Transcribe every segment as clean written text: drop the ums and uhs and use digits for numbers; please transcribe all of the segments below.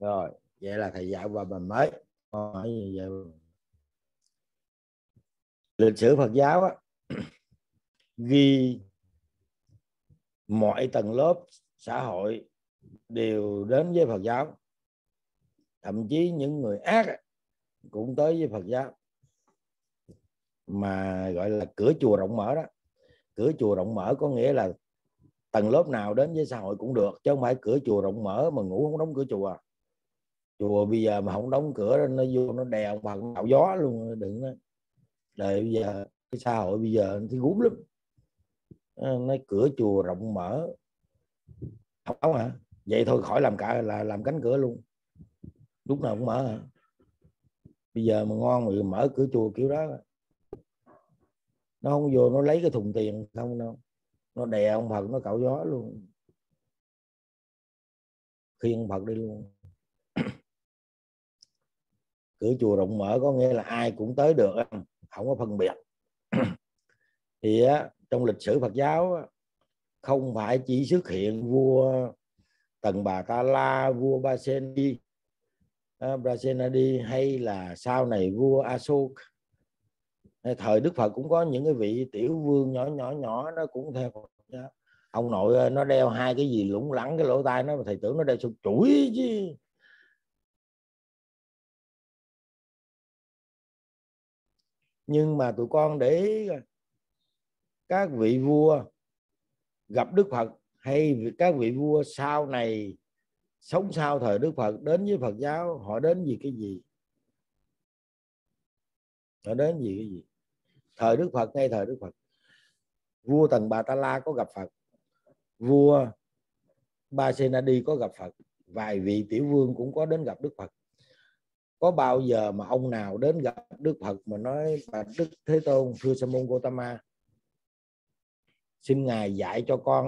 Rồi, vậy là thầy dạy qua bài mới. Hỏi gì vậy? Lịch sử Phật giáo á, ghi mọi tầng lớp xã hội đều đến với Phật giáo, thậm chí những người ác cũng tới với Phật giáo, mà gọi là cửa chùa rộng mở đó. Cửa chùa rộng mở có nghĩa là tầng lớp nào đến với xã hội cũng được, chứ không phải cửa chùa rộng mở mà ngủ không đóng cửa chùa. Chùa bây giờ mà không đóng cửa nó vô nó đèo bằng tạo gió luôn, đừng nói. Đời bây giờ cái xã hội bây giờ thì gúm lắm. Nói cửa chùa rộng mở không đóng hả? Vậy thôi khỏi làm cả, là làm cánh cửa luôn, lúc nào cũng mở hả? Bây giờ mà ngon thì mở cửa chùa kiểu đó, nó không vô nó lấy cái thùng tiền không đâu, nó đè ông Phật nó cạo gió luôn, khiêng ông Phật đi luôn. Cửa chùa rộng mở có nghĩa là ai cũng tới được, không có phân biệt. Thì trong lịch sử Phật giáo không phải chỉ xuất hiện vua Tần Bà Ta La, vua Prasenadi hay là sau này vua Ashoka. Thời Đức Phật cũng có những cái vị tiểu vương nhỏ nhỏ nhỏ nó cũng theo Phật giáo. Ông nội nó đeo hai cái gì lủng lẳng cái lỗ tai nó, mà thầy tưởng nó đeo sụp chuỗi chứ. Nhưng mà tụi con để ý các vị vua gặp Đức Phật hay các vị vua sau này sống sau thời Đức Phật đến với Phật giáo, họ đến vì cái gì? Họ đến vì cái gì? Thời Đức Phật, ngay thời Đức Phật, vua Tần Bà Ta La có gặp Phật, vua Pasenadi có gặp Phật, vài vị tiểu vương cũng có đến gặp Đức Phật. Có bao giờ mà ông nào đến gặp Đức Phật mà nói bà Đức Thế Tôn, thưa Sa môn Gotama, xin ngài dạy cho con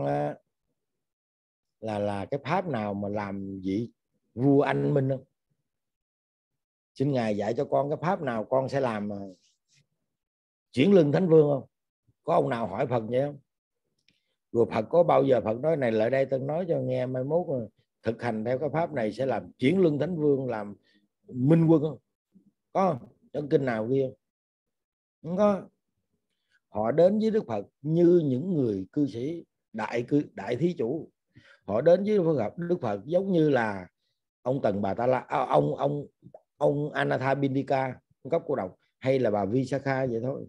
là cái pháp nào mà làm vị vua anh minh không? Xin ngài dạy cho con cái pháp nào con sẽ làm chuyển lưng thánh vương không? Có ông nào hỏi Phật vậy không? Rồi Phật có bao giờ Phật nói này lại đây tôi nói cho nghe, mai mốt thực hành theo cái pháp này sẽ làm chuyển lưng thánh vương, làm minh quân không? Có trong kinh nào ghi không? Không có. Họ đến với Đức Phật như những người cư sĩ đại thí chủ. Họ đến với gặp Đức Phật giống như là ông Tần Bà Ta La, ông Anathapindika, ông cấp cô độc, hay là bà Visakha vậy thôi.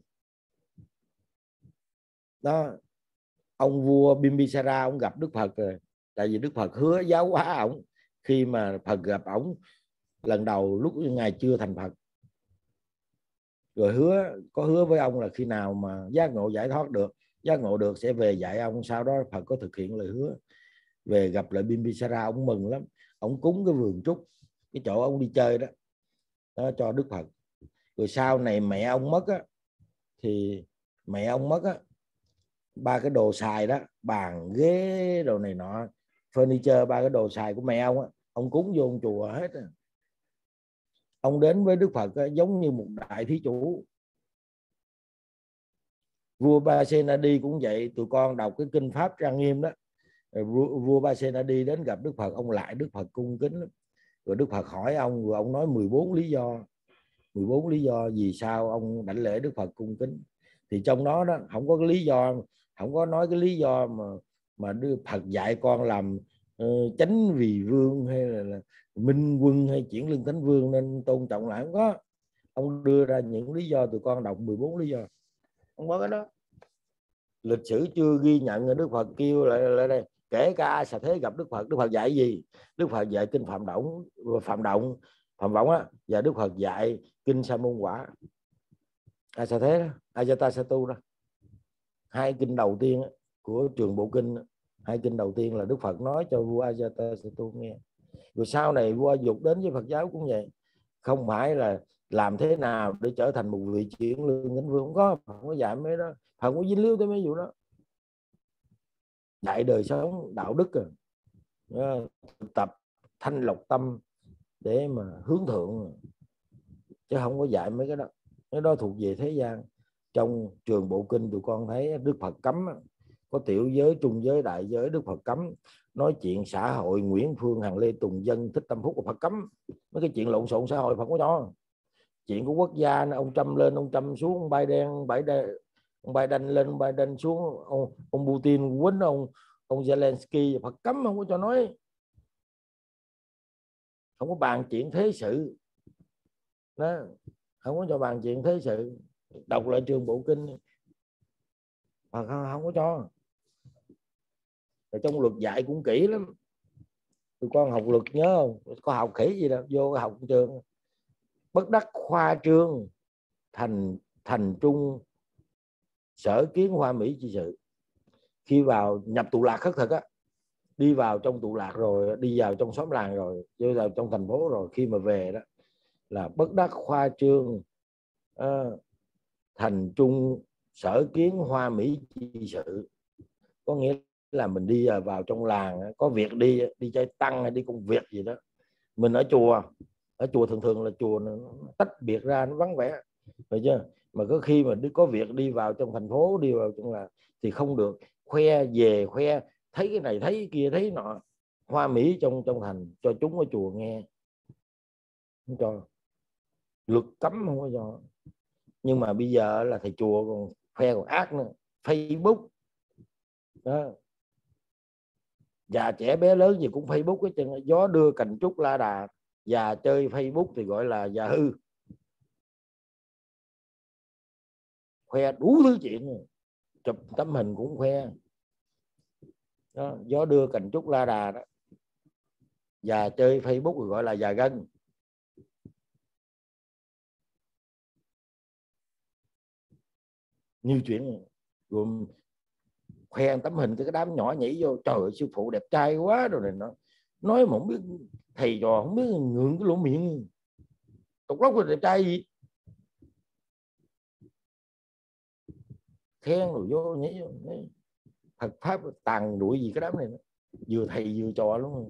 Đó, ông vua Bimbisara ông gặp Đức Phật rồi, tại vì Đức Phật hứa giáo hóa ổng khi mà Phật gặp ổng lần đầu lúc ngài chưa thành Phật. Rồi có hứa với ông là khi nào mà giác ngộ giải thoát được, giác ngộ được sẽ về dạy ông. Sau đó Phật có thực hiện lời hứa, về gặp lại Bimbisara, ông mừng lắm, ông cúng cái vườn trúc, cái chỗ ông đi chơi đó, cho Đức Phật. Rồi sau này mẹ ông mất á, thì mẹ ông mất á, ba cái đồ xài đó, bàn ghế đồ này nọ, furniture, ba cái đồ xài của mẹ ông á, ông cúng vô ông chùa hết. Ông đến với Đức Phật á, giống như một đại thí chủ. Vua Pasenadi cũng vậy, tụi con đọc cái kinh Pháp Trang Nghiêm đó, vua Pasenadi đến gặp Đức Phật, ông lại Đức Phật cung kính lắm. Rồi Đức Phật hỏi ông, rồi ông nói 14 lý do. 14 lý do vì sao ông đảnh lễ Đức Phật cung kính. Thì trong đó không có cái lý do, không có nói cái lý do mà Đức Phật dạy con làm chánh vì vương hay là minh quân hay chuyển lưng thánh vương nên tôn trọng lại, không có. Ông đưa ra những lý do, tụi con đọc 14 lý do, không có cái đó. Lịch sử chưa ghi nhận, Đức Phật kêu lại đây, kể cả Xà Thế gặp Đức Phật, Đức Phật dạy gì? Đức Phật dạy kinh Phạm Võng á, và Đức Phật dạy kinh Sa môn quả, Xà Thế đó, Ajatasattu đó. Hai kinh đầu tiên của Trường Bộ Kinh, hai kinh đầu tiên là Đức Phật nói cho vua Ajatasattu nghe. Rồi sau này vua Dục đến với Phật giáo cũng vậy, không phải là làm thế nào để trở thành một vị chuyển lương thánh vương, không có dạy mấy đó. Phật có dính líu tới mấy vụ đó, dạy đời sống đạo đức thực tập thanh lọc tâm để mà hướng thượng, chứ không có dạy mấy cái đó. Cái đó thuộc về thế gian. Trong Trường Bộ Kinh tụi con thấy Đức Phật cấm có tiểu giới, trung giới, đại giới Đức Phật cấm. Nói chuyện xã hội Nguyễn Phương, Hằng Lê, Tùng Dân, Thích Tâm Phúc của Phật cấm. Mấy cái chuyện lộn xộn xã hội Phật có cho. Chuyện của quốc gia, ông Trump lên ông Trump xuống, ông Biden lên ông Biden xuống, ông Putin quýnh ông Zelensky, Phật cấm không có cho nói. Không có bàn chuyện thế sự đó, không có cho bàn chuyện thế sự. Đọc lại trường bộ kinh Phật không có cho. Ở trong luật dạy cũng kỹ lắm. Tụi con học luật nhớ không? Có học kỹ gì đâu, vô học trường bất đắc khoa trương, thành trung sở kiến hoa mỹ chi sự. Khi vào nhập tụ lạc khất thực á, đi vào trong tụ lạc rồi, đi vào trong xóm làng rồi, vô vào trong thành phố rồi, khi mà về đó là bất đắc khoa trương, thành trung sở kiến hoa mỹ chi sự. Có nghĩa là mình đi vào trong làng, có việc đi chơi tăng hay đi công việc gì đó. Mình ở chùa thường thường là chùa nó tách biệt ra, nó vắng vẻ, phải chưa? Mà có khi mà có việc đi vào trong thành phố, đi vào trong là thì không được khoe về khoe, thấy cái này thấy cái kia thấy nọ, hoa mỹ trong thành, cho chúng ở chùa nghe, không cho. Luật cấm không có cho. Nhưng mà bây giờ là thầy chùa còn khoe còn ác nữa. Facebook đó, già trẻ bé lớn gì cũng Facebook cái chân, gió đưa cành trúc la đà. Già chơi Facebook thì gọi là già hư, khoe đủ thứ chuyện, chụp tấm hình cũng khoe đó, gió đưa cành trúc la đà đó. Già chơi Facebook thì gọi là già gân. Như chuyện rồi khoe tấm hình cái đám nhỏ nhảy vô, trời ơi sư phụ đẹp trai quá rồi này nó nói mà không biết, thầy trò không biết ngượng cái lỗ miệng, cục lốc rồi đẹp trai gì, khen rồi vô nhảy vô. Phật pháp tàn đuổi gì cái đám này nữa. Vừa thầy vừa trò luôn.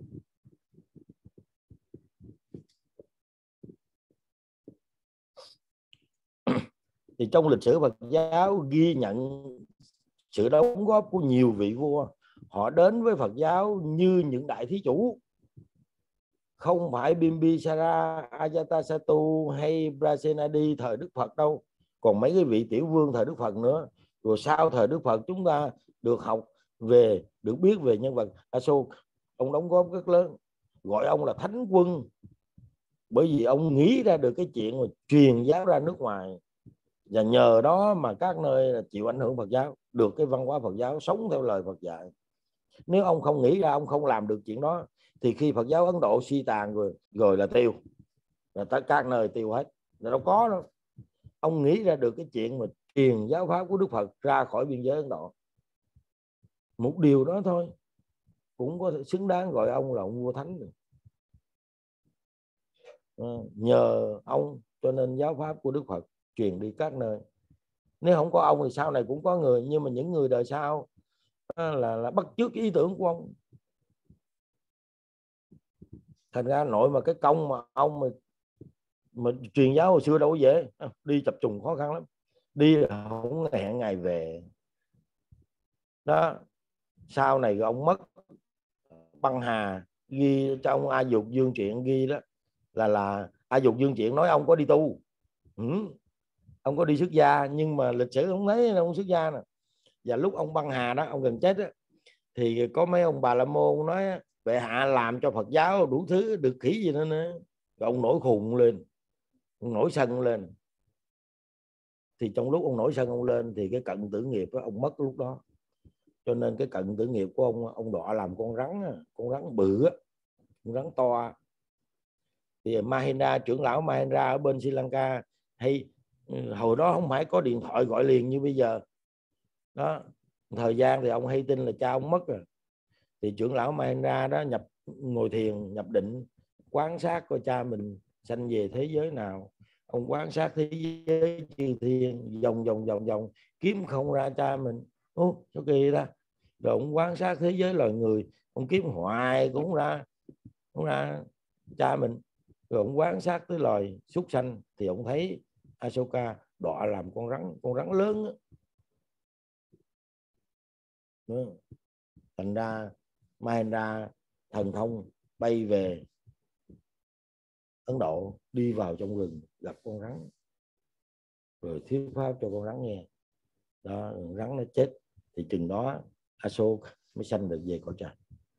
Thì trong lịch sử Phật giáo ghi nhận sự đóng góp của nhiều vị vua. Họ đến với Phật giáo như những đại thí chủ, không phải Bimbisara, Ajatasattu hay Prasenadi thời Đức Phật đâu, còn mấy cái vị tiểu vương thời Đức Phật nữa. Rồi sau thời Đức Phật chúng ta được học về, được biết về nhân vật Ashoka. Ông đóng góp rất lớn, gọi ông là thánh quân, bởi vì ông nghĩ ra được cái chuyện mà truyền giáo ra nước ngoài, và nhờ đó mà các nơi là chịu ảnh hưởng Phật giáo, được cái văn hóa Phật giáo, sống theo lời Phật dạy. Nếu ông không nghĩ ra, ông không làm được chuyện đó, thì khi Phật giáo Ấn Độ suy tàn rồi là tiêu, là tất các nơi tiêu hết, là đâu có đâu. Ông nghĩ ra được cái chuyện mà truyền giáo pháp của Đức Phật ra khỏi biên giới Ấn Độ, một điều đó thôi cũng có thể xứng đáng gọi ông là ông vua thánh được. Nhờ ông cho nên giáo pháp của Đức Phật truyền đi các nơi. Nếu không có ông thì sau này cũng có người, nhưng mà những người đời sau là bắt chước cái ý tưởng của ông. Thành ra nội mà cái công mà ông mà truyền giáo hồi xưa đâu có dễ, đi chập trùng khó khăn lắm, đi không hẹn ngày về đó. Sau này ông mất, Băng Hà ghi trong A Dục Dương Truyện ghi đó, là A Dục Dương Truyện nói ông có đi tu, ông có đi xuất gia, nhưng mà lịch sử không thấy ông xuất gia nè. Và lúc ông Băng Hà đó, ông gần chết đó, thì có mấy ông Bà La Môn nói bệ hạ làm cho Phật giáo đủ thứ được khỉ gì nữa nữa. Rồi ông nổi khùng lên, ông nổi sân lên. Thì trong lúc ông nổi sân ông lên thì cái cận tử nghiệp đó, ông mất lúc đó. Cho nên cái cận tử nghiệp của ông đọa làm con rắn bự, con rắn to. Thì Mahendra, trưởng lão Mahendra ở bên Sri Lanka, hay hồi đó không phải có điện thoại gọi liền như bây giờ đó, thời gian thì ông hay tin là cha ông mất rồi. Thì trưởng lão Mahendra đó ngồi thiền nhập định, quan sát coi cha mình sanh về thế giới nào. Ông quan sát thế giới chư thiên, vòng kiếm không ra cha mình. Ô, sao kỳ ta. Rồi ông quan sát thế giới loài người, ông kiếm hoài cũng không ra cha mình. Rồi ông quan sát tới loài súc sanh thì ông thấy Ashoka đọa làm con rắn lớn đó. Thành ra Mahendra thần thông bay về Ấn Độ, đi vào trong rừng gặp con rắn rồi thuyết pháp cho con rắn nghe. Đó, rắn nó chết thì chừng đó Ashoka mới sanh được về cõi trời.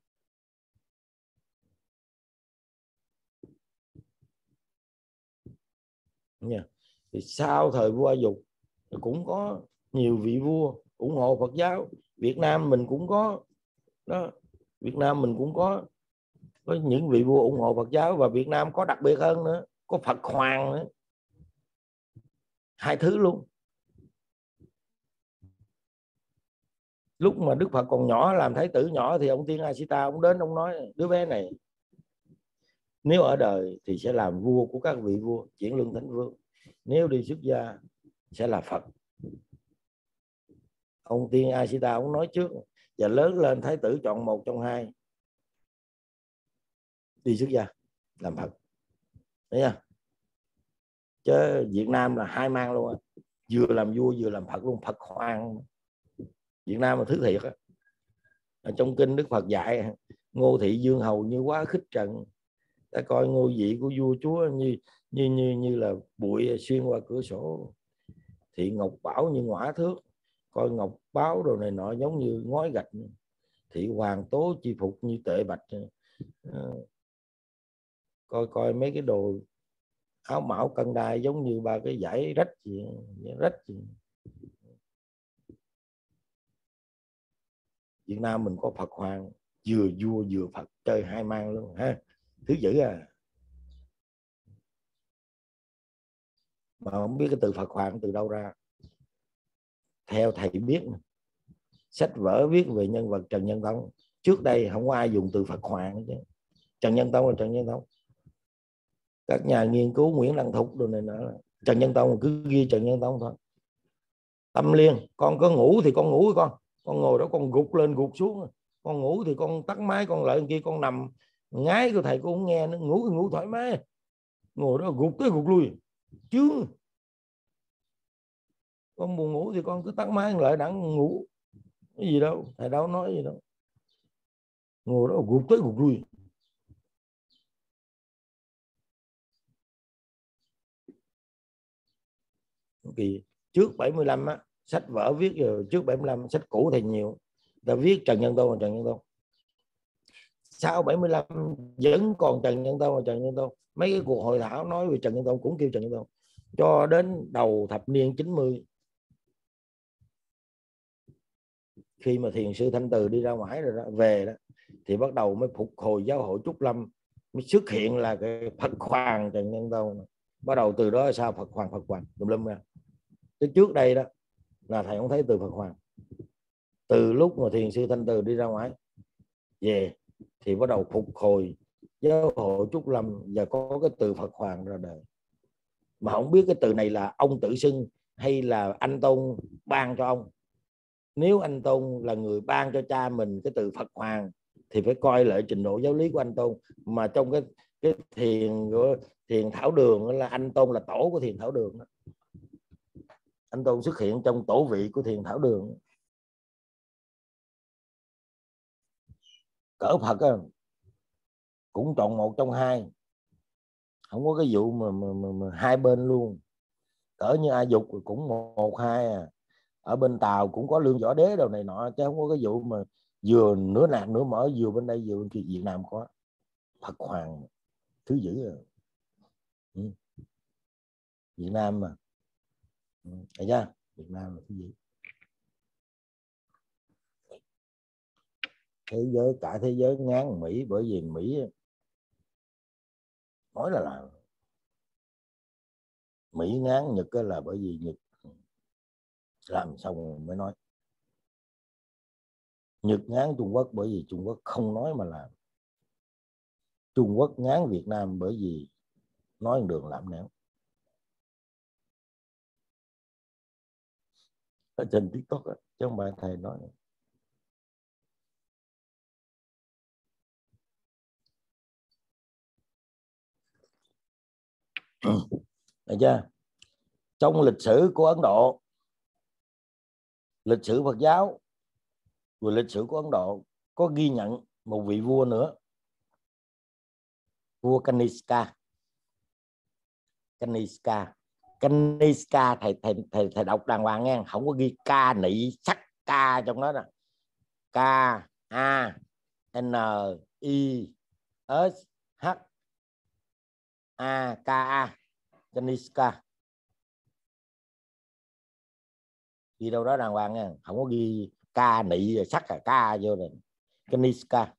Nha. Thì sau thời vua A Dục cũng có nhiều vị vua ủng hộ Phật giáo. Việt Nam mình cũng có đó, Việt Nam mình cũng có những vị vua ủng hộ Phật giáo, và Việt Nam có đặc biệt hơn nữa, có Phật Hoàng nữa, hai thứ luôn. Lúc mà Đức Phật còn nhỏ, làm thái tử nhỏ, thì ông Tiên A Di Ta ông đến ông nói đứa bé này nếu ở đời thì sẽ làm vua của các vị vua, chuyển luân thánh vương, nếu đi xuất gia sẽ là Phật. Ông Tiên A Di Ta ông nói trước, và lớn lên thái tử chọn một trong hai đi xuất gia làm Phật. Thấy chưa? Chứ Việt Nam là hai mang luôn, vừa làm vua vừa làm Phật luôn, Phật Hoàng. Việt Nam là thứ thiệt á. Ở trong kinh Đức Phật dạy Ngô Thị Dương Hầu như quá khích trần, ta coi ngôi vị của vua chúa như là bụi xuyên qua cửa sổ, thị ngọc bảo như ngõa thước, coi ngọc báo đồ này nọ giống như ngói gạch, thị hoàng tố chi phục như tệ bạch. Coi mấy cái đồ áo mão cân đai giống như ba cái giải rách gì. Việt Nam mình có Phật Hoàng, vừa vua vừa Phật, chơi hai mang luôn ha, thứ dữ à. Mà không biết cái từ Phật Hoàng từ đâu ra. Theo thầy biết, sách vở viết về nhân vật Trần Nhân Tông, trước đây không có ai dùng từ Phật Hoàng chứ. Trần Nhân Tông là Trần Nhân Tông. Các nhà nghiên cứu Nguyễn Đăng Thục đồ này nữa, Trần Nhân Tông cứ ghi Trần Nhân Tông thôi. Tâm Liên, con có ngủ thì con ngủ với con ngồi đó con gục lên gục xuống, con ngủ thì con tắt máy, con lại kia con nằm ngái của thầy cũng không nghe, nó ngủ thoải mái, ngồi đó gục tới gục lui chứ. Con buồn ngủ thì con cứ tắt máy lại đặng ngủ, cái gì đâu, thầy đâu nói gì đâu, ngồi đó gục tới gục lui. Kỳ trước 75 á, sách vở viết rồi trước 75, sách cũ thì nhiều, ta viết Trần Nhân Tông là Trần Nhân Tông. Sau 75 vẫn còn Trần Nhân Tông là Trần Nhân Tông. Mấy cái cuộc hội thảo nói về Trần Nhân Tông cũng kêu Trần Nhân Tông. Cho đến đầu thập niên 90, khi mà thiền sư Thanh Từ đi ra ngoài rồi đó, về đó, thì bắt đầu mới phục hồi giáo hội Trúc Lâm, mới xuất hiện là cái Phật Hoàng Trần Nhân Tông. Bắt đầu từ đó sao Phật Hoàng tùm lum ra. Chứ trước đây đó là thầy không thấy từ Phật Hoàng. Từ lúc mà thiền sư Thanh Từ đi ra ngoài về thì bắt đầu phục hồi giáo hội Trúc Lâm và có cái từ Phật Hoàng ra đời. Mà không biết cái từ này là ông tự xưng hay là anh Tôn ban cho ông. Nếu anh Tôn là người ban cho cha mình cái từ Phật Hoàng thì phải coi lại trình độ giáo lý của anh Tôn. Mà trong cái thiền Thảo Đường là anh Tôn là tổ của thiền Thảo Đường đó. Anh Tôn xuất hiện trong tổ vị của thiền Thảo Đường. Cỡ Phật á, cũng chọn một trong hai, không có cái vụ mà hai bên luôn. Cỡ như A Dục cũng một hai à. Ở bên Tàu cũng có Lương Võ Đế đồ này nọ, chứ không có cái vụ mà vừa nửa nạc nửa mở, vừa bên đây vừa bên kia. Việt Nam có Phật Hoàng, thứ dữ rồi. Việt Nam mà, thấy chưa? Việt Nam là thứ gì? Thế giới, cả thế giới ngán Mỹ, bởi vì Mỹ nói là Mỹ ngán Nhật là bởi vì Nhật làm xong mới nói. Nhật ngán Trung Quốc bởi vì Trung Quốc không nói mà làm. Trung Quốc ngán Việt Nam bởi vì nói đường làm nẻo. Ở trên TikTok đó, chứ không phải thầy nói. Được chưa? Trong lịch sử của Ấn Độ, lịch sử Phật giáo, Rồi lịch sử của Ấn Độ có ghi nhận một vị vua nữa, vua Kanishka. Kanishka thầy đọc đàng hoàng nghe, không có ghi ca nị sắc ca trong đó nè. K A N I S H A K A, Kanishka. Ghi đâu đó đàng hoàng nha, không có ghi ca nị sắc ca vô này. Kanishka.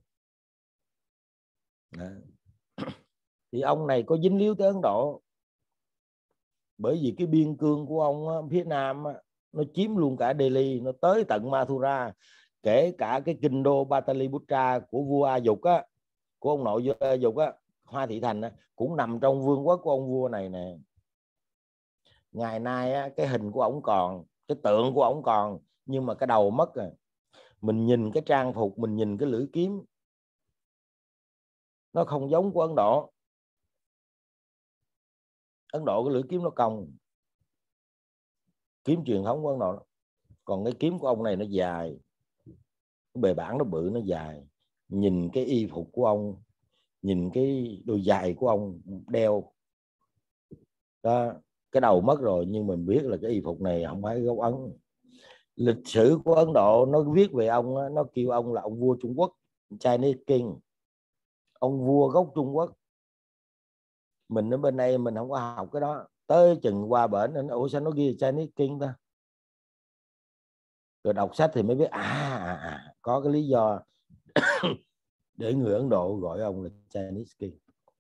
Thì ông này có dính líu tới Ấn Độ, bởi vì cái biên cương của ông phía Nam nó chiếm luôn cả Delhi, nó tới tận Mathura, kể cả cái kinh đô Pataliputra của vua A Dục á, của ông nội vua A Dục á, Hoa Thị Thành á, cũng nằm trong vương quốc của ông vua này nè. Ngày nay á, cái hình của ổng còn, cái tượng của ổng còn, nhưng mà cái đầu mất rồi. Mình nhìn cái trang phục, mình nhìn cái lưỡi kiếm, nó không giống của Ấn Độ. Ấn Độ cái lưỡi kiếm nó cong, kiếm truyền thống của Ấn Độ. Còn cái kiếm của ông này nó dài, cái bề bản nó bự, nó dài. Nhìn cái y phục của ông, nhìn cái đôi giày của ông đeo đó, cái đầu mất rồi nhưng mình biết là cái y phục này không phải gốc Ấn. Lịch sử của Ấn Độ nó viết về ông, nó kêu ông là ông vua Trung Quốc, Chinese King, ông vua gốc Trung Quốc. Mình ở bên đây mình không có học cái đó, tới chừng qua bển ủa sao nó ghi Chinese King ta, rồi đọc sách thì mới biết có cái lý do để người Ấn Độ gọi ông là Chinese King.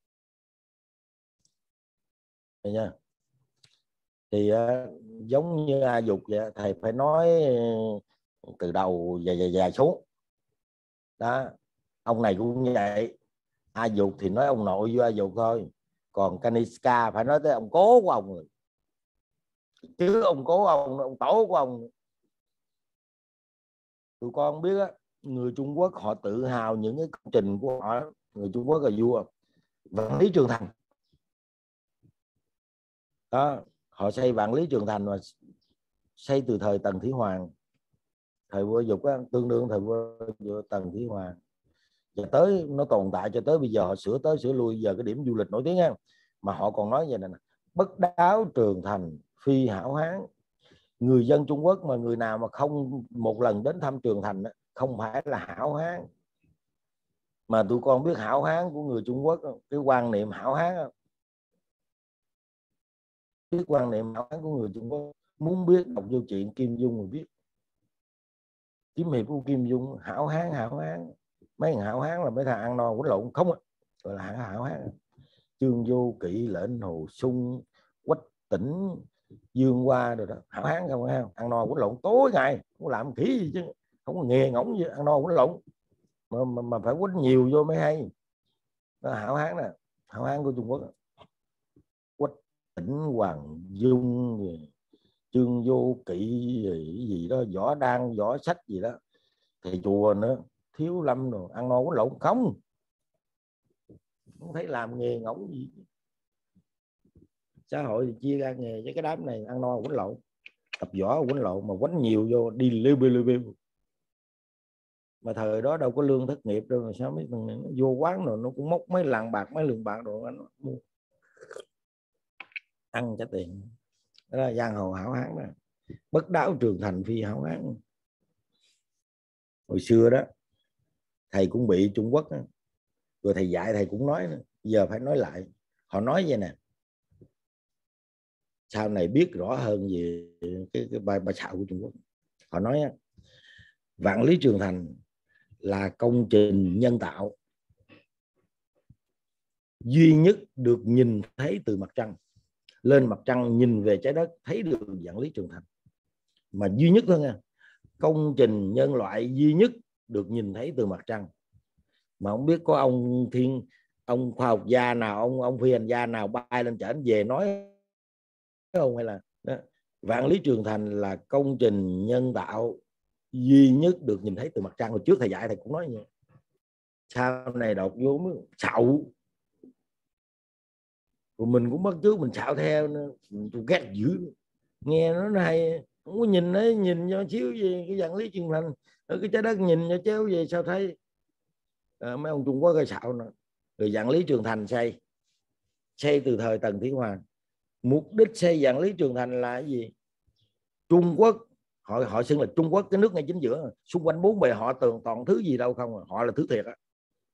Được nha. Thì giống như A Dục vậy, thầy phải nói từ đầu dài xuống đó. Ông này cũng như vậy, A Dục thì nói ông nội vua A Dục thôi, còn Kanishka phải nói tới ông cố của ông rồi, chứ ông cố ông tổ của ông. Tụi con biết á, người Trung Quốc họ tự hào những cái công trình của họ. Người Trung Quốc là vua Vạn Lý Trường Thành đó, họ xây Vạn Lý Trường Thành mà xây từ thời Tần Thủy Hoàng, thời vua Dục á, tương đương thời vua Tần Thủy Hoàng, và tới nó tồn tại cho tới bây giờ. Họ sửa tới sửa lui, giờ cái điểm du lịch nổi tiếng nha, mà họ còn nói vậy nè: bất đáo Trường Thành phi hảo hán. Người dân Trung Quốc mà người nào mà không một lần đến thăm Trường Thành không phải là hảo hán. Mà tụi con biết hảo hán của người Trung Quốc, cái quan niệm hảo hán không? Biết quan niệm hảo hán của người Trung Quốc, muốn biết đọc vô chuyện Kim Dung mà biết. Kiếm hiệp của Kim Dung, hảo hán. Mấy thằng hảo hán là mấy thằng ăn no quýnh lộn không á, gọi là hảo hán. Trương Vô Kỵ, Lệnh Hồ Sung, Quách Tỉnh, Dương Hoa rồi đó, hảo hán không phải không? Ăn no quýnh lộn tối ngày, không làm khỉ gì chứ, không có nghề ngỗng gì, ăn no quýnh lộn mà phải quýnh nhiều vô mới hay. Đó, hảo hán nè, hảo hán của Trung Quốc. Quách Tỉnh, Hoàng Dung, Trương Vô Kỵ gì đó, Võ Đăng, Võ Sách gì đó, thầy chùa nữa, Thiếu Lâm rồi, ăn no quýnh lộn không thấy làm nghề ngỗng gì. Xã hội thì chia ra nghề với cái đám này ăn no quýnh lộn, tập võ quýnh lộn, mà quýnh nhiều vô đi lêu bêu. Mà thời đó đâu có lương thất nghiệp đâu, mà sao mấy thằng này nó vô quán rồi nó cũng móc mấy lạng bạc, mấy lượng bạc rồi anh mua ăn trả tiền. Đó là giang hồ hảo hán đó. Bất đáo Trường Thành phi hảo hán. Hồi xưa đó thầy cũng bị Trung Quốc đó. Rồi thầy dạy thầy cũng nói nữa. Giờ phải nói lại. Họ nói vậy nè, sau này biết rõ hơn về cái bài xạo của Trung Quốc. Họ nói Vạn Lý Trường Thành là công trình nhân tạo duy nhất được nhìn thấy từ mặt trăng. Lên mặt trăng nhìn về trái đất thấy được Vạn Lý Trường Thành, mà duy nhất thôi nha. Công trình nhân loại duy nhất được nhìn thấy từ mặt trăng. Mà không biết có ông khoa học gia nào, ông phi hành gia nào bay lên trển về nói không, hay là đó. Vạn Lý Trường Thành là công trình nhân tạo duy nhất được nhìn thấy từ mặt trăng. Hồi trước thầy dạy thầy cũng nói như vậy. Sau này đọc vô mới xạo, rồi mình cũng bắt chước mình xạo theo nữa. Tôi ghét dữ, nghe nó hay. Không có nhìn đấy, nhìn cho chiếu gì cái dạng Lý Trường Thành ở cái trái đất nhìn cho chéo về sao thấy. Mấy ông Trung Quốc cái xạo nữa. Rồi dạng Lý Trường Thành xây từ thời Tần Thủy Hoàng. Mục đích xây dạng Lý Trường Thành là cái gì? Trung Quốc họ xưng là Trung Quốc, cái nước ngay chính giữa, xung quanh bốn bề họ toàn thứ gì đâu không, họ là thứ thiệt á.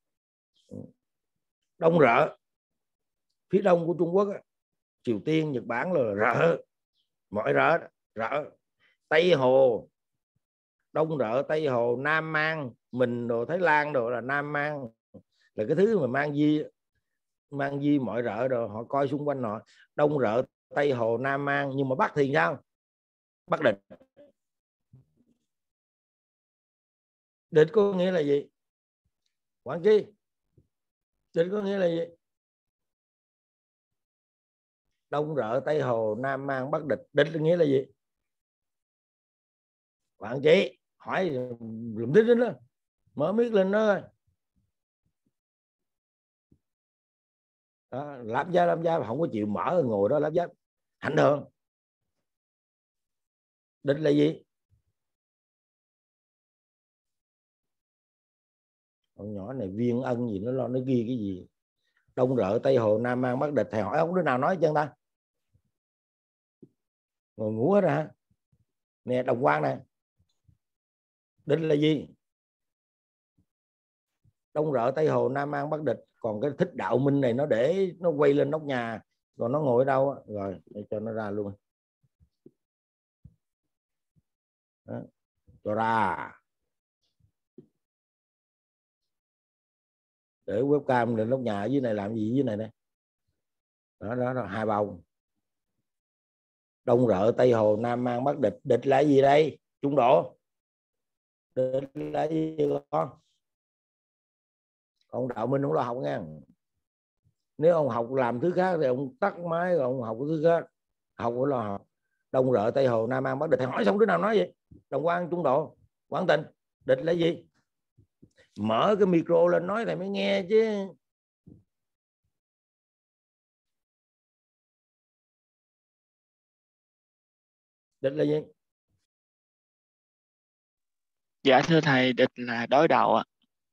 Đông rợ, phía đông của Trung Quốc á, Triều Tiên, Nhật Bản là rợ, mọi rợ. Tây Hồ, Đông rợ, Tây Hồ, Nam Mang, mình đồ Thái Lan đồ là Nam Mang, là cái thứ mà mang di mọi rợ rồi họ coi xung quanh họ. Đông rợ, Tây Hồ, Nam Mang. Nhưng mà Bắc thì sao? Bắc địch. Địch có nghĩa là gì? Quảng Chi, địch có nghĩa là gì? Đông rợ, Tây Hồ, Nam Mang, Bắc địch. Địch nghĩa là gì? Quảng Trị. Hỏi lùm thích đó, mở mic lên đó. Đó, lắp giáp không có chịu mở, ngồi đó lắp giáp hành hưởng. Địch là gì? Con nhỏ này viên ân gì nó lo nó ghi cái gì? Đông rợ, Tây Hồ, Nam Mang, Bắc địch. Thầy hỏi ông đứa nào nói chân ta? Ngồi ngủ hết hả? Nè Đồng Quang nè. Địch là gì? Đông rợ, Tây Hồ, Nam Mang, Bắc địch. Còn cái Thích Đạo Minh này nó để nó quay lên nóc nhà, còn nó ngồi ở đâu? Rồi để cho nó ra luôn. Đó. Cho ra. Để webcam lên nóc nhà ở dưới này làm gì dưới này đây? Đó, hai bông. Đông rợ, Tây Hồ, Nam Mang, Bắc địch. Địch là gì đây? Trung độ. Địch là gì con Đạo Minh không lo học nha. Nếu ông học làm thứ khác thì ông tắt máy rồi ông học cái thứ khác. Học phải lo học. Đông rợ, Tây Hồ, Nam Mang, Bắc địch. Thầy hỏi xong đứa nào nói vậy? Đồng Quang, Trung độ, Quảng Tình. Địch là gì? Mở cái micro lên nói thầy mới nghe chứ. Địch là gì? Dạ thưa thầy, địch là đối đầu ạ.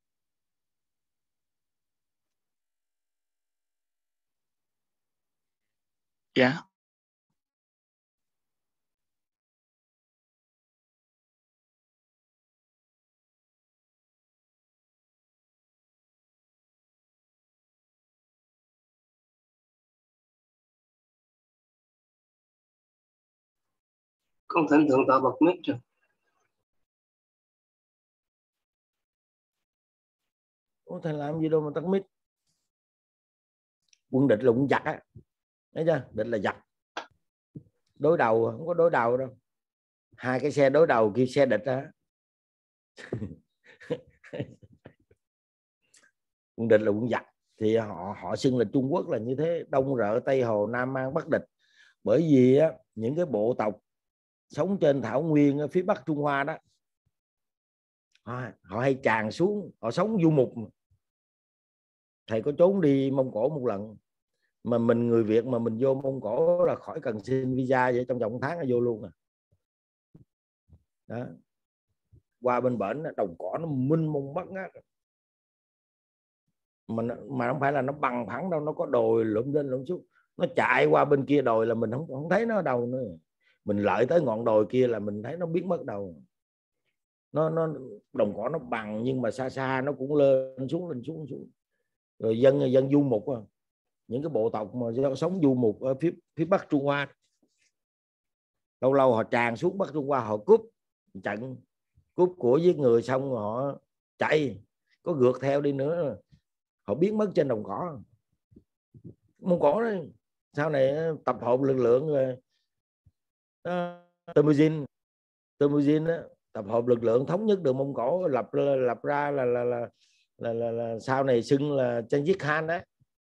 Dạ. Con thỉnh thượng tọa bật mic rồi. Thầy làm gì đâu mà tắt mic. Quân địch là quân giặc á, thấy chưa? Địch là giặc. Đối đầu không có đối đầu đâu. Hai cái xe đối đầu kia xe địch á. Quân địch là quân giặc. Thì họ xưng là Trung Quốc là như thế. Đông rợ, Tây Hồ, Nam Mang, Bắc địch. Bởi vì á, những cái bộ tộc sống trên thảo nguyên ở phía Bắc Trung Hoa đó, họ hay tràn xuống, họ sống du mục. Thầy có trốn đi Mông Cổ một lần, mà mình người Việt mà mình vô Mông Cổ là khỏi cần xin visa, vậy trong vòng 1 tháng là vô luôn. Đó. Qua bên bển đồng cỏ nó minh mông bắt ngát, mà không phải là nó bằng phẳng đâu, nó có đồi lượm lên lượm xuống. Nó chạy qua bên kia đồi là mình không thấy nó ở đâu nữa. Mình lợi tới ngọn đồi kia là mình thấy nó biến mất đâu. Nó đồng cỏ nó bằng, nhưng mà xa xa nó cũng lên xuống. Rồi dân du mục, những cái bộ tộc mà do sống du mục ở phía Bắc Trung Hoa, lâu lâu họ tràn xuống Bắc Trung Hoa, họ cướp trận, cướp của giết người, xong họ chạy, có gượt theo đi nữa họ biến mất trên đồng cỏ. Mông Cổ đấy sau này tập hợp lực lượng rồi, Temujin tập hợp lực lượng thống nhất được Mông Cổ, lập ra là sau này xưng là Genghis Khan đó,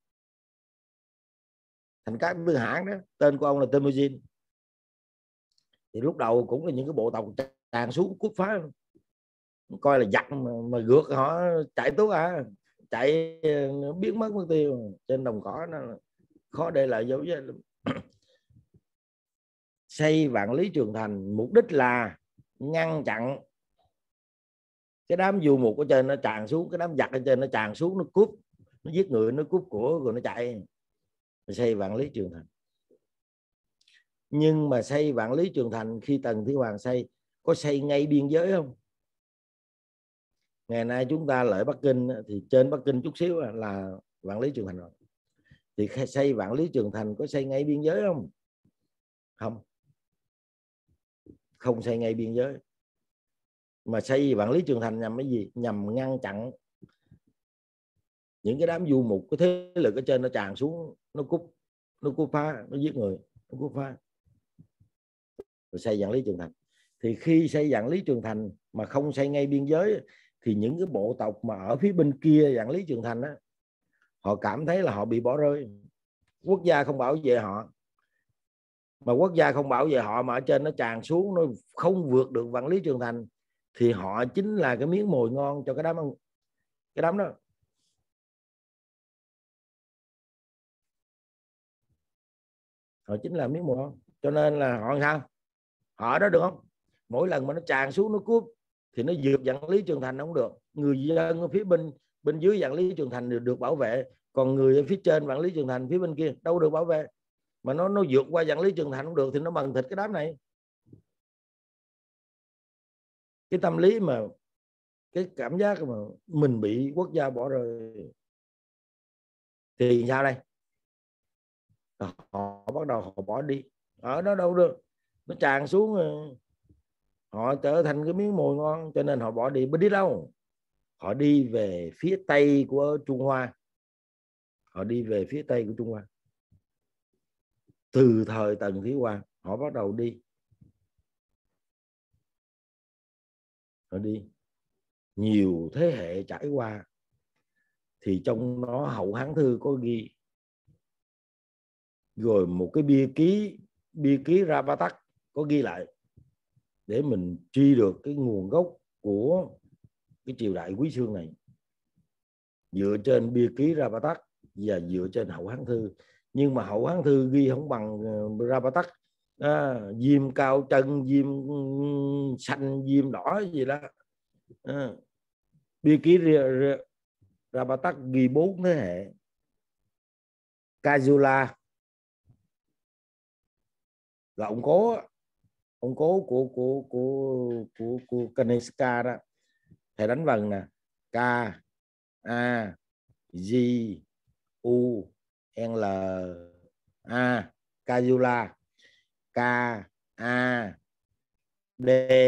thành các tư hãng đó. Tên của ông là Temujin. Thì lúc đầu cũng là những cái bộ tộc tràn xuống cướp phá, coi là giặc mà gượt họ chạy tốt chạy biến mất tiêu trên đồng cỏ, nó khó để lại dấu vết. xây Vạn Lý Trường Thành mục đích là ngăn chặn cái đám du mục ở trên nó tràn xuống, cái đám giặc ở trên nó tràn xuống, nó cướp, nó giết người, nó cướp của rồi nó chạy. Xây Vạn Lý Trường Thành. Nhưng mà xây Vạn Lý Trường Thành khi Tần Thủy Hoàng xây, có xây ngay biên giới không? Ngày nay chúng ta lợi Bắc Kinh thì trên Bắc Kinh chút xíu là Vạn Lý Trường Thành rồi. Thì xây Vạn Lý Trường Thành có xây ngay biên giới không? Không. Không xây ngay biên giới. Mà xây Vạn Lý Trường Thành nhằm cái gì? Nhằm ngăn chặn những cái đám du mục, cái thế lực ở trên nó tràn xuống, nó cướp phá, nó giết người, nó cướp phá. Rồi xây Vạn Lý Trường Thành. Thì khi xây Vạn Lý Trường Thành mà không xây ngay biên giới thì những cái bộ tộc mà ở phía bên kia Vạn Lý Trường Thành á, họ cảm thấy là họ bị bỏ rơi, quốc gia không bảo vệ họ. Mà quốc gia không bảo vệ họ mà ở trên nó tràn xuống, nó không vượt được Vạn Lý Trường Thành, thì họ chính là cái miếng mồi ngon cho cái đám đó. Họ chính là miếng mồi ngon. Cho nên là họ sao? Họ đó được không? Mỗi lần mà nó tràn xuống nó cướp thì nó vượt Vạn Lý Trường Thành không được. Người dân ở phía bên dưới Vạn Lý Trường Thành được bảo vệ, còn người ở phía trên Vạn Lý Trường Thành phía bên kia đâu được bảo vệ. Mà nó vượt qua Vạn Lý Trường Thành không được thì nó bằng thịt cái đám này. Cái tâm lý mà cái cảm giác mà mình bị quốc gia bỏ rơi thì sao đây? Họ bắt đầu họ bỏ đi. Ở đó đâu được, nó tràn xuống, họ trở thành cái miếng mồi ngon, cho nên họ bỏ đi. Đi đâu? Họ đi về phía tây của Trung Hoa. Họ đi về phía tây của Trung Hoa. Từ thời Tần Thủy Hoàng họ bắt đầu đi. Họ đi nhiều thế hệ trải qua. Thì trong đó Hậu Hán Thư có ghi, rồi một cái bia ký Rapatak có ghi lại, để mình truy được cái nguồn gốc của cái triều đại Quý Xương này, dựa trên bia ký Rapatak và dựa trên Hậu Hán Thư. Nhưng mà Hậu Hán Thư ghi không bằng Rapatak. Diêm cao chân, diêm xanh, diêm đỏ gì đó. Bia ký Rapatak ghi 4 thế hệ. Kajula là ông cố của Kanishka đó. Thầy đánh vần nè: K A G U L A, Kajula. K A D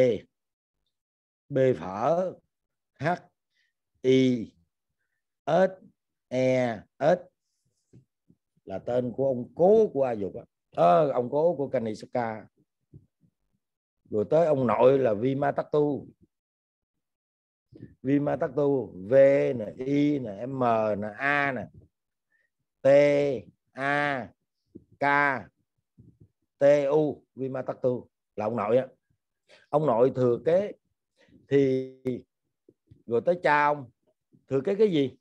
B phở H I S E S là tên của ông cố của A Dục á. Ông cố của Kanishka. Rồi tới ông nội là Vimatattu. Vimatattu V nè, I nè, M nè, A nè, T A K T U. Vimatattu là ông nội á. Ông nội thừa kế. Thì rồi tới cha ông thừa kế cái gì?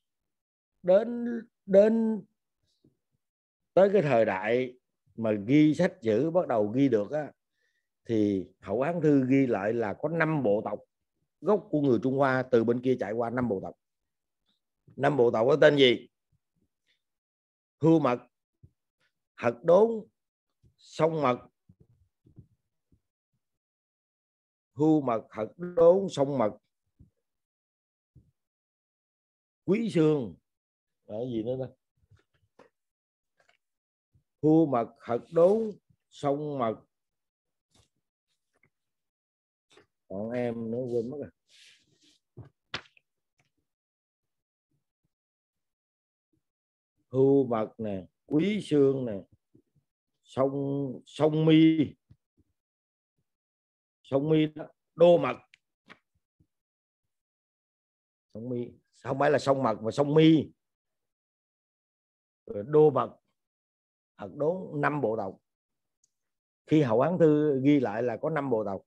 Đến tới cái thời đại mà ghi sách chữ bắt đầu ghi được á, thì Hậu Hán Thư ghi lại là có 5 bộ tộc gốc của người Trung Hoa từ bên kia chạy qua. 5 bộ tộc. 5 bộ tộc có tên gì? Hưu Mật, Hật Đốn, Sông Mật. Hưu Mật, Hật Đốn, Sông Mật, Quý Xương. Cái gì nữa đó? Hưu Mật, Hật Đốn, Sông Mật, còn em nữa quên mất rồi. Hưu Mật nè, Quý Xương nè, sông Mi đó, Đô Mật. Sông Mi không phải là sông Mật mà sông Mi. Đô Mật, Hật Đốn. 5 bộ tộc. Khi Hậu Hán Thư ghi lại là có 5 bộ tộc.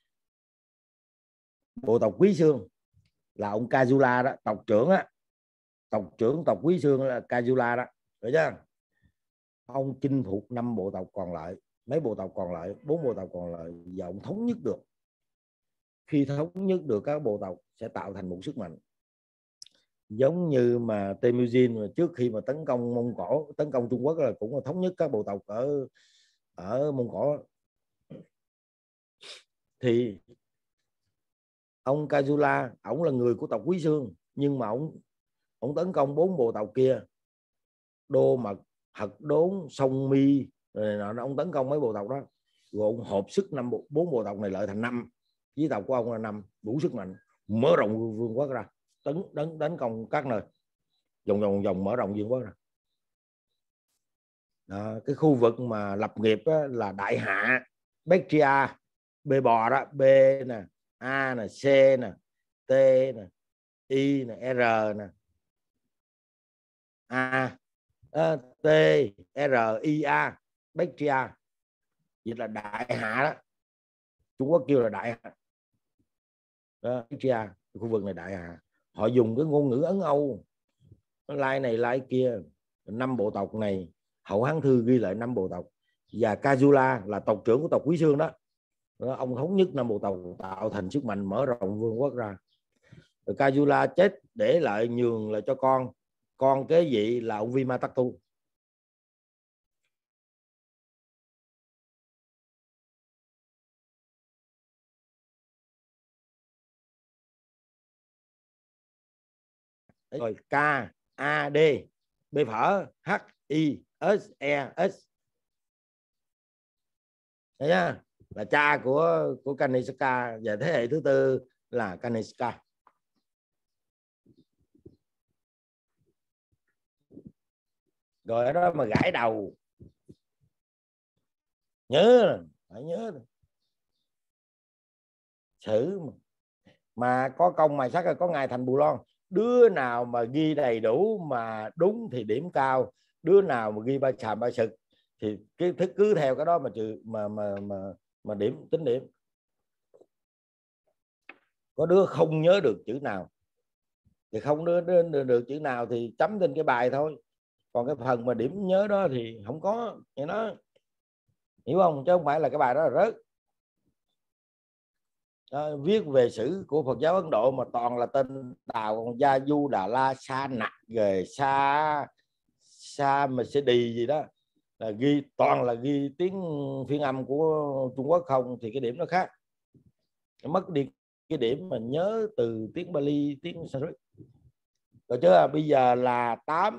Bộ tộc Quý Xương là ông Kajula đó, tộc trưởng á. Tộc trưởng tộc Quý Xương là Kajula đó, được chưa? Ông chinh phục 5 bộ tộc còn lại. mấy bộ tộc còn lại, 4 bộ tộc còn lại, và ông thống nhất được. Khi thống nhất được các bộ tộc sẽ tạo thành một sức mạnh, giống như mà Temujin mà trước khi mà tấn công Mông Cổ, tấn công Trung Quốc là cũng là thống nhất các bộ tộc ở Mông Cổ. Thì ông Kajula, ổng là người của tộc Quý Xương, nhưng mà ổng tấn công 4 bộ tộc kia, Đô Mật, Hật Đốn, Sông Mi rồi ông tấn công mấy bộ tộc đó, rồi ông hợp sức 4 bộ tộc này lại thành 5, với tộc của ông là 5, đủ sức mạnh, mở rộng vương quốc ra, tấn công các nơi, vòng mở rộng vương quốc ra. Đó, cái khu vực mà lập nghiệp đó là Đại Hạ, Bactria, B bò đó, B nè, A nè, C nè, T nè, I nè, R nè, A, T, R, I, A, Bactria, vậy là Đại Hạ đó. Trung Quốc kêu là Đại Hạ đó, Bactria, khu vực này Đại Hạ. Họ dùng cái ngôn ngữ Ấn Âu, lai này lai kia. 5 bộ tộc này, Hậu Hán Thư ghi lại 5 bộ tộc, và Kajula là tộc trưởng của tộc Quý Xương đó. Ông thống nhất 5 bộ tộc tạo thành sức mạnh mở rộng vương quốc ra. Rồi Kajula chết để lại nhường lại cho con kế vị là ông Vimataktu. Rồi K, A, D, B phở, H, I, S, E, S. Đấy nhá, là cha của Kanishka, và thế hệ thứ tư là Kanishka. Rồi ở đó mà gãi đầu, nhớ, phải nhớ sử mà có công mài sắt, có ngài Thành Bù Loan. Đứa nào mà ghi đầy đủ mà đúng thì điểm cao, đứa nào mà ghi ba xàm ba sực thì cái thức cứ theo cái đó mà trừ mà điểm, tính điểm. Có đứa không nhớ được chữ nào thì không được chữ nào thì chấm trên cái bài thôi, còn cái phần mà điểm nhớ đó thì không có vậy nó, hiểu không, chứ không phải là cái bài đó là rớt. Đó, viết về sử của Phật giáo Ấn Độ mà toàn là tên Tàu, còn Gia Du Đà La Sa Nặc rồi Sa mà sẽ đi gì đó là ghi toàn là ghi tiếng phiên âm của Trung Quốc không, thì cái điểm nó khác, mất đi cái điểm mà nhớ từ tiếng Bali, tiếng Sanskrit. Rồi chứ bây giờ là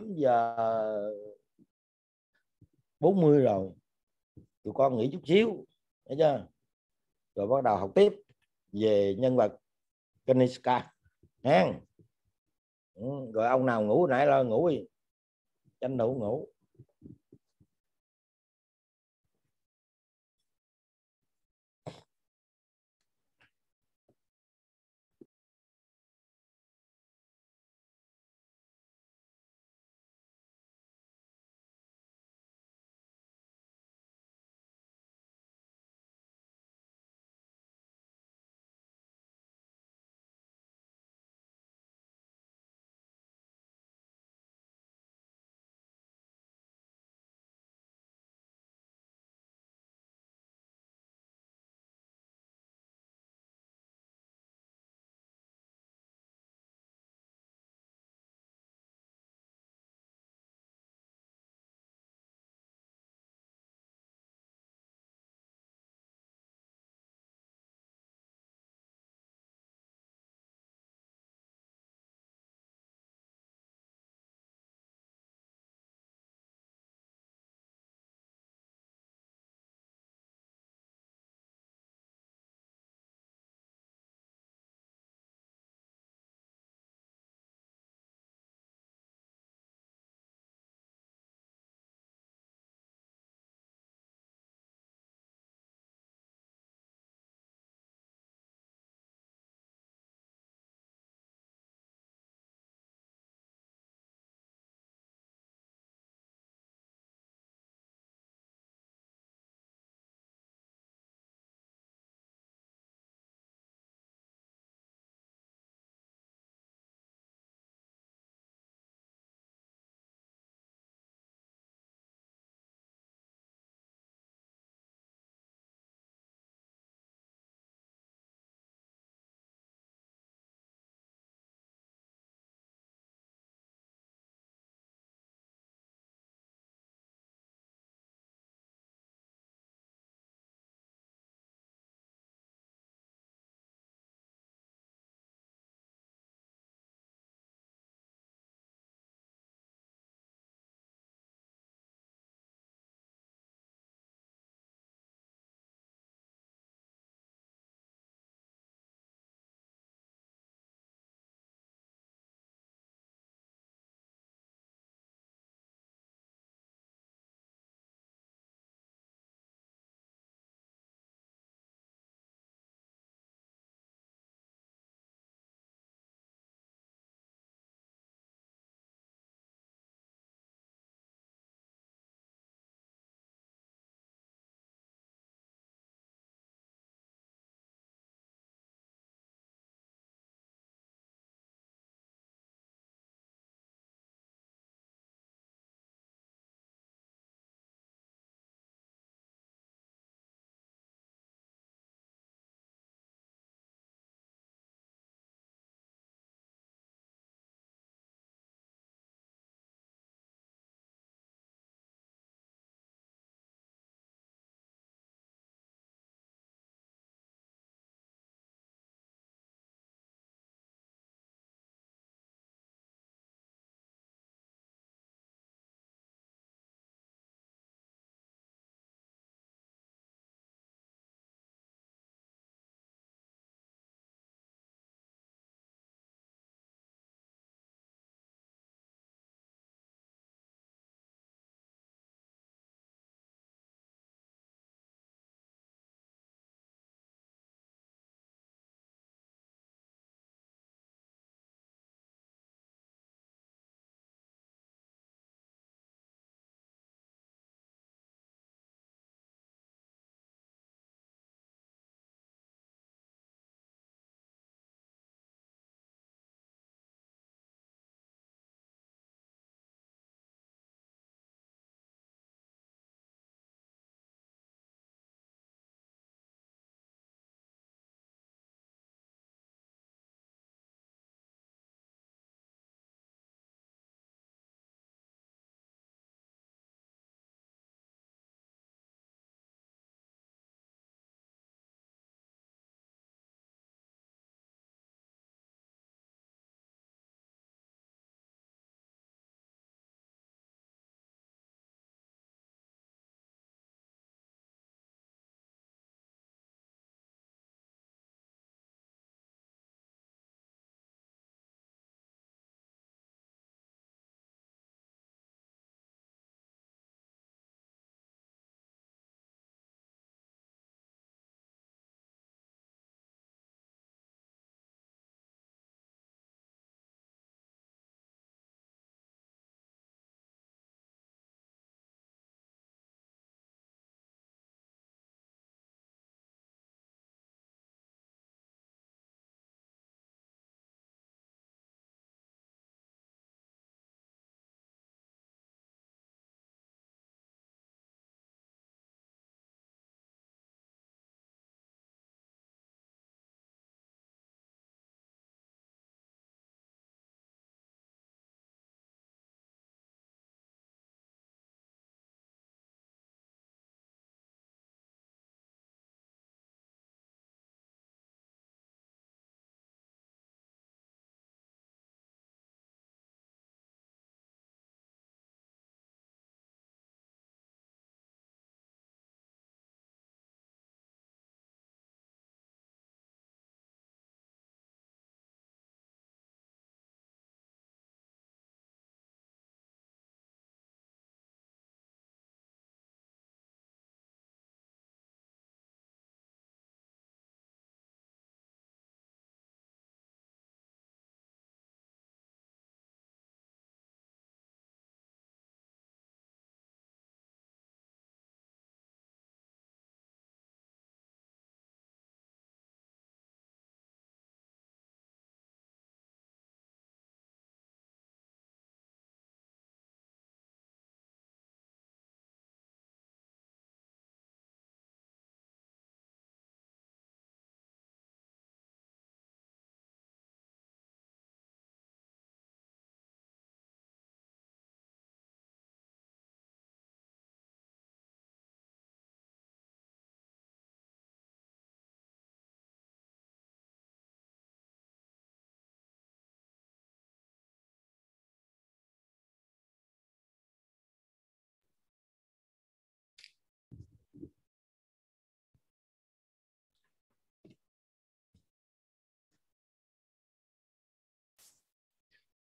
8:40 rồi, tụi con nghỉ chút xíu, thấy chưa, rồi bắt đầu học tiếp về nhân vật Kanishka ha. Rồi ông nào ngủ nãy lo ngủ đi, tranh thủ ngủ.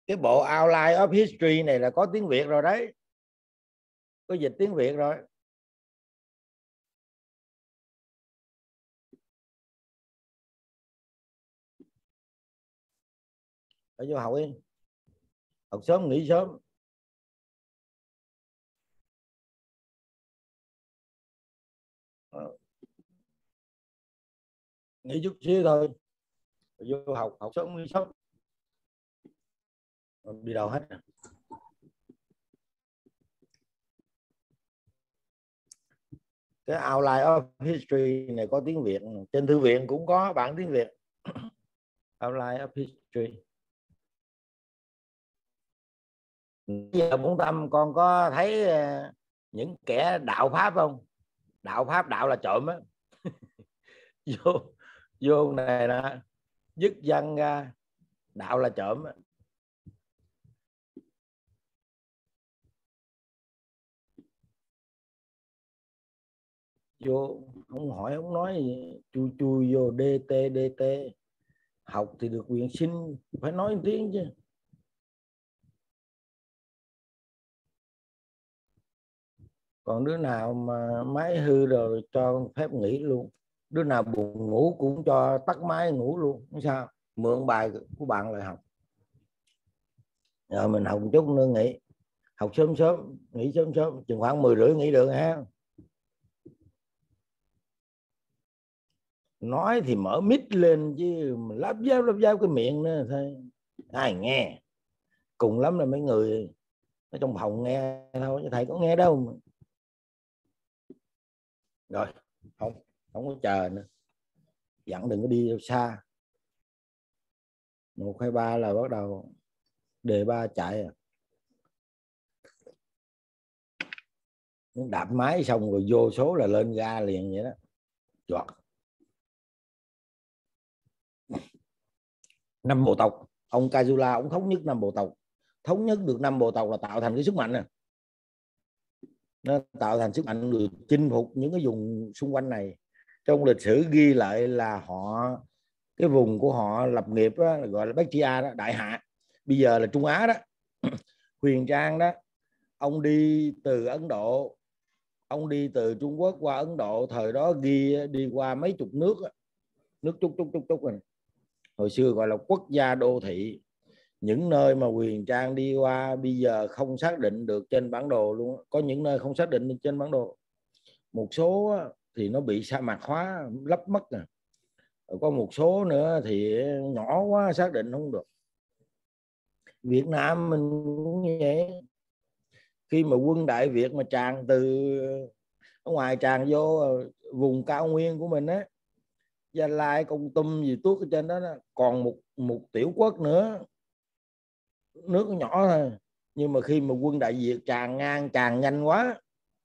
cái bộ Outline of History này là có tiếng Việt rồi đấy, có dịch tiếng Việt rồi. Ở vô học đi, học sớm nghỉ sớm. Nghỉ chút xíu thôi, vô học sớm nghỉ sớm. Đi đâu hết. Cái Outline of History này có tiếng Việt, trên thư viện cũng có bản tiếng Việt. Outline of History. Giờ Bổn Tâm con có thấy những kẻ đạo pháp không? Đạo pháp, đạo là trộm á. vô này nè, dứt văn ra, đạo là trộm á. Vô không hỏi không nói gì, chui vô DT. Học thì được quyền sinh, phải nói tiếng chứ. Còn đứa nào mà máy hư rồi cho phép nghỉ luôn, đứa nào buồn ngủ cũng cho tắt máy ngủ luôn, không sao, mượn bài của bạn lại học. Rồi mình học một chút nữa nghỉ, học sớm nghỉ sớm, chừng khoảng 10:30 nghỉ được ha. Nói thì mở mic lên chứ lắp ráp cái miệng nữa thôi, ai nghe. Cùng lắm là mấy người ở trong phòng nghe thôi, chứ thầy có nghe đâu. Rồi không có chờ nữa, dặn đừng có đi xa. 1, 2, 3 là bắt đầu đề 3 chạy à. Đạp máy xong rồi vô số là lên ga liền vậy đó. Chọt. 5 bộ tộc, ông Kajula ông thống nhất 5 bộ tộc, thống nhất được 5 bộ tộc là tạo thành cái sức mạnh này. Nó tạo thành sức mạnh được chinh phục những cái vùng xung quanh này. Trong lịch sử ghi lại là họ, cái vùng của họ lập nghiệp đó, gọi là Bactria đó, Đại Hạ, bây giờ là Trung Á đó. Huyền Trang đó, ông đi từ Ấn Độ, ông đi từ Trung Quốc qua Ấn Độ, thời đó ghi đi qua mấy chục nước, nước chút rồi. Hồi xưa gọi là quốc gia đô thị. Những nơi mà Huyền Trang đi qua bây giờ không xác định được trên bản đồ luôn, có những nơi không xác định được trên bản đồ. Một số thì nó bị sa mạc hóa lấp mất nè, có một số nữa thì nhỏ quá xác định không được. Việt Nam mình cũng như vậy. Khi mà quân Đại Việt mà tràn từ ở ngoài tràn vô vùng cao nguyên của mình á, Gia Lai, Kon Tum gì tuốt ở trên đó, còn một tiểu quốc nữa, nước nhỏ thôi, nhưng mà khi mà quân Đại Việt tràn ngang tràn nhanh quá,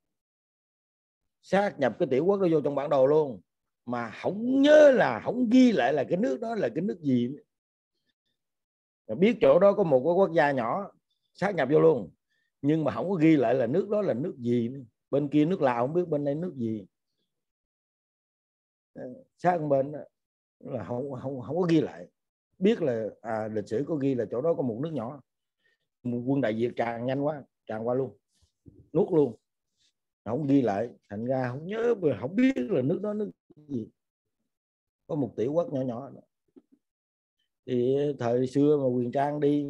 sát nhập cái tiểu quốc đó vô trong bản đồ luôn, mà không nhớ là không ghi lại là cái nước đó là cái nước gì. Biết chỗ đó có một cái quốc gia nhỏ sát nhập vô luôn, nhưng mà không có ghi lại là nước đó là nước gì. Bên kia nước Lào không biết, bên đây nước gì. Sát bên là không có ghi lại. Biết là lịch sử có ghi là chỗ đó có một nước nhỏ, một quân Đại Việt tràn nhanh quá, tràn qua luôn, nuốt luôn, không ghi lại, thành ra không nhớ, không biết là nước đó nước gì. Có một tiểu quốc nhỏ nhỏ. Thì thời xưa mà Huyền Trang đi,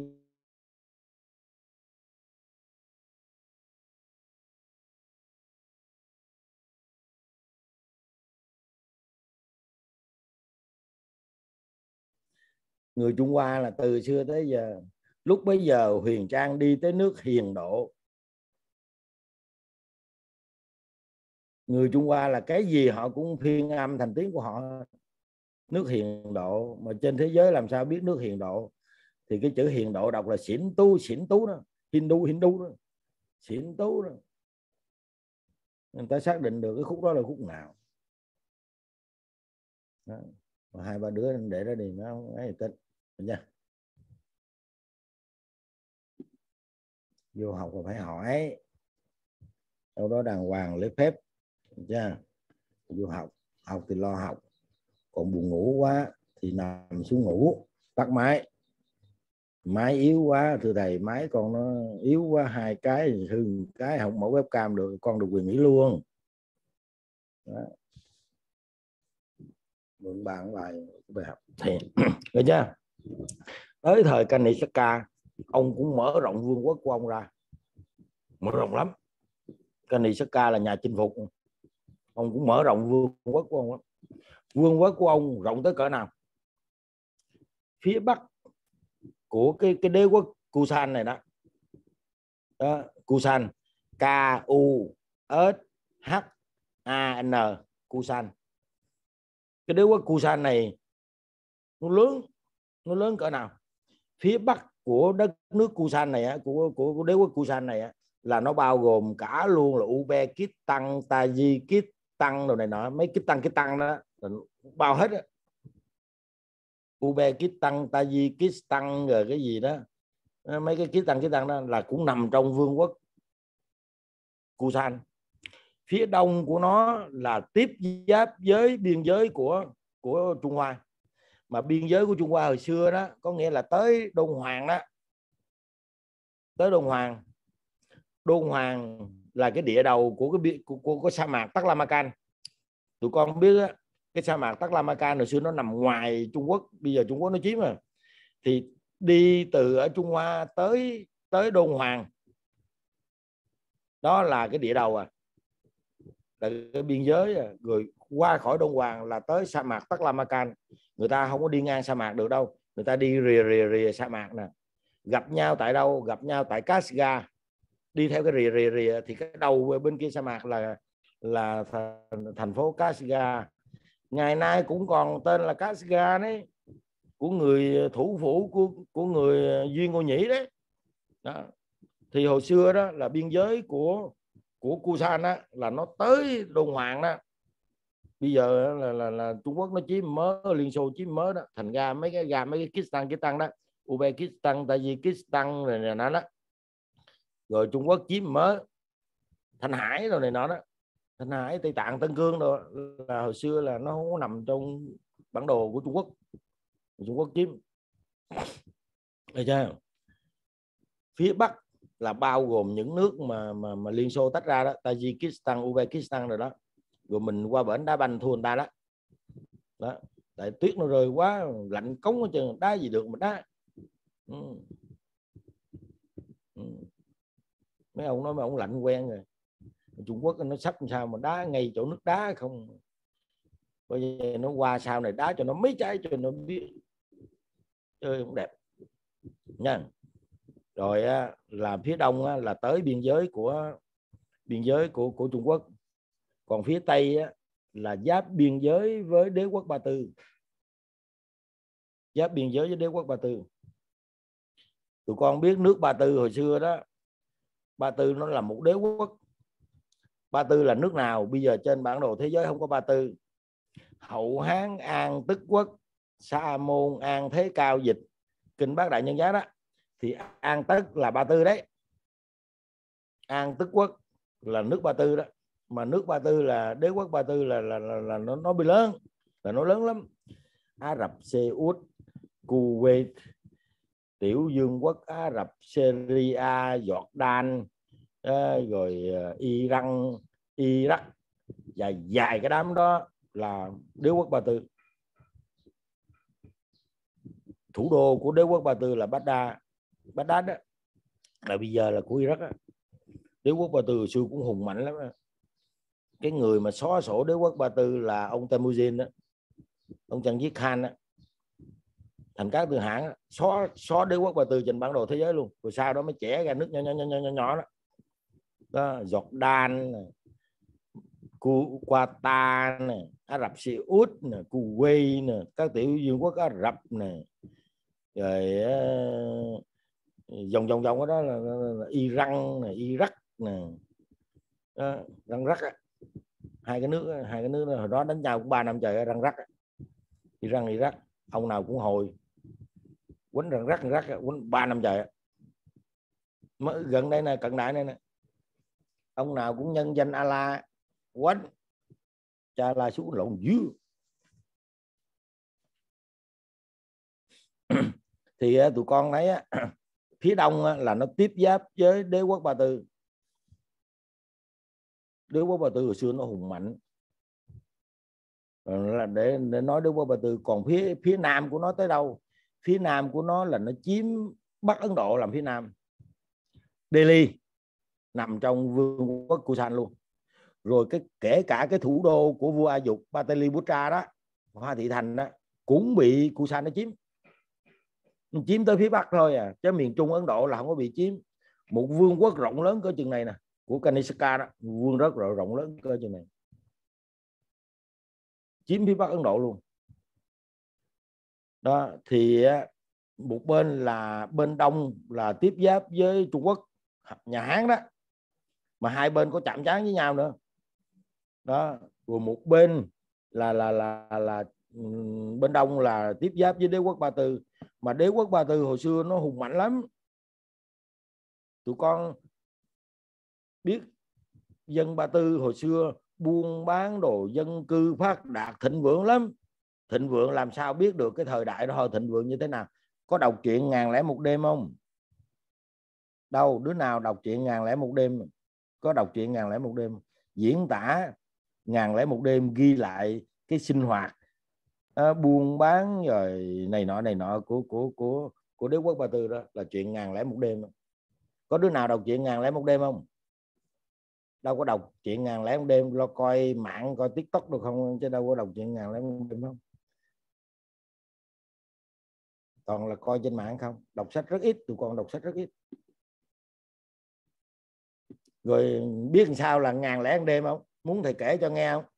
người Trung Hoa là từ xưa tới giờ, lúc bấy giờ Huyền Trang đi tới nước Hiền Độ. Người Trung Hoa là cái gì họ cũng phiên âm thành tiếng của họ. Nước Hiền Độ, mà trên thế giới làm sao biết nước Hiền Độ. Thì cái chữ Hiền Độ đọc là xỉn tú đó, Hindu đó, xỉn tú đó. Người ta xác định được cái khúc đó là khúc nào đó. 2, 3 đứa để đó đi, nó không ấy tính nha. Vô học là phải hỏi đâu đó đàng hoàng lấy phép nha. Vô học thì lo học, còn buồn ngủ quá thì nằm xuống ngủ, tắt máy. Máy yếu quá thưa thầy, máy con nó yếu quá, 2 cái hư cái không mở webcam được, con được quyền nghỉ luôn. Đó. Mượn bạn bài học thì được chưa? Tới thời Kanisaka, ông cũng mở rộng vương quốc của ông ra, mở rộng lắm. Kanisaka là nhà chinh phục, ông cũng mở rộng vương quốc của ông lắm. Vương quốc của ông rộng tới cỡ nào? Phía bắc của cái đế quốc Kusan này đó, Kusan, K-U-S-H-A-N, Kusan. Cái đế quốc Kusan này nó lớn cỡ nào? Phía bắc của đất nước Kusan này, của đế quốc Kusan này là nó bao gồm cả luôn là Uzbekistan, Tajikistan đồ này nọ, mấy cái tăng đó bao hết á. Uzbekistan, Tajikistan rồi cái gì đó, mấy cái tăng đó là cũng nằm trong vương quốc Kusan. Phía đông của nó là tiếp giáp với biên giới của Trung Hoa, mà biên giới của Trung Hoa hồi xưa đó có nghĩa là tới Đôn Hoàng đó, tới Đôn Hoàng. Đôn Hoàng là cái địa đầu của sa mạc Taklamakan. Tụi con biết đó, cái sa mạc Taklamakan hồi xưa nó nằm ngoài Trung Quốc, bây giờ Trung Quốc nó chiếm rồi. Thì đi từ ở Trung Hoa tới Đôn Hoàng, đó là cái địa đầu là cái biên giới rồi qua khỏi Đôn Hoàng là tới sa mạc Taklamakan. Người ta không có đi ngang sa mạc được đâu, người ta đi rìa sa mạc nè. Gặp nhau tại đâu? Gặp nhau tại Kashgar. Đi theo cái rìa thì cái đầu bên kia sa mạc là thành phố Kashgar. Ngày nay cũng còn tên là Kashgar đấy, của người thủ phủ của người Duy Ngô Nhĩ đấy. Đó. Thì hồi xưa đó là biên giới của Kusan đó, là nó tới Đôn Hoàng đó. Bây giờ là Trung Quốc nó chiếm mớ, Liên Xô chiếm mớ đó, thành ra mấy cái Kistan đó, Uzbekistan, Tajikistan rồi nó đó. Rồi Trung Quốc chiếm mớ Thanh Hải rồi này nọ đó, Thanh Hải, Tây Tạng, Tân Cương rồi, là hồi xưa là nó không nằm trong bản đồ của Trung Quốc. Trung Quốc chiếm. Được chưa? Phía bắc là bao gồm những nước mà Liên Xô tách ra đó, Tajikistan, Uzbekistan rồi đó. Rồi mình qua bển đá banh thua người ta đó. Đó. Tại tuyết nó rơi quá lạnh cống hết trơn, đá gì được mà đá. Mấy ông nói mấy ông lạnh quen rồi. Trung Quốc nó sắp làm sao mà đá ngay chỗ nước đá không. Bây giờ nó qua sau này đá cho nó mấy trái cho nó biết chơi cũng đẹp nha. Rồi là phía đông là tới biên giới của Trung Quốc. Còn phía tây là giáp biên giới với đế quốc Ba Tư. Giáp biên giới với đế quốc Ba Tư. Tụi con biết nước Ba Tư hồi xưa đó, Ba Tư nó là một đế quốc. Ba Tư là nước nào? Bây giờ trên bản đồ thế giới không có Ba Tư. Hậu Hán, An, Tức Quốc, Sa Môn, An, Thế Cao, Dịch, Kinh Bát Đại Nhân Giá đó. Thì An Tức là Ba Tư đấy. An Tức Quốc là nước Ba Tư đó. Mà nước Ba Tư là đế quốc Ba Tư là nó bị lớn, là nó lớn lắm. Ả Rập Xê Út, Kuwait, Tiểu Dương quốc Ả Rập, Syria, Jordan, rồi Iran, Iraq, dài cái đám đó là đế quốc Ba Tư. Thủ đô của đế quốc Ba Tư là Baghdad đó, là bây giờ là của Iraq đó. Đế quốc Ba Tư xưa cũng hùng mạnh lắm đó. Cái người mà xóa sổ đế quốc Ba Tư là ông Temujin đó, ông Genghis Khan đó. Thành các tư hãng xóa đế quốc Ba Tư trên bản đồ thế giới luôn. Rồi sau đó mới chẻ ra nước nhỏ đó. Đó, Jordan, Qatar, Ả Rập Xê Út, Kuwait, các tiểu vương quốc Ả Rập này, rồi vòng đó là Iran, Iraq này, Răng Rắc. Hai cái nước hồi đó đánh nhau cũng 3 năm trời. Răng Rắc, Iran, Iraq, ông nào cũng hồi quýnh Răng Rắc quýnh 3 năm trời. Mới gần đây này, cận đại này nè, ông nào cũng nhân danh Allah quýnh cha la xuống lộn dữ. Thì tụi con thấy phía đông là nó tiếp giáp với đế quốc Ba Tư. Đế quốc Ba Tư hồi xưa nó hùng mạnh, là để nói đế quốc Ba Tư. Còn phía nam của nó tới đâu? Phía nam của nó là nó chiếm Bắc Ấn Độ làm phía nam. Delhi nằm trong vương quốc Kusan luôn. Rồi kể cả cái thủ đô của vua A Dục, Pataliputra đó, Hoa Thị Thành đó, cũng bị Kusan nó chiếm tới phía bắc thôi à, chứ miền trung Ấn Độ là không có bị chiếm. Một vương quốc rộng lớn cỡ chừng này nè, của Kanishka đó, vương rất rộng lớn cỡ chừng này, chiếm phía bắc Ấn Độ luôn đó. Thì một bên là bên đông là tiếp giáp với Trung Quốc, nhà Hán đó, mà hai bên có chạm trán với nhau nữa đó. Rồi một bên là bên đông là tiếp giáp với đế quốc Ba Tư, mà đế quốc Ba Tư hồi xưa nó hùng mạnh lắm. Tụi con biết dân Ba Tư hồi xưa buôn bán đồ, dân cư phát đạt thịnh vượng lắm. Thịnh vượng làm sao biết được cái thời đại đó thịnh vượng như thế nào? Có đọc truyện Ngàn Lẻ Một Đêm không? Đâu, đứa nào đọc truyện Ngàn Lẻ Một Đêm? Có đọc truyện Ngàn Lẻ Một Đêm diễn tả Ngàn Lẻ Một Đêm, ghi lại cái sinh hoạt buôn bán rồi này nọ của đế quốc Ba Tư đó, là chuyện Ngàn Lẻ Một Đêm. Có đứa nào đọc chuyện Ngàn Lẻ Một Đêm không? Đâu có đọc chuyện Ngàn Lẻ Một Đêm, lo coi mạng, coi TikTok được không, chứ đâu có đọc chuyện Ngàn Lẻ Một Đêm không. Toàn là coi trên mạng không, đọc sách rất ít, tụi con đọc sách rất ít. Rồi biết làm sao là Ngàn Lẻ Một Đêm không? Muốn thầy kể cho nghe không?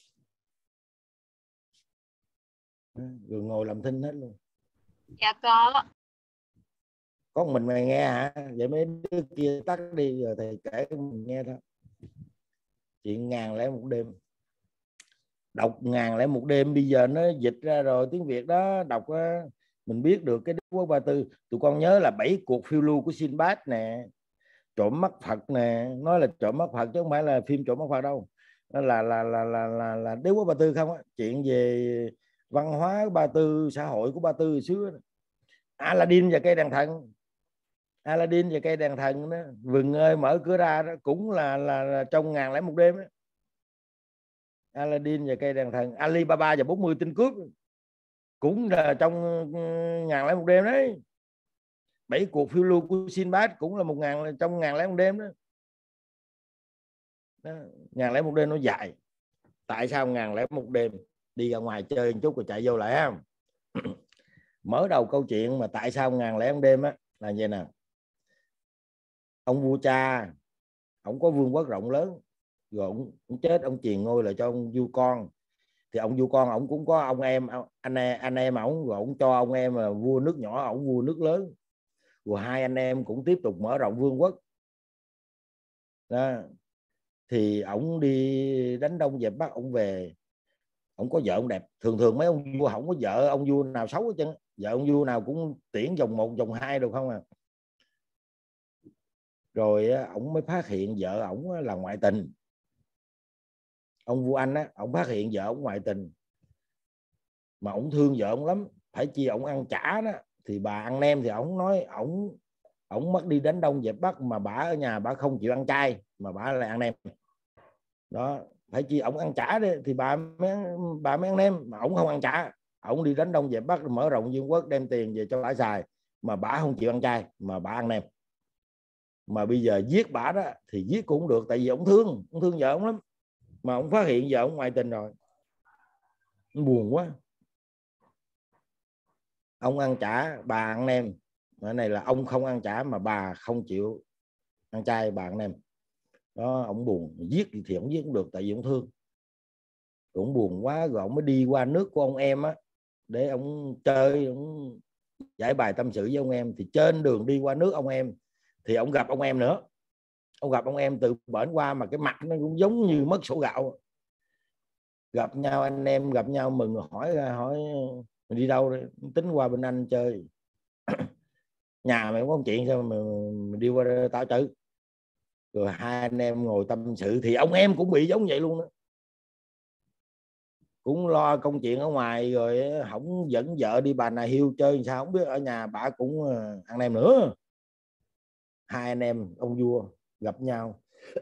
Rồi ngồi làm thinh hết luôn. Dạ có. Có mình mày nghe hả? Vậy mấy đứa kia tắt đi rồi thầy kể mình nghe thôi. Chuyện Ngàn Lẻ Một Đêm. Đọc Ngàn Lẻ Một Đêm bây giờ nó dịch ra rồi tiếng Việt đó, đọc mình biết được cái đế quốc Ba Tư. Tụi con nhớ là 7 cuộc phiêu lưu của Sinbad nè, trộm mắt Phật nè, nói là trộm mắt Phật chứ không phải là phim trộm mắt Phật đâu. Nó là đế quốc Ba Tư không á, chuyện về văn hóa Ba Tư, xã hội của Ba Tư hồi xưa. Aladdin và cây đèn thần. Aladdin và cây đèn thần đó, vừng ơi mở cửa ra đó, cũng là trong Ngàn Lẻ Một Đêm đó. Aladdin và cây đèn thần. Alibaba và 40 tên cướp cũng là trong Ngàn Lẻ Một Đêm đấy. 7 cuộc phiêu lưu của Sinbad cũng là trong Ngàn Lẻ Một Đêm đó. Ngàn Lẻ Một Đêm nó dài. Tại sao Ngàn Lẻ Một Đêm? Đi ra ngoài chơi một chút rồi chạy vô lại không? Mở đầu câu chuyện mà tại sao Ngàn Lẻ Một Đêm á là vậy nè. Ông vua cha, ông có vương quốc rộng lớn, rồi ông chết, ông truyền ngôi lại cho ông vua con. Thì ông vua con ông cũng có ông em, anh em ông, rồi ông cho ông em là vua nước nhỏ, ông vua nước lớn. Rồi hai anh em cũng tiếp tục mở rộng vương quốc đó. Thì ông đi đánh đông dẹp bắc, ông về, ông có vợ ông đẹp. Thường mấy ông vua không có vợ ông vua nào xấu hết trơn, vợ ông vua nào cũng tuyển vòng 1 vòng 2 được không à. Rồi ông mới phát hiện vợ ông là ngoại tình. Ông vua Anh á, ông phát hiện vợ ông ngoại tình, mà ông thương vợ ông lắm, phải chi ông ăn chả đó. Thì bà ăn nem thì ông nói ông mất đi đánh đông dẹp bắc, mà bả ở nhà bả không chịu ăn chay, mà bả lại ăn nem đó. Phải chi ông ăn chả đấy thì bà mới ăn nem, mà ông không ăn chả. Ông đi đánh đông dẹp bắc, mở rộng vương quốc, đem tiền về cho bả xài, mà bả không chịu ăn chay, mà bả ăn nem. Mà bây giờ giết bả đó thì giết cũng được, tại vì ông thương vợ ông lắm, mà ông phát hiện vợ ông ngoại tình rồi. Buồn quá. Ông ăn chả, bà ăn nem. Cái này là ông không ăn chả mà bà không chịu ăn chay, bà ăn nem đó. Ông buồn, giết thì ông giết cũng được, tại vì ông thương. Cũng buồn quá, rồi ông mới đi qua nước của ông em á, để ông chơi, ông giải bài tâm sự với ông em. Thì trên đường đi qua nước ông em thì ông gặp ông em nữa. Ông gặp ông em từ bển qua, mà cái mặt nó cũng giống như mất sổ gạo. Gặp nhau, anh em gặp nhau mừng, hỏi mình đi đâu đấy? Tính qua bên anh chơi. Nhà mày không có chuyện sao mà đi qua tao chơi? Rồi hai anh em ngồi tâm sự, thì ông em cũng bị giống vậy luôn đó. cũng lo công chuyện ở ngoài, rồi không dẫn vợ đi Bà Nà Hills chơi sao không biết, ở nhà bà cũng ăn nem nữa. Hai anh em ông vua gặp nhau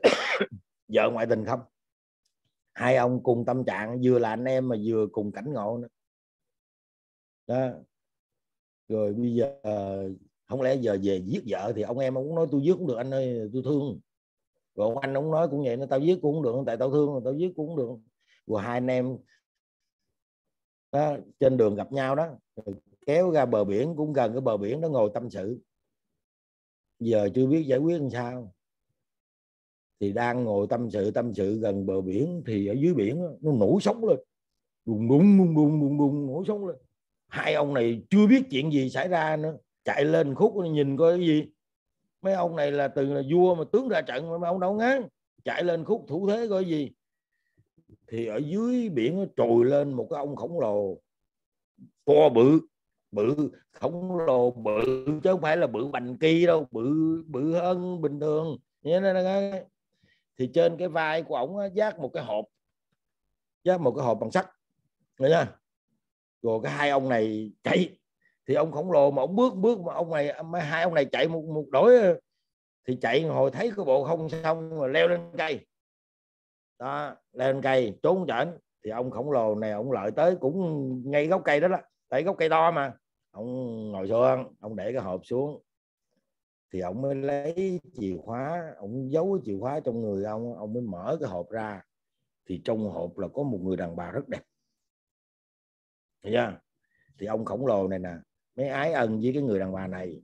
vợ ngoại tình không, hai ông cùng tâm trạng, vừa là anh em mà vừa cùng cảnh ngộ nữa đó. Rồi bây giờ không lẽ giờ về giết vợ, thì ông em ông cũng nói tôi giết cũng được anh ơi, tôi thương. Rồi ông anh ông nói cũng vậy, nó tao giết cũng không được, tại tao thương, tao giết cũng không được. Rồi hai anh em đó, trên đường gặp nhau đó, kéo ra bờ biển, cũng gần cái bờ biển đó, ngồi tâm sự. Giờ chưa biết giải quyết làm sao, thì đang ngồi tâm sự gần bờ biển, thì ở dưới biển đó, nó nổi sóng lên, đùng đùng đùng đùng đùng đùng, nổi sóng lên. Hai ông này chưa biết chuyện gì xảy ra nữa, chạy lên khúc nhìn coi cái gì. Mấy ông này là từ là vua mà tướng ra trận, mà mấy ông đâu ngán, chạy lên khúc thủ thế coi gì. Thì ở dưới biển trồi lên một cái ông khổng lồ, to bự, bự khổng lồ bự, chứ không phải là bự bành kia đâu, bự hơn bình thường. Thì trên cái vai của ổng vác một cái hộp bằng sắt, nghe nha. Rồi cái hai ông này chạy, thì ông khổng lồ mà ông bước mà ông này, hai ông này chạy một đổi, thì chạy hồi thấy cái bộ không xong rồi leo lên cây đó, leo lên cây trốn tránh. Thì ông khổng lồ này ông lợi tới cũng ngay gốc cây đó, tại gốc cây to mà. Ông ngồi xuống, ông để cái hộp xuống, thì ông mới lấy chìa khóa, ông giấu cái chìa khóa trong người ông mới mở cái hộp ra. Thì trong hộp là có một người đàn bà rất đẹp, thấy chưa? Thì ông khổng lồ này nè mới ái ân với cái người đàn bà này,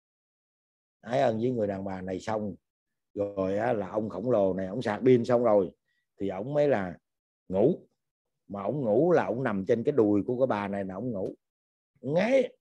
ái ân với người đàn bà này xong rồi á, là ông khổng lồ này ông sạc pin xong rồi, thì ông mới là ngủ. Mà ông ngủ là ông nằm trên cái đùi của cái bà này, là ông ngủ ngáy,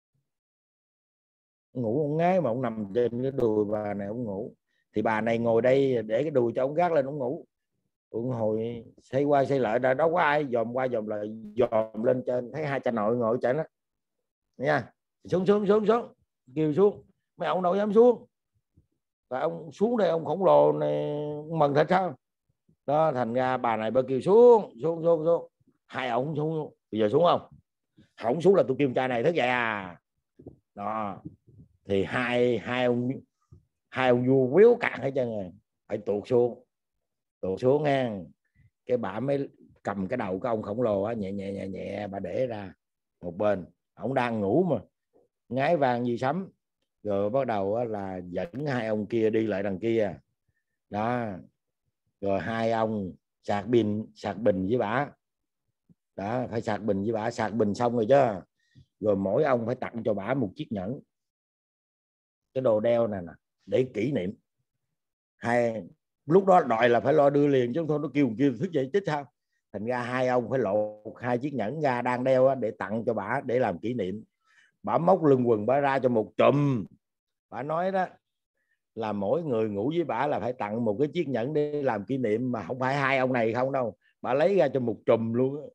ông ngáy mà ông nằm trên cái đùi bà này ông ngủ. Thì bà này ngồi đây để cái đùi cho ông gác lên ông ngủ. Ông hồi xây qua xây lại đâu có ai, dòm qua dòm lại, dòm lên trên thấy hai cha nội ngồi trên đó nha. Xuống kêu xuống, mấy ông đâu dám xuống. Và ông xuống đây, ông khổng lồ này mừng thật sao đó. Thành ra bà này bà kêu xuống. Hai ông xuống, bây giờ xuống không? Không xuống là tôi kêu cha này thức dậy à đó. Thì hai ông vua quéo cạn hết trơn rồi, phải tuột xuống nghe. Cái bà mới cầm cái đầu của ông khổng lồ á, nhẹ bà để ra một bên. Ông đang ngủ mà ngái vang như sấm. Rồi bắt đầu là dẫn hai ông kia đi lại đằng kia đó. Rồi hai ông sạc bình với bả đó, phải sạc bình với bả. Sạc bình xong rồi chứ, rồi mỗi ông phải tặng cho bả một chiếc nhẫn, cái đồ đeo này nè, để kỷ niệm. Hai lúc đó đòi là phải lo đưa liền, chứ không thôi nó kêu thức dậy chết sao. Thành ra hai ông phải lộ hai chiếc nhẫn ra đang đeo để tặng cho bả, để làm kỷ niệm. Bả móc lưng quần bả ra cho một chùm. Bả nói đó là mỗi người ngủ với bả là phải tặng một cái chiếc nhẫn để làm kỷ niệm, mà không phải hai ông này không đâu, bả lấy ra cho một chùm luôn.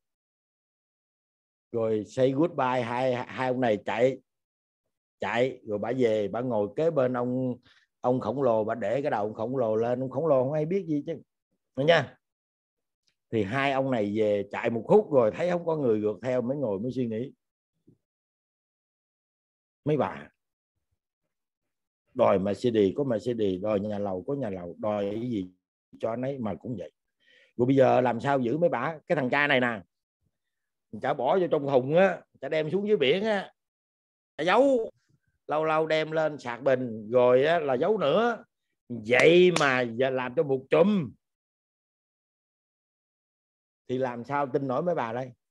Rồi say goodbye, hai ông này chạy rồi bả về, bả ngồi kế bên ông khổng lồ, bả để cái đầu ông khổng lồ lên. Ông khổng lồ không ai biết gì chứ nha. Thì hai ông này về chạy một khúc rồi thấy không có người gượt theo, mới ngồi mới suy nghĩ. Mấy bà đòi Mercedes có Mercedes, đòi nhà lầu có nhà lầu, đòi cái gì cho anh ấy mà cũng vậy. Rồi bây giờ làm sao giữ mấy bà? Cái thằng cha này nè, chả bỏ vô trong thùng á, chả đem xuống dưới biển á, chả giấu, lâu lâu đem lên sạc bình rồi á, là giấu nữa. Vậy mà giờ làm cho một chùm, thì làm sao tin nổi mấy bà đây.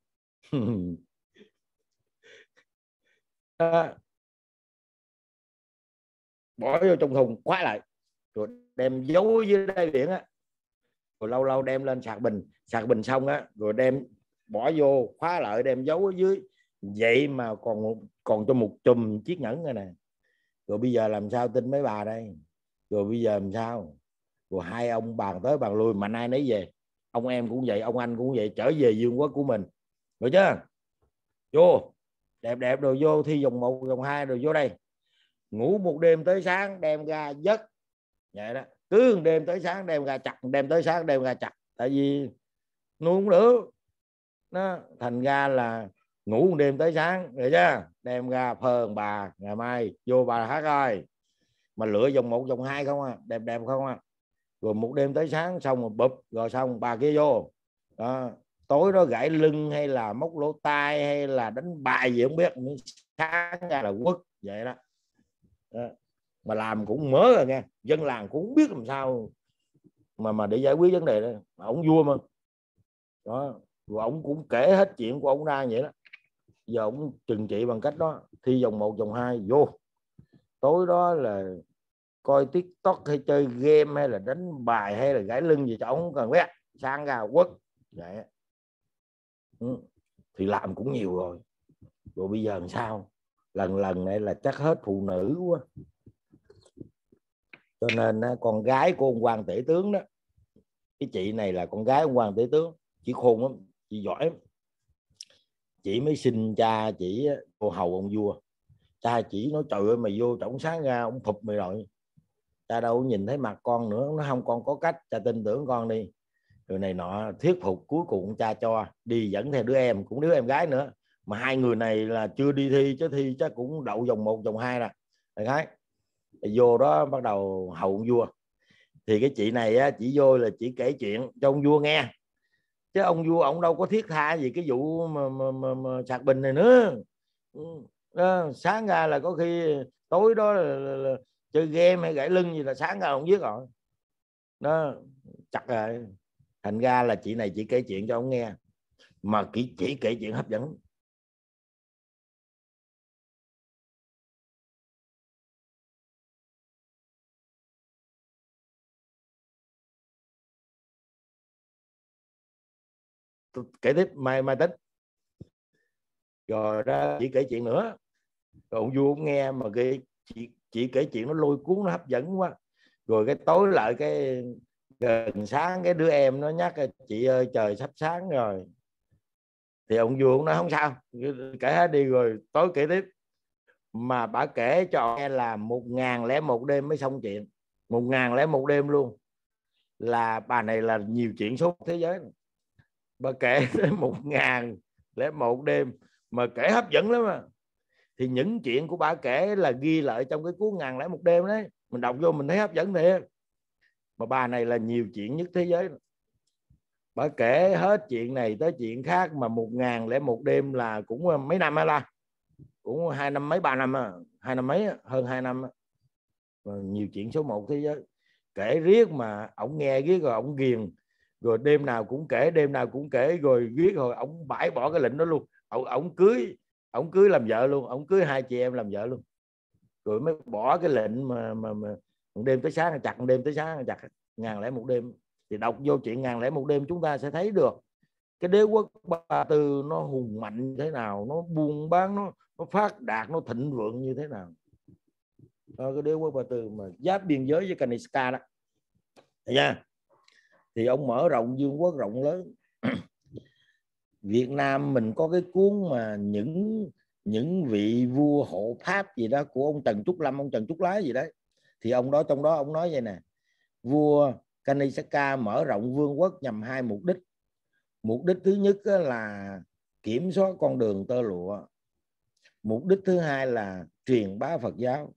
Bỏ vô trong thùng khóa lại, rồi đem giấu dưới đáy biển á, rồi lâu lâu đem lên sạc bình xong á, rồi đem bỏ vô khóa lại, đem giấu ở dưới. Vậy mà còn cho một chùm chiếc nhẫn này nè. Rồi bây giờ làm sao tin mấy bà đây? Rồi bây giờ làm sao? Rồi hai ông bàn tới bàn lui, mà ai nấy về. Ông em cũng vậy, ông anh cũng vậy, trở về vương quốc của mình rồi chứ. Vô đẹp rồi, vô thi vòng 1 vòng 2 rồi vô đây ngủ một đêm tới sáng, đem ra giấc vậy đó. Cứ đêm tới sáng đem ra chặt, đêm tới sáng đem ra chặt. Tại vì nuôi không được, nó thành ra là ngủ một đêm tới sáng, rồi chứ đem ra phơi bà, ngày mai vô bà hát ơi, mà lựa vòng 1 vòng 2 không à, đẹp đẹp không à, rồi một đêm tới sáng xong rồi bụp, rồi xong bà kia vô đó, tối đó gãy lưng hay là móc lỗ tai hay là đánh bài gì không biết, sáng ra là quất vậy đó. Đó. Mà làm cũng mới rồi nha, dân làng cũng biết làm sao mà để giải quyết vấn đề đó, mà ông vua mà đó, rồi ông cũng kể hết chuyện của ông ra vậy đó. Giờ ông trừng trị bằng cách đó, thi vòng 1 vòng 2 vô, tối đó là coi TikTok hay chơi game hay là đánh bài hay là gãy lưng gì cho ông cần biết, sang ra quất vậy. Thì làm cũng nhiều rồi, rồi bây giờ làm sao, lần này là chắc hết phụ nữ quá, cho nên con gái của ông quan tể tướng đó, cái chị này là con gái ông quan tể tướng, chị khôn lắm, chị giỏi lắm. Chị mới xin cha chị cô hầu ông vua, cha chị nói trời ơi mày vô trọng sáng ra ông phục mày rồi, cha đâu nhìn thấy mặt con nữa, nó không, con có cách, cha tin tưởng con đi, rồi này nọ thuyết phục, cuối cùng cha cho đi dẫn theo đứa em, cũng đứa em gái nữa, mà hai người này là chưa đi thi, chứ thi chắc cũng đậu vòng 1 vòng 2 rồi đại khái. Vô đó bắt đầu hầu ông vua, thì cái chị này á, chỉ vô là chỉ kể chuyện cho ông vua nghe, chứ ông vua ông đâu có thiết tha gì cái vụ mà sạc bình này nữa. Đó, sáng ra là có khi tối đó là chơi game hay gãy lưng gì là sáng ra ông biết rồi đó, chặt rồi. Thành ra là chị này chỉ kể chuyện cho ông nghe, mà chỉ kể chuyện hấp dẫn. Kể tiếp mai tính rồi đó, chỉ kể chuyện nữa, rồi ông vua cũng nghe, mà cái chị kể chuyện nó lôi cuốn, nó hấp dẫn quá. Rồi cái tối lại cái gần sáng, cái đứa em nó nhắc chị ơi trời sắp sáng rồi, thì ông vua cũng nói không sao, kể hết đi, rồi tối kể tiếp. Mà bà kể cho nghe là 1001 đêm mới xong chuyện, 1001 đêm luôn, là bà này là nhiều chuyện số thế giới này. Bà kể tới 1001 đêm mà kể hấp dẫn lắm mà. Thì những chuyện của bà kể là ghi lại trong cái cuốn 1001 đêm đấy, mình đọc vô mình thấy hấp dẫn thiệt. Mà bà này là nhiều chuyện nhất thế giới, bà kể hết chuyện này tới chuyện khác, mà 1001 đêm là cũng mấy năm là cũng 2 năm mấy 3 năm, 2 năm mấy, hơn 2 năm. Nhiều chuyện số 1 thế giới, kể riết mà ổng nghe riết rồi ổng ghiền, rồi đêm nào cũng kể, đêm nào cũng kể, rồi riết rồi ổng bãi bỏ cái lệnh đó luôn, ổng cưới làm vợ luôn, ổng cưới 2 chị em làm vợ luôn, rồi mới bỏ cái lệnh mà đêm tới sáng chặt, đêm tới sáng chặt 1001 đêm. Thì đọc vô chuyện 1001 đêm chúng ta sẽ thấy được cái đế quốc Ba Tư nó hùng mạnh như thế nào, nó buôn bán, nó phát đạt, nó thịnh vượng như thế nào. Cái đế quốc Ba Tư mà giáp biên giới với Kazakhstan đó, thấy chưa? Thì ông mở rộng vương quốc rộng lớn. Việt Nam mình có cái cuốn mà những vị vua hộ pháp gì đó của ông Trần Trúc Lâm, ông Trần Trúc Lái gì đấy, thì ông đó trong đó ông nói vậy nè: vua Kazakhstan mở rộng vương quốc nhằm 2 mục đích. Mục đích thứ nhất là kiểm soát con đường tơ lụa, mục đích thứ hai là truyền bá Phật giáo.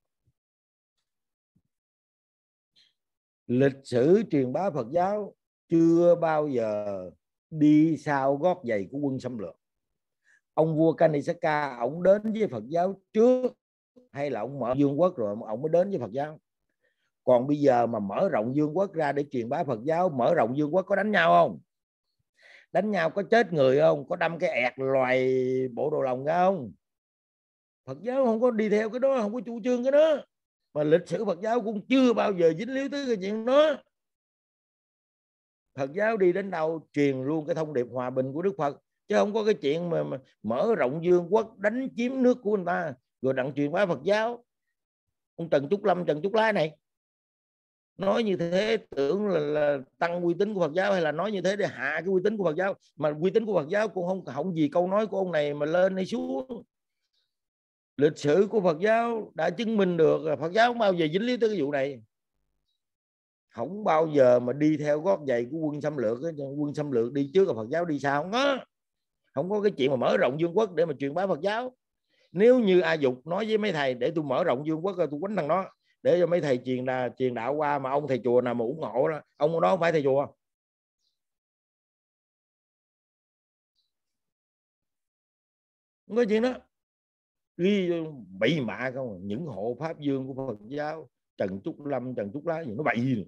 Lịch sử truyền bá Phật giáo chưa bao giờ đi sau gót giày của quân xâm lược. Ông vua Kazakhstan ông đến với Phật giáo trước, hay là ông mở vương quốc rồi ông mới đến với Phật giáo? Còn bây giờ mà mở rộng vương quốc ra để truyền bá Phật giáo, mở rộng vương quốc có đánh nhau không? Đánh nhau có chết người không? Có đâm cái ẹt loài bộ đồ lòng ra không? Phật giáo không có đi theo cái đó, không có chủ trương cái đó. Mà lịch sử Phật giáo cũng chưa bao giờ dính líu tới cái chuyện đó. Phật giáo đi đến đâu truyền luôn cái thông điệp hòa bình của Đức Phật, chứ không có cái chuyện mà mở rộng vương quốc đánh chiếm nước của người ta rồi đặng truyền bá Phật giáo. Ông Trần Trúc Lâm, Trần Trúc Lái này nói như thế tưởng là tăng uy tín của Phật giáo, hay là nói như thế để hạ cái uy tín của Phật giáo? Mà uy tín của Phật giáo cũng không gì câu nói của ông này mà lên hay xuống. Lịch sử của Phật giáo đã chứng minh được là Phật giáo không bao giờ dính líu tới cái vụ này, không bao giờ mà đi theo gót giày của quân xâm lược. Quân xâm lược đi trước là Phật giáo đi sau, không có. Không có cái chuyện mà mở rộng vương quốc để mà truyền bá Phật giáo. Nếu như A Dục nói với mấy thầy để tôi mở rộng vương quốc, tôi quánh thằng nó để cho mấy thầy truyền đạo qua, mà ông thầy chùa nào mà ủng hộ đó, ông đó không phải thầy chùa. Không có chuyện đó. Ghi bậy mạ không, những hộ pháp dương của Phật giáo, Trần Trúc Lâm, Trần Trúc Lá gì nó bậy gì.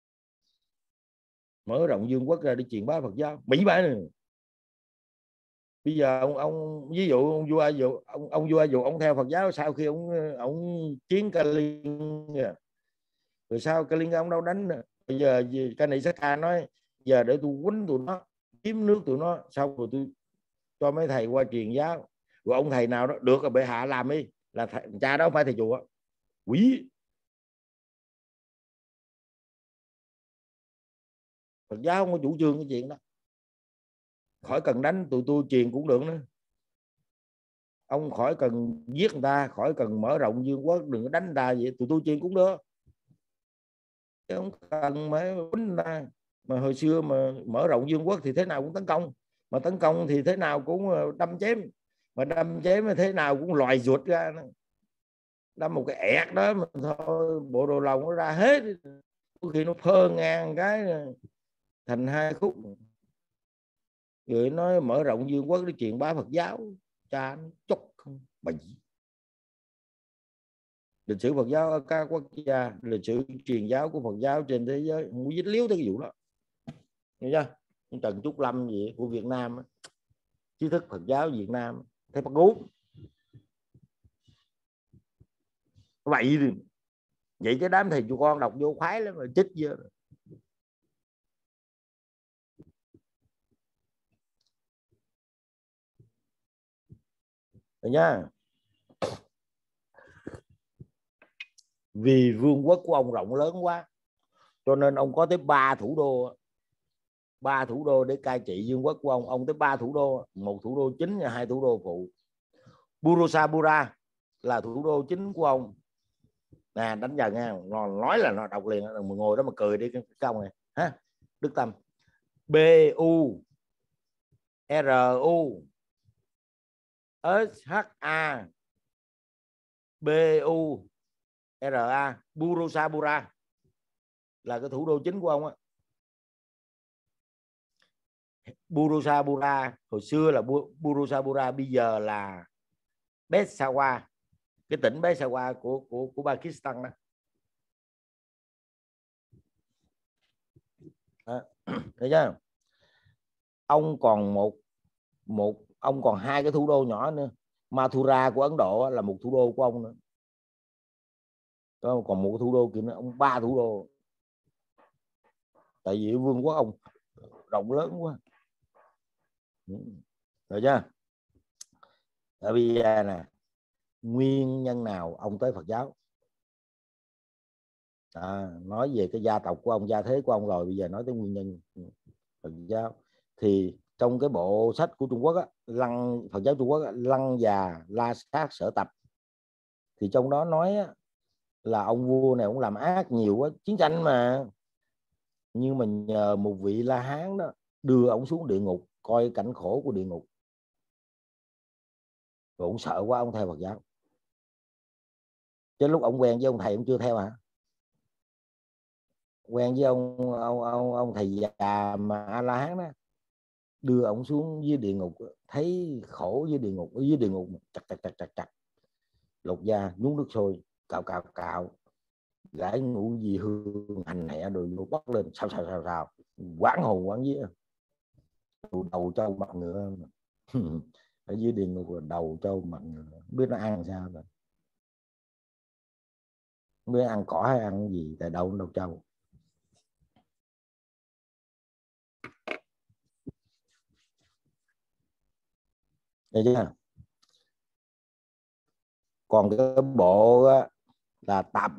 Mở rộng vương quốc ra để truyền bá Phật giáo, bậy bạ này. Bây giờ ông ví dụ ông vua Dụ, ông vua Dụ ông theo Phật giáo, sau khi ông chiến Kali, rồi sao Kali ông đâu đánh nữa. Bây giờ Kanisaka nói giờ để tôi quýnh tụi nó, chiếm nước tụi nó, sau rồi tôi cho mấy thầy qua truyền giáo. Rồi ông thầy nào đó được rồi bệ hạ làm đi, là cha đó không phải thầy chùa, quỷ. Phật giáo không có chủ trương cái chuyện đó. Khỏi cần đánh, tụi tôi truyền cũng được nữa. Ông khỏi cần giết người ta, khỏi cần mở rộng vương quốc, đừng có đánh người ta vậy, tụi tôi truyền cũng được. Chứ không cần phải quýnh người ta. Mà hồi xưa mà mở rộng vương quốc thì thế nào cũng tấn công, mà tấn công thì thế nào cũng đâm chém, mà đâm chém thế nào cũng loài ruột ra, đâm một cái ẹt đó mà thôi bộ đồ lòng nó ra hết, khi nó phơ ngang cái thành hai khúc. Rồi nói mở rộng vương quốc để truyền bá Phật giáo, cha nó chốc không bậy. Lịch sử Phật giáo ở các quốc gia, lịch sử truyền giáo của Phật giáo trên thế giới không có dính líu tới cái vụ đó. Hiểu chưa? Trần Trúc Lâm gì của Việt Nam, trí thức Phật giáo Việt Nam, thấy bắt gút vậy đi. Vậy cái đám thầy chú con đọc vô khoái lắm, mà chích vô rồi nha. Vì vương quốc của ông rộng lớn quá, cho nên ông có tới 3 thủ đô. 3 thủ đô để cai trị vương quốc của ông tới 3 thủ đô, một thủ đô chính và 2 thủ đô phụ. Burusapura là thủ đô chính của ông nè, đánh dần nha, nói là nó đọc liền, mà ngồi đó mà cười đi cái công này ha. Đức Tâm BU RU SHA BU RA, Burusapura là cái thủ đô chính của ông á. Burusapura hồi xưa là Burusapura, bây giờ là Peshawar, cái tỉnh Peshawar của Pakistan đó. Thấy chưa? Ông còn ông còn 2 cái thủ đô nhỏ nữa. Mathura của Ấn Độ là một thủ đô của ông nữa. Còn một thủ đô kia nữa, ông 3 thủ đô. Tại vì vương quốc ông rộng lớn quá. Rồi chưa? Ở bây giờ nè, nguyên nhân nào ông tới Phật giáo? Nói về cái gia tộc của ông, gia thế của ông rồi, bây giờ nói tới nguyên nhân Phật giáo. Thì trong cái bộ sách của Trung Quốc á, Phật giáo Trung Quốc á, Lăng Già La Sát Sở Tập, thì trong đó nói á, là ông vua này cũng làm ác nhiều quá, chiến tranh mà, nhưng mà nhờ một vị La Hán đó đưa ông xuống địa ngục coi cảnh khổ của địa ngục, rồi ông sợ quá ông theo Phật giáo. Chứ lúc ông quen với ông thầy ông chưa theo hả? Quen với ông thầy già mà A La Hán đó, đưa ông xuống dưới địa ngục, thấy khổ dưới địa ngục chặt lột da, nhúng nước sôi, cạo gãi ngủ gì hương hành hẹ rồi vô bắt lên sao quán hồn quán vía, đầu trâu mặt ngựa. Ở dưới địa ngục là đầu trâu mặt ngựa, không biết nó ăn sao rồi, không biết ăn cỏ hay ăn gì, tại đầu trâu. Được chưa? Còn cái bộ là Tạp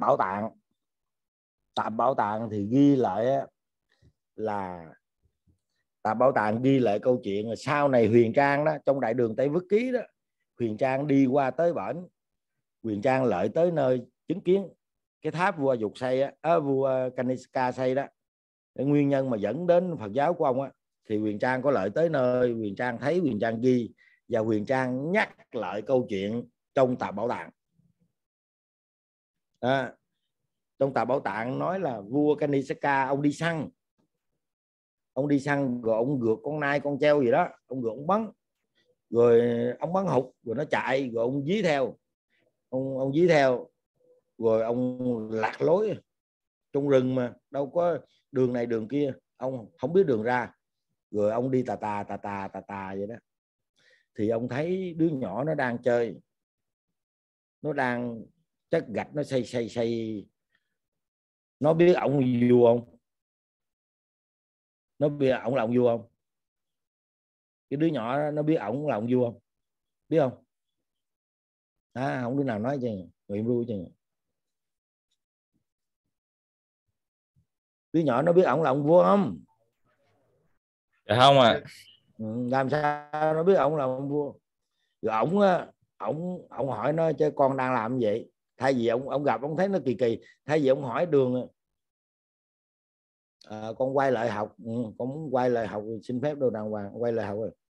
Bảo Tàng thì ghi lại là Tạp Bảo Tàng ghi lại câu chuyện là sau này Huyền Trang đó, trong Đại Đường Tây Vất Ký đó, Huyền Trang đi qua tới bển, Huyền Trang lợi tới nơi chứng kiến cái tháp vua Dục xây á, vua Kanisaka xây đó. Cái nguyên nhân mà dẫn đến Phật giáo của ông á, Thì Huyền Trang có lợi tới nơi, Huyền Trang thấy, Huyền Trang ghi, và Huyền Trang nhắc lại câu chuyện trong Tạp Bảo Tạng. Trong Tạp Bảo Tạng nói là vua Kanisaka ông đi săn, rồi ông gượt con nai con treo gì đó, ông gượt ông bắn, rồi ông bắn hụt rồi nó chạy, rồi ông dí theo, ông dí theo, rồi ông lạc lối trong rừng mà đâu có đường này đường kia, ông không biết đường ra, rồi ông đi tà tà vậy đó. Thì ông thấy đứa nhỏ nó đang chơi, nó đang chất gạch, nó xây. Nó biết ổng vua không? Nó biết ổng là ông vua không? Cái đứa nhỏ đó, nó biết ổng là ông vua không? Biết không? Không đứa nào nói chứ, người ru chứ. Đứa nhỏ nó biết ổng là ông vua không? Dạ không ạ. Làm sao nó biết ổng là ông vua? Rồi ổng hỏi nó chứ con đang làm gì vậy? Thay vì ông gặp ông thấy nó kỳ, thay vì ông hỏi đường, con quay lại học, con muốn quay lại học, xin phép đâu đàng hoàng, quay lại học rồi.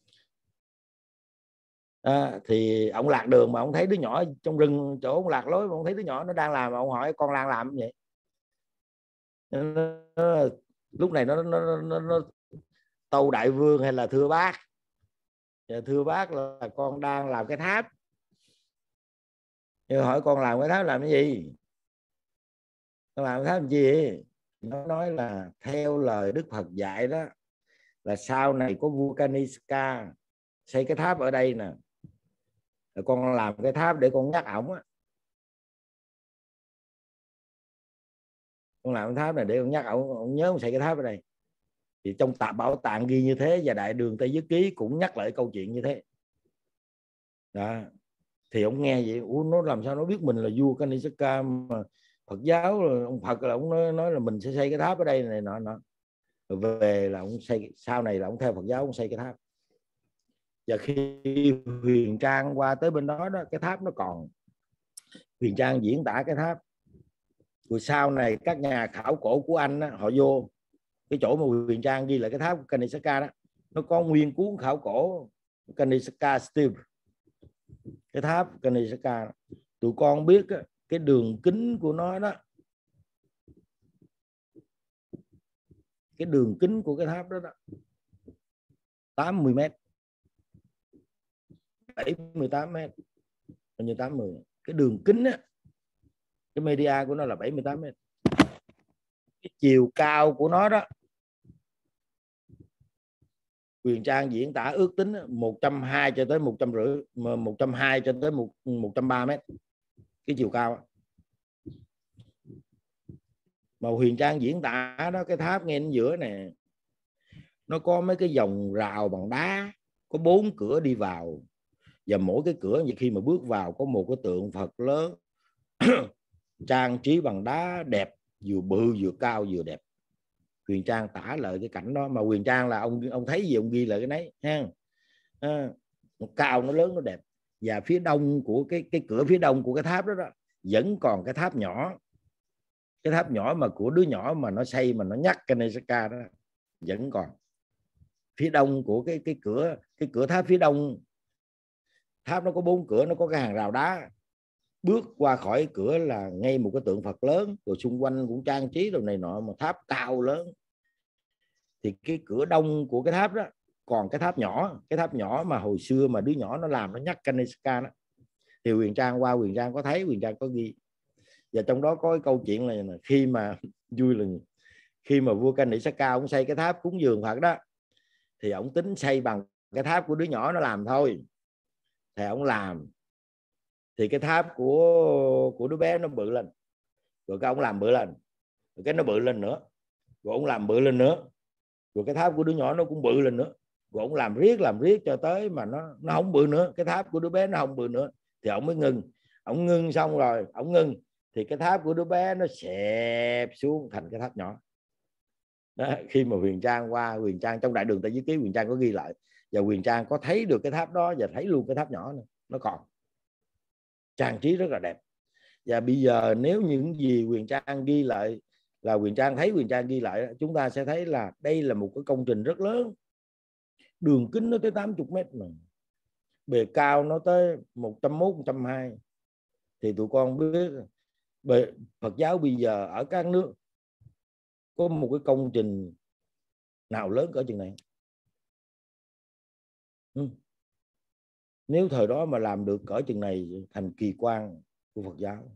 Thì ông lạc đường mà ông thấy đứa nhỏ trong rừng chỗ ông lạc lối, mà ông thấy đứa nhỏ nó đang làm, mà ông hỏi con đang làm gì vậy? Lúc này nó tâu đại vương hay là thưa bác? Thưa bác là con đang làm cái tháp. Nhưng hỏi con làm cái tháp làm cái gì? Con làm cái tháp làm gì? Nó nói là theo lời Đức Phật dạy đó, là sau này có vua Kanisaka xây cái tháp ở đây nè, rồi con làm cái tháp để con nhắc ổng á. Con làm cái tháp này để con nhắc ổng nhớ con xây cái tháp ở đây. Thì trong Tạp Bảo Tạng ghi như thế, và Đại Đường Tây Nhất Ký cũng nhắc lại câu chuyện như thế đó. Thì ông nghe vậy, nó làm sao nó biết mình là vua Kanisaka mà Phật giáo, ông Phật là ông nói là mình sẽ xây cái tháp ở đây này nọ. Rồi về là ông xây, sau này là ông theo Phật giáo, ông xây cái tháp. Và khi Huyền Trang qua tới bên đó đó, cái tháp nó còn, Huyền Trang diễn tả cái tháp. Rồi sau này các nhà khảo cổ của Anh đó, họ vô cái chỗ mà Huyền Trang ghi lại cái tháp của Kanisaka đó, nó có nguyên cuốn khảo cổ Kanisaka Stele, cái tháp Kanisaka. Tụi con biết cái đường kính của nó đó, cái đường kính của cái tháp đó, 80 mét, 78 mét, bao nhiêu 80. Cái đường kính á, cái media của nó là 78 mét. Cái chiều cao của nó đó, Huyền Trang diễn tả ước tính 120 cho tới 150, 120 cho tới 130 mét cái chiều cao. Mà Huyền Trang diễn tả đó, cái tháp ngay giữa nè, nó có mấy cái vòng rào bằng đá, có 4 cửa đi vào, và mỗi cái cửa khi mà bước vào có một cái tượng Phật lớn trang trí bằng đá đẹp, vừa bự vừa cao vừa đẹp. Huyền Trang tả lại cái cảnh đó, mà Huyền Trang là ông thấy gì ông ghi lại cái đấy ha. Nó cao, nó lớn, nó đẹp. Và phía đông của cái cửa phía đông của cái tháp đó, vẫn còn cái tháp nhỏ, cái tháp nhỏ mà của đứa nhỏ mà nó xây, mà nó nhắc Kanisaka đó, vẫn còn. Phía đông của cái cửa tháp phía đông, tháp nó có 4 cửa, nó có cái hàng rào đá, bước qua khỏi cửa là ngay một cái tượng Phật lớn, rồi xung quanh cũng trang trí đồ này nọ, mà tháp cao lớn. Thì cái cửa đông của cái tháp đó còn cái tháp nhỏ mà hồi xưa mà đứa nhỏ nó làm, nó nhắc Kanisaka đó. Thì Huyền Trang qua, Huyền Trang có thấy, Huyền Trang có ghi. Và trong đó có cái câu chuyện là khi mà vui là khi mà vua Kanisaka ông xây cái tháp cúng dường Phật đó, thì ông tính xây bằng cái tháp của đứa nhỏ nó làm thôi. Thì ông làm, thì cái tháp của đứa bé nó bự lên, rồi cái ông làm bự lên, rồi cái nó bự lên nữa, rồi ông làm bự lên nữa, rồi cái tháp của đứa nhỏ nó cũng bự lên nữa, rồi ông làm riết cho tới mà nó không bự nữa, cái tháp của đứa bé nó không bự nữa, thì ông mới ngưng. Ông ngưng xong rồi, ông ngưng thì cái tháp của đứa bé nó xẹp xuống thành cái tháp nhỏ đó. Khi mà Huyền Trang qua, Huyền Trang trong Đại Đường Tây Nhất Ký, Huyền Trang có ghi lại, và Huyền Trang có thấy được cái tháp đó, và thấy luôn cái tháp nhỏ này, nó còn trang trí rất là đẹp. Và bây giờ nếu những gì Huyền Trang ghi lại là Huyền Trang thấy, Huyền Trang ghi lại, chúng ta sẽ thấy là đây là một cái công trình rất lớn, đường kính nó tới 80 mét mà bề cao nó tới 101, 120. Thì tụi con biết Phật giáo bây giờ ở các nước có một cái công trình nào lớn cỡ chừng này? Nếu thời đó mà làm được cỡ chừng này, thành kỳ quan của Phật giáo,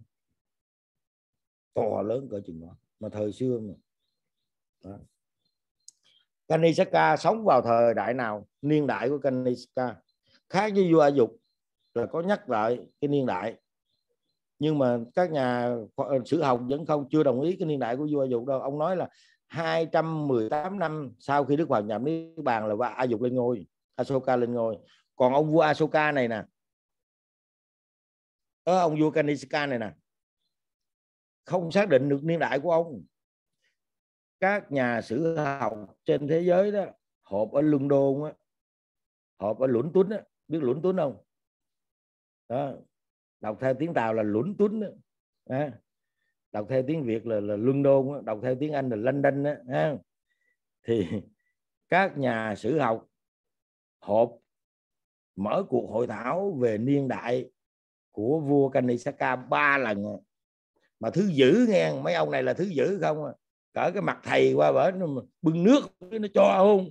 to lớn cỡ chừng đó, mà thời xưa mà. Đó. Kanisaka sống vào thời đại nào? Niên đại của Kanisaka khác với vua A Dục là có nhắc lại cái niên đại, nhưng mà các nhà sử học vẫn chưa đồng ý cái niên đại của vua A Dục đâu. Ông nói là 218 năm sau khi Đức Phật nhập Niết Bàn là A Dục lên ngôi, Asoka lên ngôi. Còn ông vua Asoka này nè, ông vua Kanisaka này nè, không xác định được niên đại của ông. Các nhà sử học trên thế giới đó họp ở London á, họp ở Lũng Tuấn á, biết Lũng Tuấn không? Đó, đọc theo tiếng Tàu là Lũng Tuấn á, đọc theo tiếng Việt là London á, đọc theo tiếng Anh là London á. Thì các nhà sử học họp mở cuộc hội thảo về niên đại của vua Kanisaka 3 lần, mà thứ dữ nghe, mấy ông này là thứ dữ không à. Cỡ cái mặt thầy qua bển nó bưng nước nó cho hôn.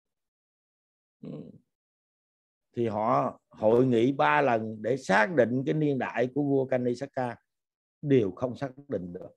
Thì họ hội nghị 3 lần để xác định cái niên đại của vua Kanisaka, đều không xác định được.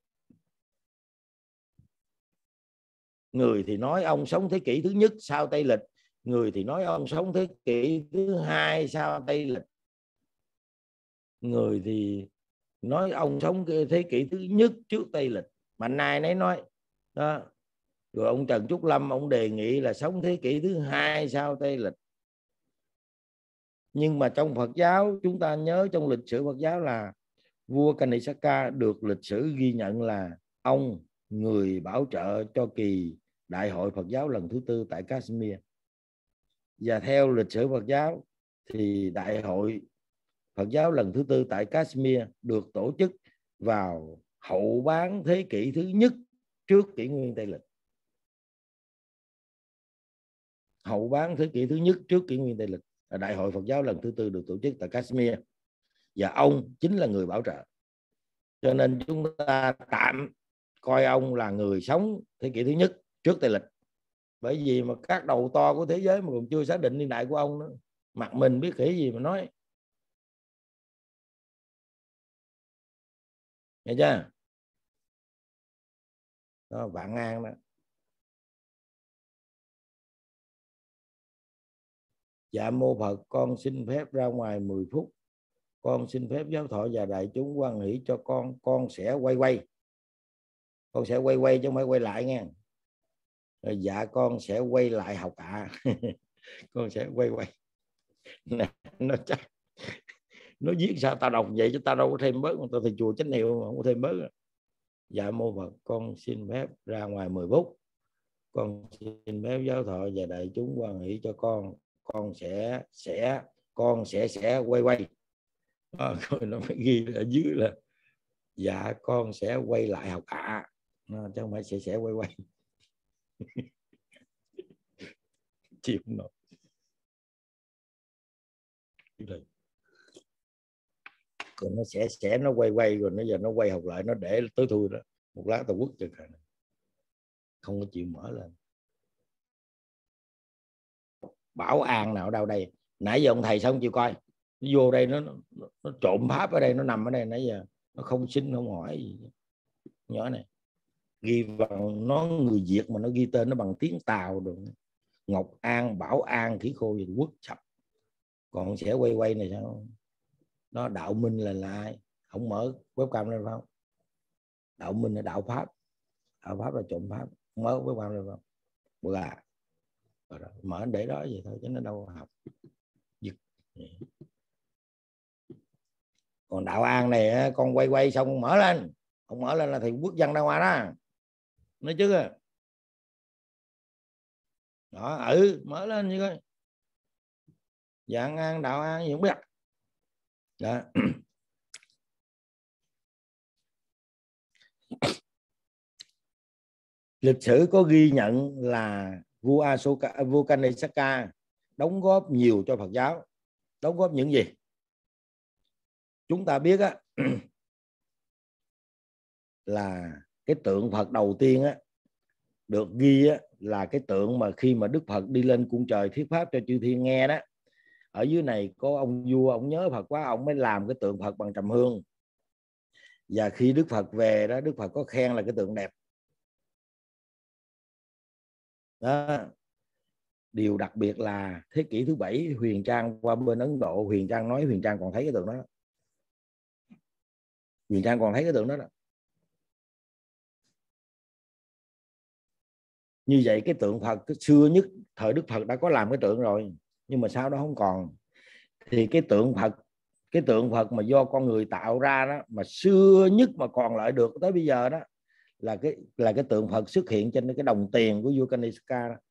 Người thì nói ông sống thế kỷ thứ nhất sau Tây Lịch, người thì nói ông sống thế kỷ thứ hai sau Tây Lịch, người thì nói ông sống thế kỷ thứ nhất trước Tây Lịch, mà nay nấy nói đó. Rồi ông Trần Trúc Lâm ông đề nghị là sống thế kỷ thứ hai sau Tây Lịch. Nhưng mà trong Phật giáo chúng ta nhớ, trong lịch sử Phật giáo là vua Kanisaka được lịch sử ghi nhận là ông người bảo trợ cho kỳ đại hội Phật giáo lần thứ 4 tại Kashmir. Và theo lịch sử Phật giáo thì đại hội Phật giáo lần thứ 4 tại Kashmir được tổ chức vào hậu bán thế kỷ thứ nhất trước kỷ nguyên Tây Lịch. Hậu bán thế kỷ thứ nhất trước kỷ nguyên Tây Lịch, đại hội Phật giáo lần thứ 4 được tổ chức tại Kashmir, và ông chính là người bảo trợ. Cho nên chúng ta tạm coi ông là người sống thế kỷ thứ nhất trước Tây Lịch. Bởi vì mà các đầu to của thế giới mà còn chưa xác định niên đại của ông nữa, mặt mình biết khỉ gì mà nói. Nghe chưa? Đó, Vạn An đó. Dạ mô Phật, con xin phép ra ngoài 10 phút. Con xin phép giáo thọ và đại chúng hoan hỷ cho con sẽ quay. Con sẽ quay chứ không phải quay lại nghe. Rồi dạ con sẽ quay lại học ạ. Con sẽ quay. Nó chắc nó viết sao tao đọc vậy chứ tao đâu có thêm bớt, tao thầy chùa Chánh Hiệu mà không có thêm bớt. Dạ mô Phật, con xin phép ra ngoài 10 phút. Con xin phép giáo thọ và đại chúng hoan hỷ cho con sẽ quay. Rồi nó phải ghi ở dưới là dạ con sẽ quay lại học ạ, chứ không phải sẽ quay. Chịu không nổi. Rồi nó sẽ nó quay rồi nó giờ nó quay học lại, nó để tới thui đó, một lát tao quất chừng không có chịu mở lên. Bảo an nào đâu đây, nãy giờ ông thầy xong chịu coi, nó vô đây nó trộm pháp ở đây, nó nằm ở đây nãy giờ nó không xin không hỏi gì. Nhỏ này ghi bằng nó người Việt mà nó ghi tên nó bằng tiếng Tàu rồi. Ngọc An, Bảo An, Khỉ Khô gì quất sập. Còn sẽ quay này sao? Nó Đạo Minh là ai? Không mở webcam lên phải không? Đạo Minh là đạo pháp. Đạo pháp là trộm pháp. Mở webcam lên phải không? Mở để đó vậy thôi chứ nó đâu học. Còn Đạo An này con quay xong mở lên, không mở lên là thì quốc dân ra ngoài đó, nói chứ đó. Mở lên như coi Dạng An, Đạo An gì không biết đó. Lịch sử có ghi nhận là vua Kanishaka đóng góp nhiều cho Phật giáo. Đóng góp những gì? Chúng ta biết á, là cái tượng Phật đầu tiên á, được ghi á, là cái tượng mà khi mà Đức Phật đi lên cung trời thuyết pháp cho chư thiên nghe đó. Ở dưới này có ông vua, ông nhớ Phật quá, ông mới làm cái tượng Phật bằng trầm hương. Và khi Đức Phật về đó, Đức Phật có khen là cái tượng đẹp. Đó. Điều đặc biệt là thế kỷ thứ 7 Huyền Trang qua bên Ấn Độ, Huyền Trang nói Huyền Trang còn thấy cái tượng đó. Huyền Trang còn thấy cái tượng đó. Như vậy cái tượng Phật cái xưa nhất thời Đức Phật đã có làm cái tượng rồi, nhưng mà sau đó không còn. Thì cái tượng Phật mà do con người tạo ra đó, mà xưa nhất mà còn lại được tới bây giờ đó, là cái tượng Phật xuất hiện trên cái đồng tiền của vua Kanishaka đó.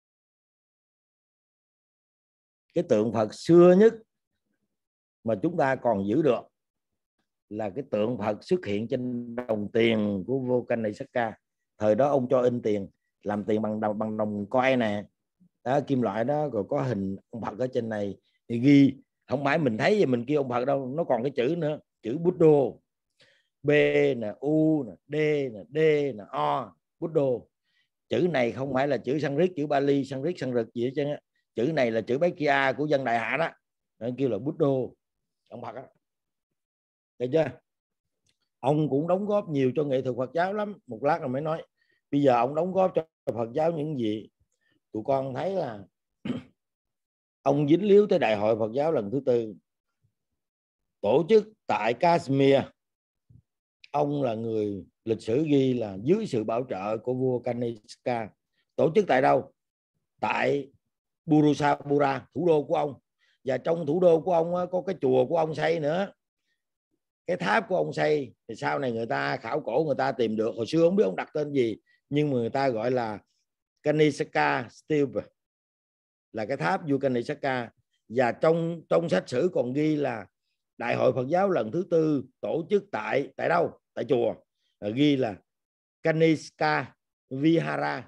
Cái tượng Phật xưa nhất mà chúng ta còn giữ được là cái tượng Phật xuất hiện trên đồng tiền của vua Kanishaka. Thời đó ông cho in tiền, làm tiền bằng đồng coin nè, đó, kim loại đó, rồi có hình ông Phật ở trên này thì ghi. Không phải mình thấy vậy mình kêu ông Phật đâu, nó còn cái chữ nữa, chữ Buddha, B nè, U nè, D nè, D nè, O, Buddha. Chữ này không phải là chữ Sanskrit, chữ Bali, Sanskrit, Sanskrit gì hết trơn á. Chữ này là chữ Bákia của dân Đại Hạ đó, nên kêu là Buddha, ông Phật đó. Được chưa? Ông cũng đóng góp nhiều cho nghệ thuật Phật giáo lắm. Một lát rồi mới nói. Bây giờ ông đóng góp cho Phật giáo những gì? Tụi con thấy là ông dính líu tới Đại hội Phật giáo lần thứ 4 tổ chức tại Kashmir. Ông là người lịch sử ghi là dưới sự bảo trợ của vua Kanishka. Tổ chức tại đâu? Tại Burusapura, thủ đô của ông. Và trong thủ đô của ông có cái chùa của ông xây nữa. Cái tháp của ông xây thì sau này người ta khảo cổ, người ta tìm được. Hồi xưa không biết ông đặt tên gì, nhưng mà người ta gọi là Kanishka Stupa, là cái tháp vua Kanishka. Và trong sách sử còn ghi là Đại hội Phật giáo lần thứ 4 tổ chức tại đâu? Tại chùa. Ghi là Kanishka Vihara.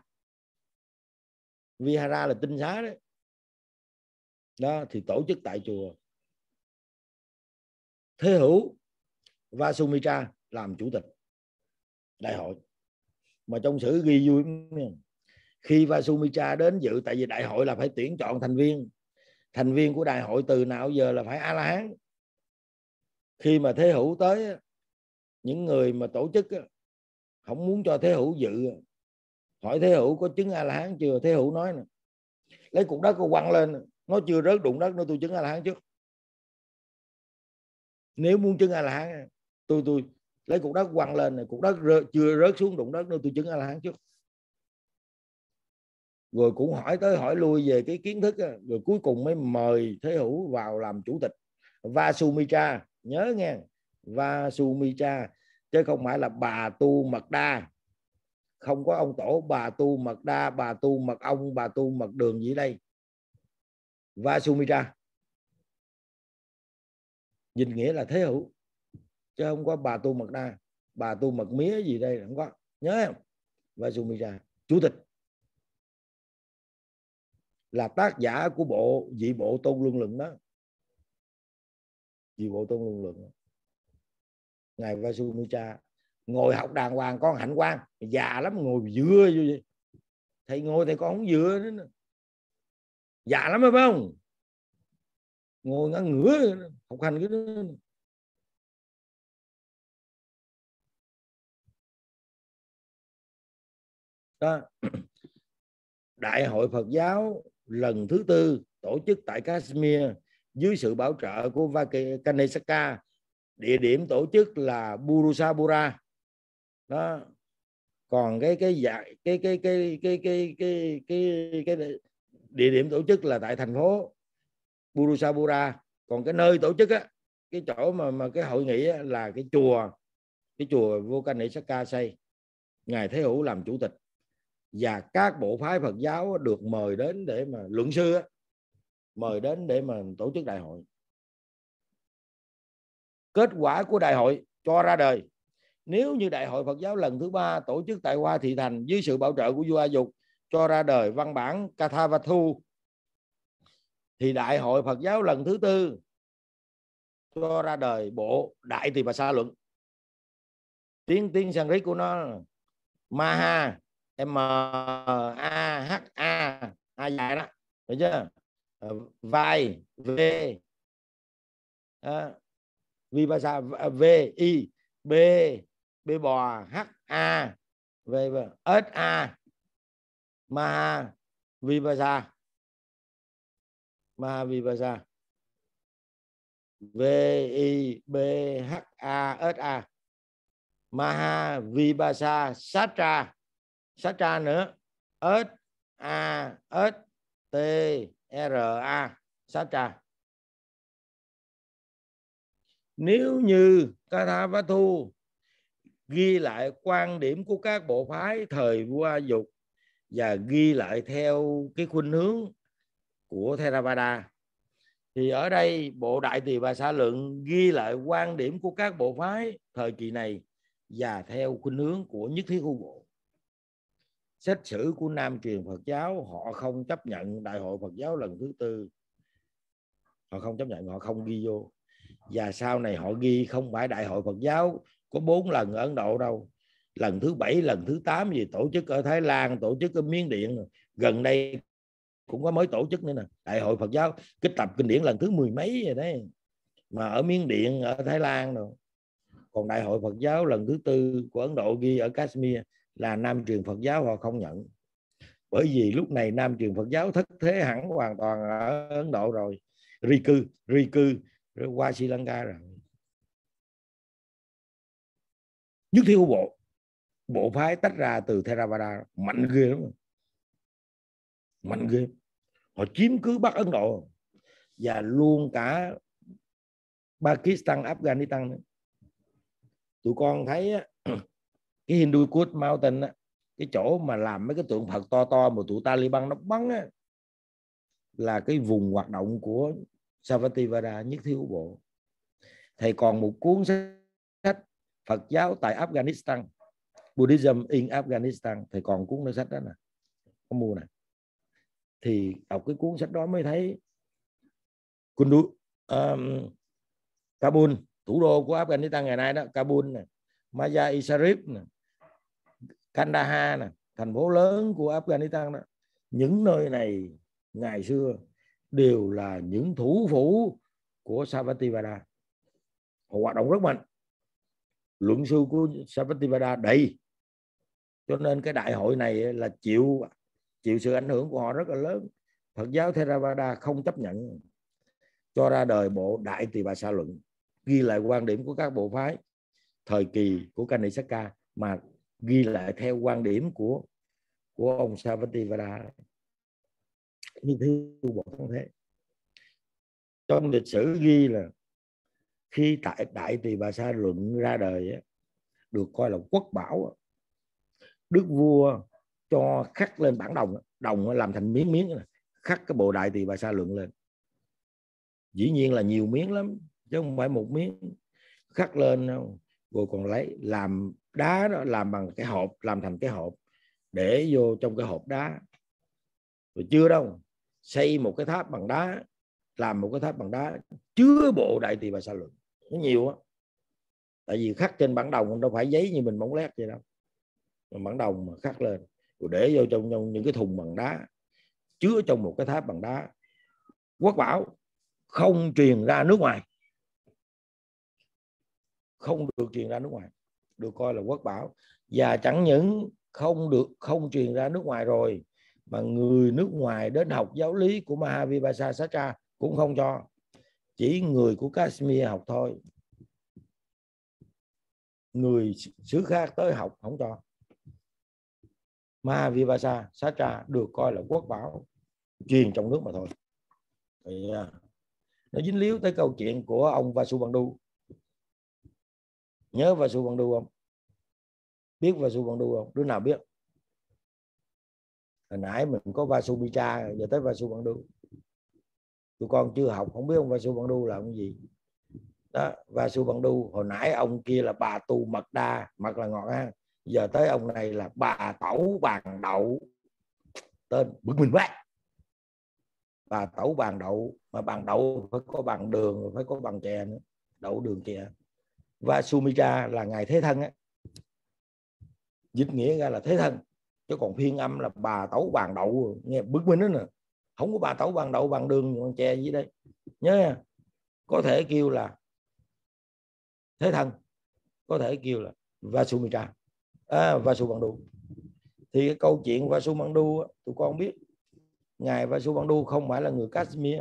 Vihara là tinh xá đấy. Đó thì tổ chức tại chùa. Thế hữu Vasumitra làm chủ tịch đại hội. Mà trong sử ghi vui, khi Vasumitra đến dự, tại vì đại hội là phải tuyển chọn thành viên. Thành viên của đại hội từ nào giờ là phải A-la-hán. Khi mà Thế Hữu tới, những người mà tổ chức không muốn cho Thế Hữu dự, hỏi Thế Hữu có chứng A-la-hán chưa. Thế Hữu nói nè, lấy cục đất cô quăng lên, nó chưa rớt đụng đất nữa tôi chứng A-la-hán trước. Nếu muốn chứng A-la-hán, tôi lấy cục đất quăng lên, cục đất chưa rớt xuống đụng đất nữa tôi chứng A-la-hán trước. Rồi cũng hỏi tới hỏi lui về cái kiến thức, rồi cuối cùng mới mời Thế Hữu vào làm chủ tịch. Vasumitra, nhớ nghe, Vasumitra, chứ không phải là Bà Tu Mật Đa. Không có ông tổ Bà Tu Mật Đa, Bà Tu Mật Ông, Bà Tu Mật Đường gì đây. Vasumitra dịch nghĩa là Thế Hữu, chứ không có Bà Tu Mật Đa, Bà Tu Mật Mía gì đây, không có. Nhớ không? Vasumitra chủ tịch, là tác giả của vị bộ Tôn Luân Luận đó. Vị bộ Tôn Luân Luận, ngài Vasumitra ngồi học đàng hoàng, con hạnh quan già lắm, ngồi dựa như vậy. Thầy ngồi thầy con không dựa nữa, già lắm phải không? Ngồi ngã ngửa học hành cái đó. Đó. Đại hội Phật giáo lần thứ 4 tổ chức tại Kashmir dưới sự bảo trợ của Kanishka. Địa điểm tổ chức là Burusapura. Đó. Còn cái địa điểm tổ chức là tại thành phố Burusapura. Còn cái nơi tổ chức á, cái chỗ mà cái hội nghị á, là cái chùa vua Kanishka xây. Ngài Thế Hữu làm chủ tịch, và các bộ phái Phật giáo được mời đến để mà luận sư á, mời đến để mà tổ chức đại hội. Kết quả của đại hội cho ra đời Nếu như Đại hội Phật giáo lần thứ 3 tổ chức tại Hoa Thị Thành dưới sự bảo trợ của vua A Dục cho ra đời văn bản Kathavatthu, thì Đại hội Phật giáo lần thứ 4 cho ra đời bộ Đại Tỳ Bà Sa Luận. Tiếng Sanskrit của nó Maha, M-A-H-A, A dài đó, được chưa? Vai, V, Vipasa, V, I, B, B bò, H, A, V, S, A, Maha Vipasa, Maha Vipasa, V, I, B, H, A, S, A, Maha Vipasa Satra, Satra nữa, S, A, S, T, R, A, Satra. Nếu như Kathavatthu ghi lại quan điểm của các bộ phái thời vua A Dục và ghi lại theo cái khuynh hướng của Theravada, thì ở đây bộ Đại Tỳ Bà Sa Luận ghi lại quan điểm của các bộ phái thời kỳ này và theo khuynh hướng của Nhất Thiết Khu Bộ. Sách sử của Nam truyền Phật giáo họ không chấp nhận Đại hội Phật giáo lần thứ 4, họ không chấp nhận, họ không ghi vô. Và sau này họ ghi không phải Đại hội Phật giáo có 4 lần ở Ấn Độ đâu, lần thứ 7, lần thứ 8 gì tổ chức ở Thái Lan, tổ chức ở Miến Điện, gần đây cũng có mới tổ chức nữa nè. Đại hội Phật giáo kích tập kinh điển lần thứ 10 mấy rồi đấy, mà ở Miến Điện, ở Thái Lan rồi. Còn Đại hội Phật giáo lần thứ 4 của Ấn Độ ghi ở Kashmir là Nam truyền Phật giáo, họ không nhận. Bởi vì lúc này Nam truyền Phật giáo thất thế hẳn hoàn toàn ở Ấn Độ rồi, ri cư rồi qua Sri Lanka rồi. Nhất Thiết Bộ, bộ phái tách ra từ Theravada mạnh ghê lắm, mạnh ghê. Họ chiếm cứ Bắc Ấn Độ và luôn cả Pakistan, Afghanistan nữa. Tụi con thấy cái Hindu Kush Mountain, cái chỗ mà làm mấy cái tượng Phật to to mà tụi Taliban nó bắn á, là cái vùng hoạt động của Sarvastivada, Nhất Thiết Bộ. Thầy còn một cuốn sách Phật giáo tại Afghanistan, Buddhism in Afghanistan, thầy còn cuốn sách đó nè, có mua nè. Thì đọc cái cuốn sách đó mới thấy Kabul, thủ đô của Afghanistan ngày nay đó, Kabul nè, Mazar-i-Sharif nè, Kandahar nè, thành phố lớn của Afghanistan đó. Những nơi này ngày xưa đều là những thủ phủ của Sarvastivada. Họ hoạt động rất mạnh, luận sư của Sarvastivada đầy, cho nên cái đại hội này là chịu sự ảnh hưởng của họ rất là lớn. Phật giáo Theravada không chấp nhận, cho ra đời bộ Đại Tỳ Bà Sa Luận, ghi lại quan điểm của các bộ phái thời kỳ của Kanisaka, mà ghi lại theo quan điểm của ông Sarvastivada. Như thứ bộ thân thế. Trong lịch sử ghi là khi tại Đại Tỳ Bà Sa Luận ra đời, được coi là quốc bảo, đức vua cho khắc lên bản đồng làm thành miếng khắc cái bộ Đại Tỳ Bà Sa Luận lên. Dĩ nhiên là nhiều miếng lắm chứ không phải một miếng, khắc lên rồi còn lấy làm đá đó, làm bằng cái hộp, làm thành cái hộp để vô trong cái hộp đá. Rồi chưa đâu, xây một cái tháp bằng đá, làm một cái tháp bằng đá chứa bộ Đại Tỳ Bà Sa Luận. Nó nhiều á, tại vì khắc trên bản đồng đâu phải giấy như mình bóng lét vậy đâu, bản đồng mà khắc lên rồi để vô trong những cái thùng bằng đá, chứa trong một cái tháp bằng đá. Quốc bảo, không truyền ra nước ngoài, không được truyền ra nước ngoài, được coi là quốc bảo. Và chẳng những không truyền ra nước ngoài rồi, mà người nước ngoài đến học giáo lý của Mahavipasa Satra cũng không cho, chỉ người của Kashmir học thôi, người xứ khác tới học không cho. Mahavipasa Satra được coi là quốc bảo, truyền trong nước mà thôi. Thì nó dính líu tới câu chuyện của ông Vasubandhu. Nhớ Vasubandhu không? Biết Vasubandhu không? Đứa nào biết? Hồi nãy mình có Vasubhitra, giờ tới Vasubandhu. Tụi con chưa học, không biết ông Vasubandhu là ông gì. đó. Vasubandhu, hồi nãy ông kia là bà tu mật đa, mật là ngọt ha, giờ tới ông này là bà tẩu bàn đậu, tên bực mình quá. Bà tẩu bàn đậu, mà bàn đậu phải có bằng đường, phải có bằng chè nữa, đậu đường chè. Vasumitra là ngài thế thân á, dịch nghĩa ra là thế thân, chứ còn phiên âm là bà tẩu bàn đậu, nghe bực mình đó nè. Không có bà tẩu bàn đậu, bằng đường, bằng chè gì đây, nhớ nha. Có thể kêu là thế thân, có thể kêu là Vasumitra, Vasubandhu. Thì cái câu chuyện Vasubandhu tụi con biết, ngài Vasubandhu không phải là người Kashmir.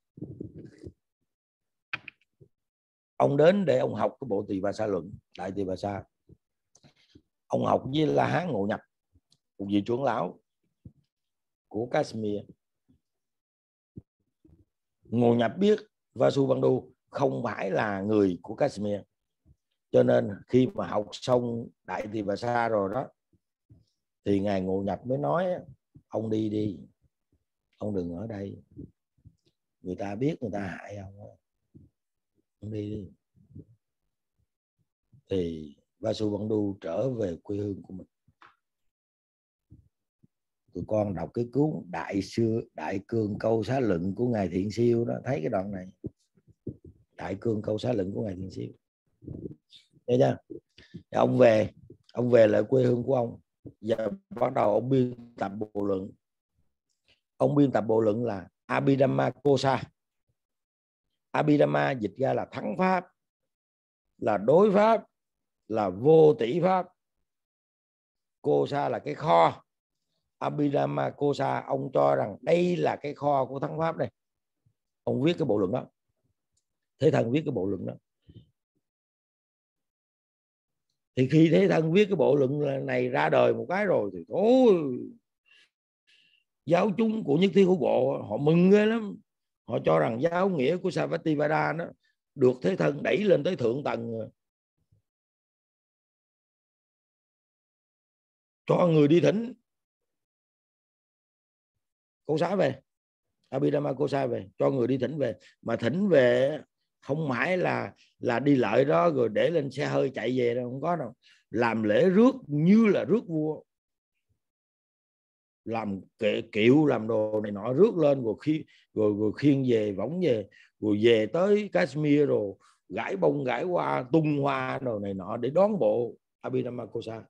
Ông đến để ông học cái bộ Tỳ Bà Sa luận, Đại Tỳ Bà Sa. Ông học với La Hán Ngộ Nhập, một vị trưởng lão của Kashmir. Ngộ Nhập biết Vasubandhu không phải là người của Kashmir, cho nên khi mà học xong Đại Tỳ Bà Sa rồi đó, thì ngài Ngộ Nhập mới nói ông đi đi, ông đừng ở đây, người ta biết người ta hại ông đi đi. Thì Vasubandhu trở về quê hương của mình. Tụi con đọc cái cuốn Đại Cương Câu Xá Luận của ngài Thiện Siêu đó, thấy cái đoạn này, Đại Cương Câu Xá Luận của ngài Thiện Siêu, thấy chưa? Ông về lại quê hương của ông, giờ bắt đầu ông biên tập bộ luận. Ông biên tập bộ luận là Abhidhamma Kosa. Abhidhamma dịch ra là thắng pháp, là đối pháp, là vô tỷ pháp. Kosa là cái kho. Abhidhamma Kosa, ông cho rằng đây là cái kho của thắng pháp này. Ông viết cái bộ luận đó, Thế Thân viết cái bộ luận đó. Thì khi Thế Thân viết cái bộ luận này ra đời một cái rồi thì thôi, giáo chúng của Nhất Thiết Hữu Bộ họ mừng ghê lắm. Họ cho rằng giáo nghĩa của Sarvastivada đó được Thế Thân đẩy lên tới thượng tầng, cho người đi thỉnh Câu Xá về, Abhidhamma Kosa về, cho người đi thỉnh về. Mà thỉnh về không phải là đi lợi đó rồi để lên xe hơi chạy về đâu, không có đâu. Làm lễ rước như là rước vua, làm kiệu, làm đồ này nọ, rước lên rồi khiêng về, võng về, rồi về tới Kashmir rồi gãi bông gãi hoa, tung hoa đồ này nọ để đón bộ Abhidhamma Kosa.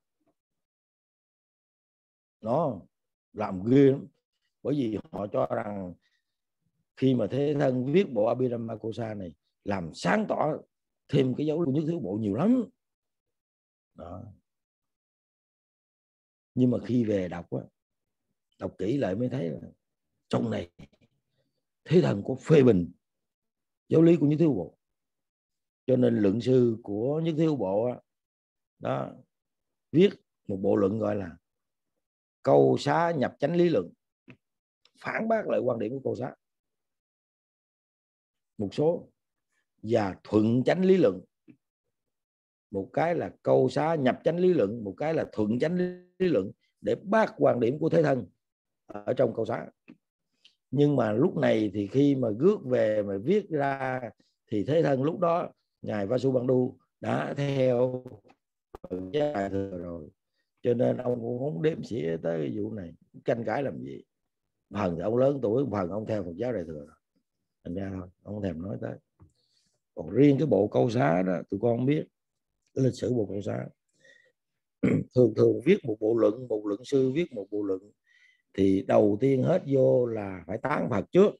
Nó làm ghê lắm, bởi vì họ cho rằng khi mà Thế Thân viết bộ Abhidhamma Kosa này làm sáng tỏ thêm cái dấu của Nhất Thiết Bộ nhiều lắm đó. Nhưng mà khi về đọc kỹ lại mới thấy là trong này Thế Thân có phê bình giáo lý của Nhất Thiết Bộ. Cho nên luận sư của Nhất Thiết Bộ đó viết một bộ luận gọi là Câu Xá nhập chánh lý luận, phản bác lại quan điểm của Câu Xá một số, và thuận chánh lý luận. Một cái là Câu Xá nhập chánh lý luận, một cái là thuận chánh lý luận, để bác quan điểm của Thế Thân ở trong Câu Xá. Nhưng mà lúc này thì khi mà rước về mà viết ra thì Thế Thân lúc đó ngài Vasubandhu đã theo Đại Thừa rồi, cho nên ông cũng không đếm xỉa tới cái vụ này, tranh cãi làm gì. Phần thì ông lớn tuổi, phần ông theo Phật giáo Đại Thừa, thành ra thôi, ông không thèm nói tới. Còn riêng cái bộ Câu Xá đó tụi con biết cái lịch sử bộ Câu Xá. thường viết một bộ luận, một luận sư viết một bộ luận thì đầu tiên hết vô là phải tán Phật trước,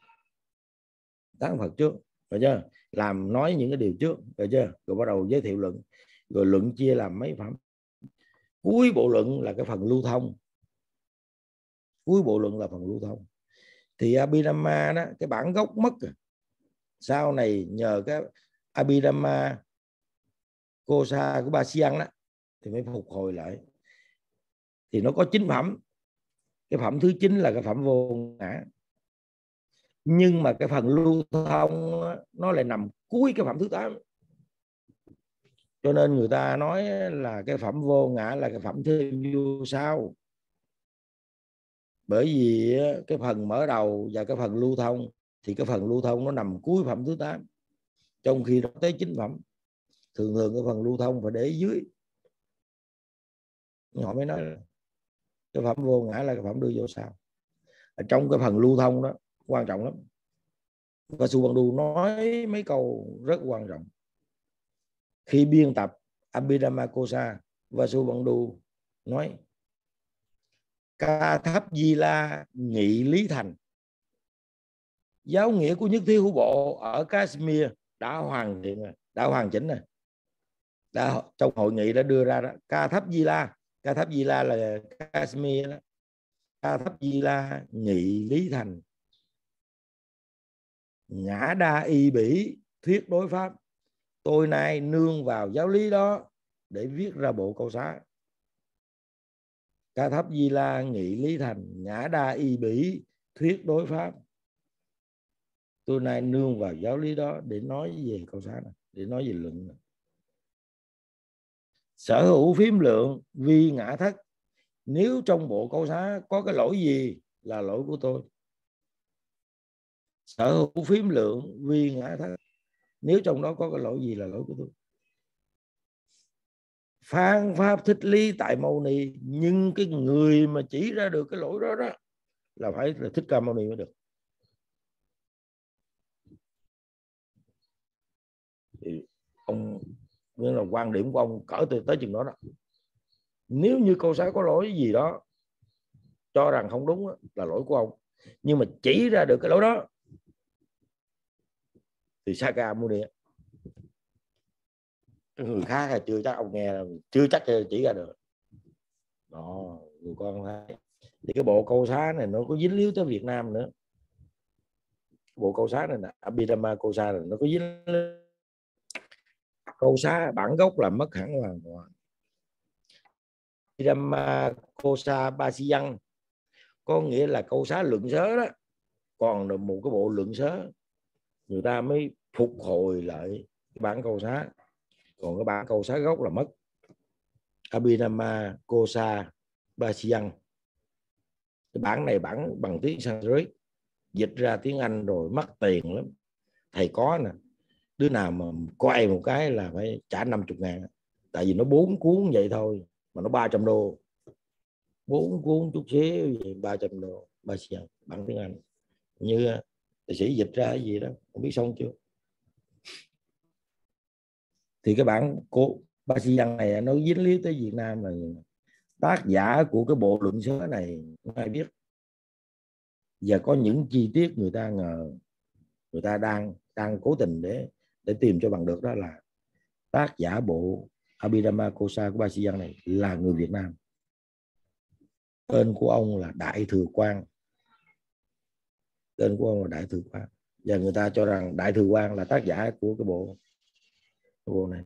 phải chưa? Làm nói những cái điều trước, phải chưa? Rồi bắt đầu giới thiệu luận, rồi luận chia làm mấy phẩm. Cuối bộ luận là cái phần lưu thông, thì Abhidhamma đó, cái bản gốc mất rồi. Sau này nhờ cái Abhidhamma Kosa của Ba Siang đó thì mới phục hồi lại. Thì nó có 9 phẩm. Cái phẩm thứ 9 là cái phẩm vô ngã. Nhưng mà cái phần lưu thông nó lại nằm cuối cái phẩm thứ 8. Cho nên người ta nói là cái phẩm vô ngã là cái phẩm thêm vô sau. Bởi vì cái phần mở đầu và cái phần lưu thông, thì cái phần lưu thông nó nằm cuối phẩm thứ 8. trong khi đó tới chính phẩm thường thường cái phần lưu thông phải để dưới. Họ mới nói là cái phẩm vô ngã là cái phẩm đưa vô sau. Ở trong cái phần lưu thông đó quan trọng lắm. Và Subandhu nói mấy câu rất quan trọng. Khi biên tập Abhidhamma Kosa, và Subandhu nói Ca Thấp Di La nghị lý thành. Giáo nghĩa của nhất thiết hữu bộ ở Kashmir đã hoàn thiện rồi, đã hoàn chỉnh rồi. Trong hội nghị đã đưa ra đó. Ca Thấp Di La, Ca Thấp Di La là Kashmir đó. Ca Thấp Di La nghị lý thành. Ngã đa y bỉ thuyết đối pháp. Tôi nay nương vào giáo lý đó để viết ra bộ câu xá. Ca Thấp Di La nghị lý thành. Ngã đa y bỉ thuyết đối pháp. Tôi nay nương vào giáo lý đó để nói về câu xá này, để nói về luận này. Sở hữu phiếm lượng vi ngã thất. Nếu trong bộ câu xá có cái lỗi gì là lỗi của tôi. Sở hữu phiếm lượng vi ngã thất. Nếu trong đó có cái lỗi gì là lỗi của tôi. Phán pháp thích lý tại Mâu Ni. Nhưng cái người mà chỉ ra được cái lỗi đó đó là phải là Thích Ca Mâu Ni mới được. Thì ông nghĩa là quan điểm của ông cỡ tới chừng đó đó. Nếu như câu xá có lỗi gì đó cho rằng không đúng đó, là lỗi của ông. Nhưng mà chỉ ra được cái lỗi đó thì Sakya Muni. Người khác là chưa chắc ông nghe, chưa chắc chỉ ra được. Đó, người con thấy. Thì cái bộ câu xá này nó có dính líu tới Việt Nam nữa. Bộ câu xá này là Abhidhamma Kosa này nó có dính líu. Câu xá bản gốc là mất hẳn hoàn toàn. Abhidhamma Kosa Basiyan có nghĩa là câu xá luận sớ đó. Còn được một cái bộ luận sớ người ta mới phục hồi lại cái bản câu xá. Còn cái bản câu xá gốc là mất. Abhidhamma Kosa Basiyan. Cái bản này bản bằng tiếng Sanskrit, dịch ra tiếng Anh rồi mất tiền lắm. Thầy có nè, đứa nào mà quay một cái là phải trả 50.000. Tại vì nó 4 cuốn vậy thôi mà nó 300 đô. 4 cuốn chút xíu 300 đô. Basiyan, bản tiếng Anh. Như thầy sĩ dịch ra cái gì đó, không biết xong chưa. Thì cái bản của Basiyan này nó dính líu tới Việt Nam là tác giả của cái bộ luận sớ này không ai biết. Và có những chi tiết người ta ngờ, người ta đang cố tình để tìm cho bằng được, đó là tác giả bộ Abhidhamma Kosa của Basiyan này là người Việt Nam. Tên của ông là Đại Thừa Quang. Tên của ông là Đại Thừa Quang. Và người ta cho rằng Đại Thừa Quang là tác giả của cái bộ này.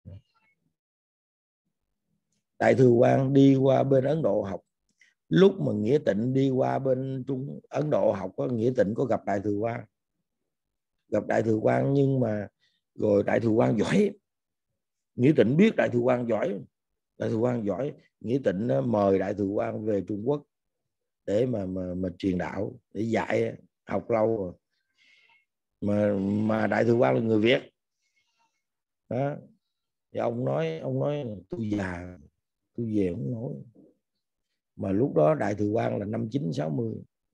Đại Thừa Quang đi qua bên Ấn Độ học. Lúc mà Nghĩa Tịnh đi qua bên Ấn Độ học, Nghĩa Tịnh có gặp Đại Thừa Quang. Gặp Đại Thừa Quang nhưng mà rồi Đại Thừa Quang giỏi. Nghĩa Tịnh biết Đại Thừa Quang giỏi. Đại Thừa Quang giỏi. Nghĩa Tịnh mời Đại Thừa Quang về Trung Quốc để mà truyền đạo, để dạy, học lâu rồi. Mà Đại Thừa Quang là người Việt. Đó. Thì ông nói tôi già, tôi về không nói. Mà lúc đó Đại Thừa Quang là năm 960.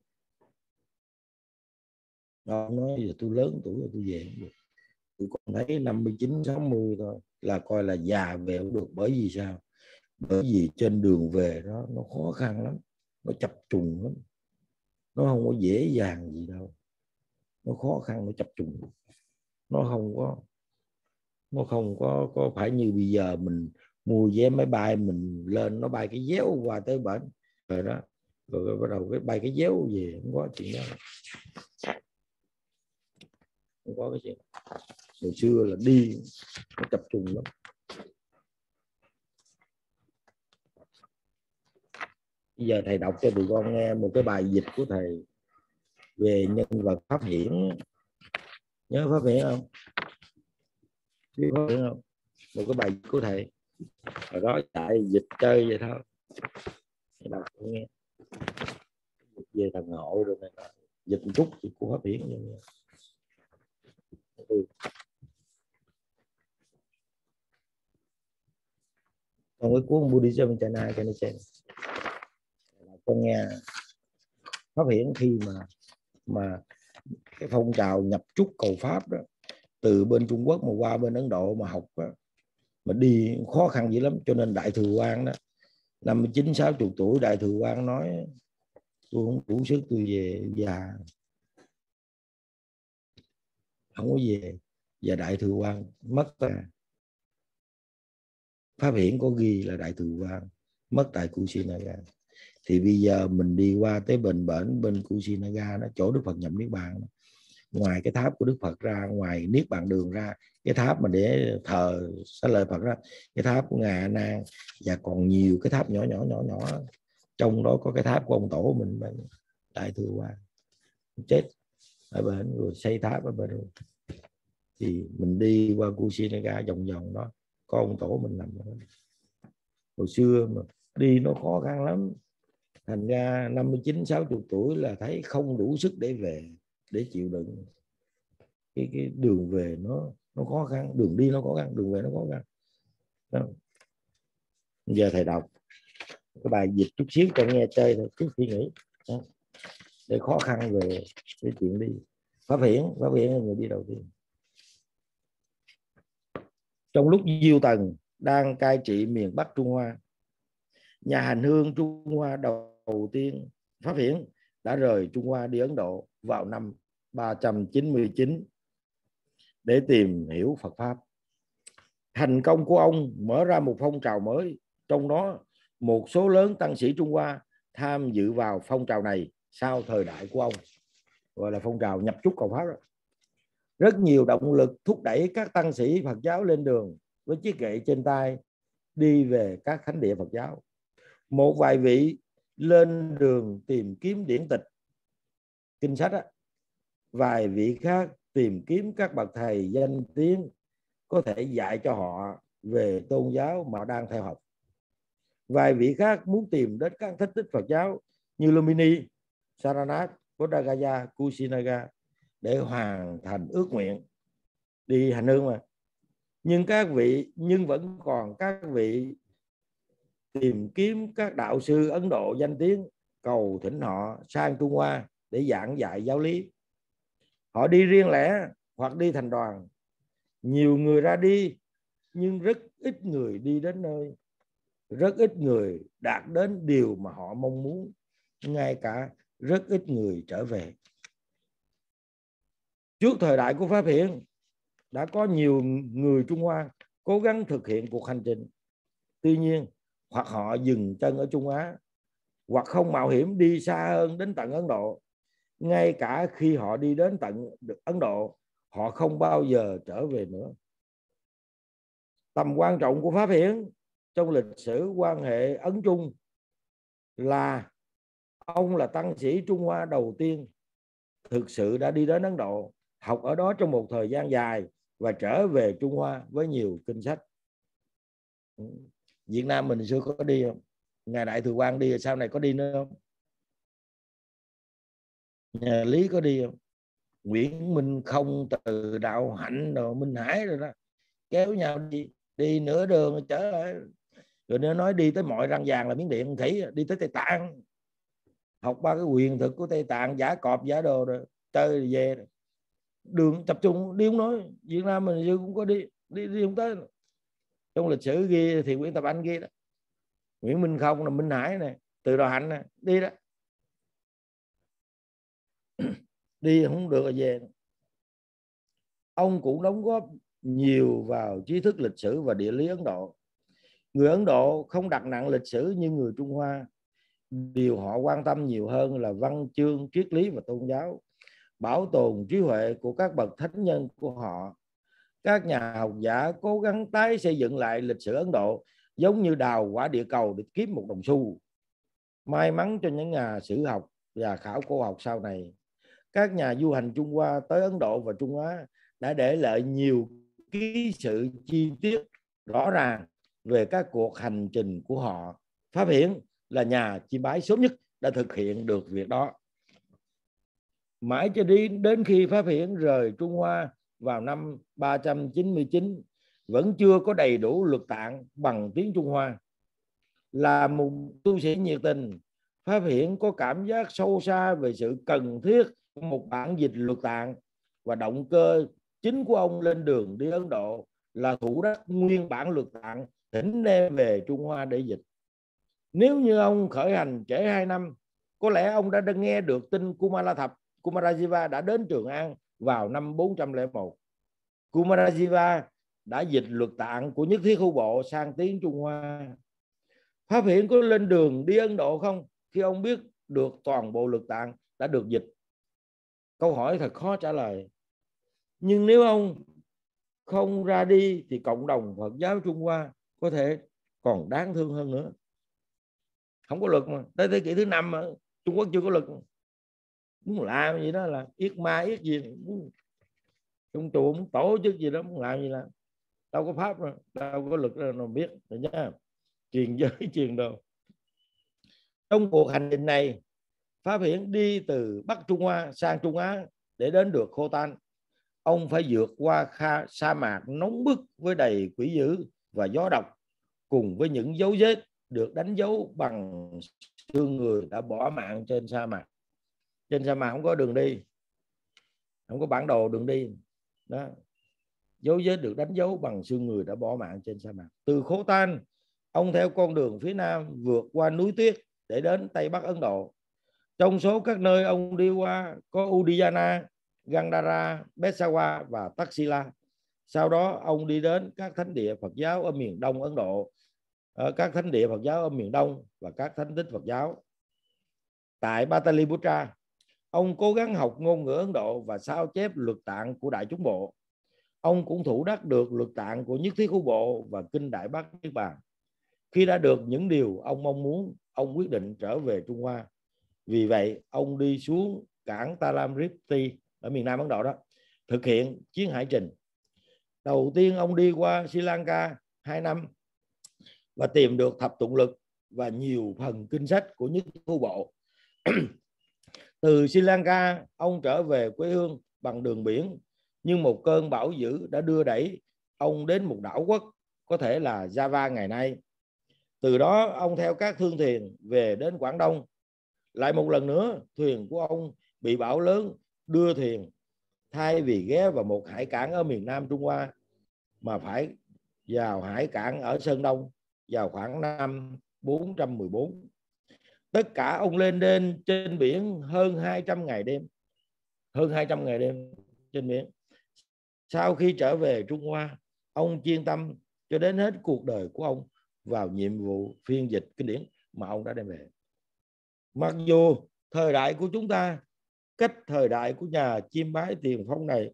Ông nói giờ tôi lớn tuổi rồi, tôi về không được. Tôi còn thấy 59, 60 thôi là coi là già về không được. Bởi vì sao? Bởi vì trên đường về đó nó khó khăn lắm, nó chập trùng lắm, nó không có dễ dàng gì đâu. Nó khó khăn, nó chập trùng, nó không có phải như bây giờ mình mua vé máy bay mình lên nó bay cái déo qua tới bển rồi đó, rồi bắt đầu cái bay cái déo về, không có chuyện đó, không có cái chuyện. Hồi xưa là đi nó chập trùng lắm. Bây giờ thầy đọc cho tụi con nghe một cái bài dịch của thầy về nhân vật Pháp Hiển. Nhớ Pháp Hiển không? Biết Pháp Hiển không? Một cái bài dịch của thầy hồi đó chạy dịch chơi vậy thôi. Thầy đọc nghe về thằng Ngộ rồi này, dịch một chút của Pháp Hiển. trong cái cuốn Buddhism in China cho nên xem con nghe Pháp Hiển khi mà cái phong trào nhập trúc cầu pháp đó từ bên Trung Quốc mà qua bên Ấn Độ mà học đó, mà đi khó khăn dữ lắm, cho nên Đại Thừa Quang đó 59-60 tuổi Đại Thừa Quang nói tôi không đủ sức, tôi về già không có về. Và Đại Thừa Quang mất à. Pháp Hiển có ghi là Đại Thừa Quang mất tại Kusinaga. Thì bây giờ mình đi qua tới bền bên Kusinaga đó, chỗ Đức Phật nhập Niết Bàn đó. Ngoài cái tháp của Đức Phật ra, ngoài Niết Bàn đường ra, cái tháp mà để thờ xá lợi Phật đó, cái tháp của Ngài A Nan, và còn nhiều cái tháp nhỏ nhỏ, trong đó có cái tháp của ông tổ mình Đại Thừa Quang chết ở bên rồi xây tháp ở bên rồi. Thì mình đi qua Kusinaga vòng đó có ông tổ mình nằm ở đó. Hồi xưa mà đi nó khó khăn lắm, thành ra 59-60 tuổi là thấy không đủ sức để về, để chịu đựng cái đường về nó khó khăn, đường đi nó khó khăn, đường về nó khó khăn đó. Giờ thầy đọc cái bài dịch chút xíu cho nghe chơi thôi, chút suy nghĩ đó. Để khó khăn về cái chuyện đi. Pháp Hiển là người đi đầu tiên. Trong lúc Diêu Tần đang cai trị miền Bắc Trung Hoa, nhà hành hương Trung Hoa đầu tiên Pháp Hiển đã rời Trung Hoa đi Ấn Độ vào năm 399 để tìm hiểu Phật Pháp. Thành công của ông mở ra một phong trào mới, trong đó một số lớn tăng sĩ Trung Hoa tham dự vào phong trào này sau thời đại của ông, gọi là phong trào nhập trúc cầu Pháp đó. Rất nhiều động lực thúc đẩy các tăng sĩ Phật giáo lên đường với chiếc gậy trên tay đi về các thánh địa Phật giáo. Một vài vị lên đường tìm kiếm điển tịch, kinh sách đó. Vài vị khác tìm kiếm các bậc thầy danh tiếng có thể dạy cho họ về tôn giáo mà đang theo học. Vài vị khác muốn tìm đến các thánh tích Phật giáo như Lumini, Saranath, Bodhgaya, Kusinaga để hoàn thành ước nguyện đi hành hương mà. Nhưng vẫn còn các vị tìm kiếm các đạo sư Ấn Độ danh tiếng, cầu thỉnh họ sang Trung Hoa để giảng dạy giáo lý. Họ đi riêng lẻ hoặc đi thành đoàn. Nhiều người ra đi nhưng rất ít người đi đến nơi, rất ít người đạt đến điều mà họ mong muốn, ngay cả rất ít người trở về. Trước thời đại của Pháp Hiển đã có nhiều người Trung Hoa cố gắng thực hiện cuộc hành trình. Tuy nhiên, hoặc họ dừng chân ở Trung Á, hoặc không mạo hiểm đi xa hơn đến tận Ấn Độ. Ngay cả khi họ đi đến tận Ấn Độ, họ không bao giờ trở về nữa. Tầm quan trọng của Pháp Hiển trong lịch sử quan hệ Ấn Trung là ông là tăng sĩ Trung Hoa đầu tiên thực sự đã đi đến Ấn Độ, học ở đó trong một thời gian dài và trở về Trung Hoa với nhiều kinh sách. Việt Nam mình xưa có đi không? Ngài Đại Thừa Quang đi, sau này có đi nữa không? Nhà Lý có đi không? Nguyễn Minh Không, Từ Đạo Hạnh, rồi Minh Hải rồi đó, kéo nhau đi nửa đường trở lại. Rồi nếu nói đi tới mọi răng vàng là Miến Điện Khỉ, đi tới Tây Tạng, học ba cái quyền thực của Tây Tạng, giả cọp giả đồ rồi chơi về. Đường tập trung đi không nói, Việt Nam mình xưa cũng có đi không tới. Trong lịch sử ghi thì Nguyễn Tập Anh ghi đó, Nguyễn Minh Không là Minh Hải này, Từ Đạo Hạnh này, đi đó. Đi không được rồi về. Ông cũng đóng góp nhiều vào trí thức lịch sử và địa lý Ấn Độ. Người Ấn Độ không đặt nặng lịch sử như người Trung Hoa. Điều họ quan tâm nhiều hơn là văn chương, triết lý và tôn giáo, bảo tồn trí huệ của các bậc thánh nhân của họ. Các nhà học giả cố gắng tái xây dựng lại lịch sử Ấn Độ giống như đào quả địa cầu để kiếm một đồng xu. May mắn cho những nhà sử học và khảo cổ học sau này, các nhà du hành Trung Hoa tới Ấn Độ và Trung Á đã để lại nhiều ký sự chi tiết rõ ràng về các cuộc hành trình của họ. Pháp Hiển là nhà chiêm bái sớm nhất đã thực hiện được việc đó. Mãi cho đến khi Pháp Hiển rời Trung Hoa vào năm 399, vẫn chưa có đầy đủ luật tạng bằng tiếng Trung Hoa Là một tu sĩ nhiệt tình, Pháp Hiển có cảm giác sâu xa về sự cần thiết của một bản dịch luật tạng, và động cơ chính của ông lên đường đi Ấn Độ là thủ đắc nguyên bản luật tạng, thỉnh đem về Trung Hoa để dịch. Nếu như ông khởi hành trễ 2 năm, có lẽ ông đã nghe được tin Kumarajiva đã đến Trường An vào năm 401. Kumarajiva đã dịch luật tạng của Nhất Thiết Hữu Bộ sang tiếng Trung Hoa. Pháp Hiển có lên đường đi Ấn Độ không khi ông biết được toàn bộ luật tạng đã được dịch? Câu hỏi thật khó trả lời. Nhưng nếu ông không ra đi thì cộng đồng Phật giáo Trung Hoa có thể còn đáng thương hơn nữa. Không có luật mà. Tới thế kỷ thứ 5 mà Trung Quốc chưa có luật. Muốn làm gì đó là yết ma yết gì, trong chùa muốn tổ chức gì đó muốn làm gì là đâu có pháp rồi, đâu có luật rồi, nó biết rồi nhá. Truyền giới truyền đồ. Trong cuộc hành trình này, Pháp Hiển đi từ Bắc Trung Hoa sang Trung Á để đến được Khotan. Ông phải vượt qua sa mạc nóng bức với đầy quỷ dữ và gió độc, cùng với những dấu vết được đánh dấu bằng xương người đã bỏ mạng trên sa mạc. Trên sa mạc không có đường đi, không có bản đồ đường đi đó. Dấu vết được đánh dấu bằng xương người đã bỏ mạng trên sa mạc. Từ Khotan, ông theo con đường phía nam vượt qua núi tuyết để đến Tây Bắc Ấn Độ. Trong số các nơi ông đi qua có Udiyana, Gandhara, Peshawar và Taxila. Sau đó ông đi đến các thánh địa Phật giáo ở miền Đông Ấn Độ, các thánh địa Phật giáo ở miền Đông và các thánh tích Phật giáo. Tại Pataliputra, ông cố gắng học ngôn ngữ Ấn Độ và sao chép luật tạng của Đại Chúng Bộ. Ông cũng thủ đắc được luật tạng của Nhất Thiết Hữu Bộ và Kinh Đại Bát Niết Bàn. Khi đã được những điều ông mong muốn, ông quyết định trở về Trung Hoa. Vì vậy, ông đi xuống cảng Talamripti ở miền Nam Ấn Độ đó, thực hiện chuyến hải trình. Đầu tiên, ông đi qua Sri Lanka 2 năm và tìm được thập tụng lực và nhiều phần kinh sách của Nhất Thiết Hữu Bộ. Từ Sri Lanka, ông trở về quê hương bằng đường biển, nhưng một cơn bão dữ đã đưa đẩy ông đến một đảo quốc, có thể là Java ngày nay. Từ đó, ông theo các thương thuyền về đến Quảng Đông. Lại một lần nữa, thuyền của ông bị bão lớn đưa thuyền, thay vì ghé vào một hải cảng ở miền Nam Trung Hoa mà phải vào hải cảng ở Sơn Đông vào khoảng năm 414. Tất cả ông lên đên trên biển hơn 200 ngày đêm. Hơn 200 ngày đêm trên biển. Sau khi trở về Trung Hoa, ông chuyên tâm cho đến hết cuộc đời của ông vào nhiệm vụ phiên dịch kinh điển mà ông đã đem về. Mặc dù thời đại của chúng ta cách thời đại của nhà chiêm bái Tiền Phong này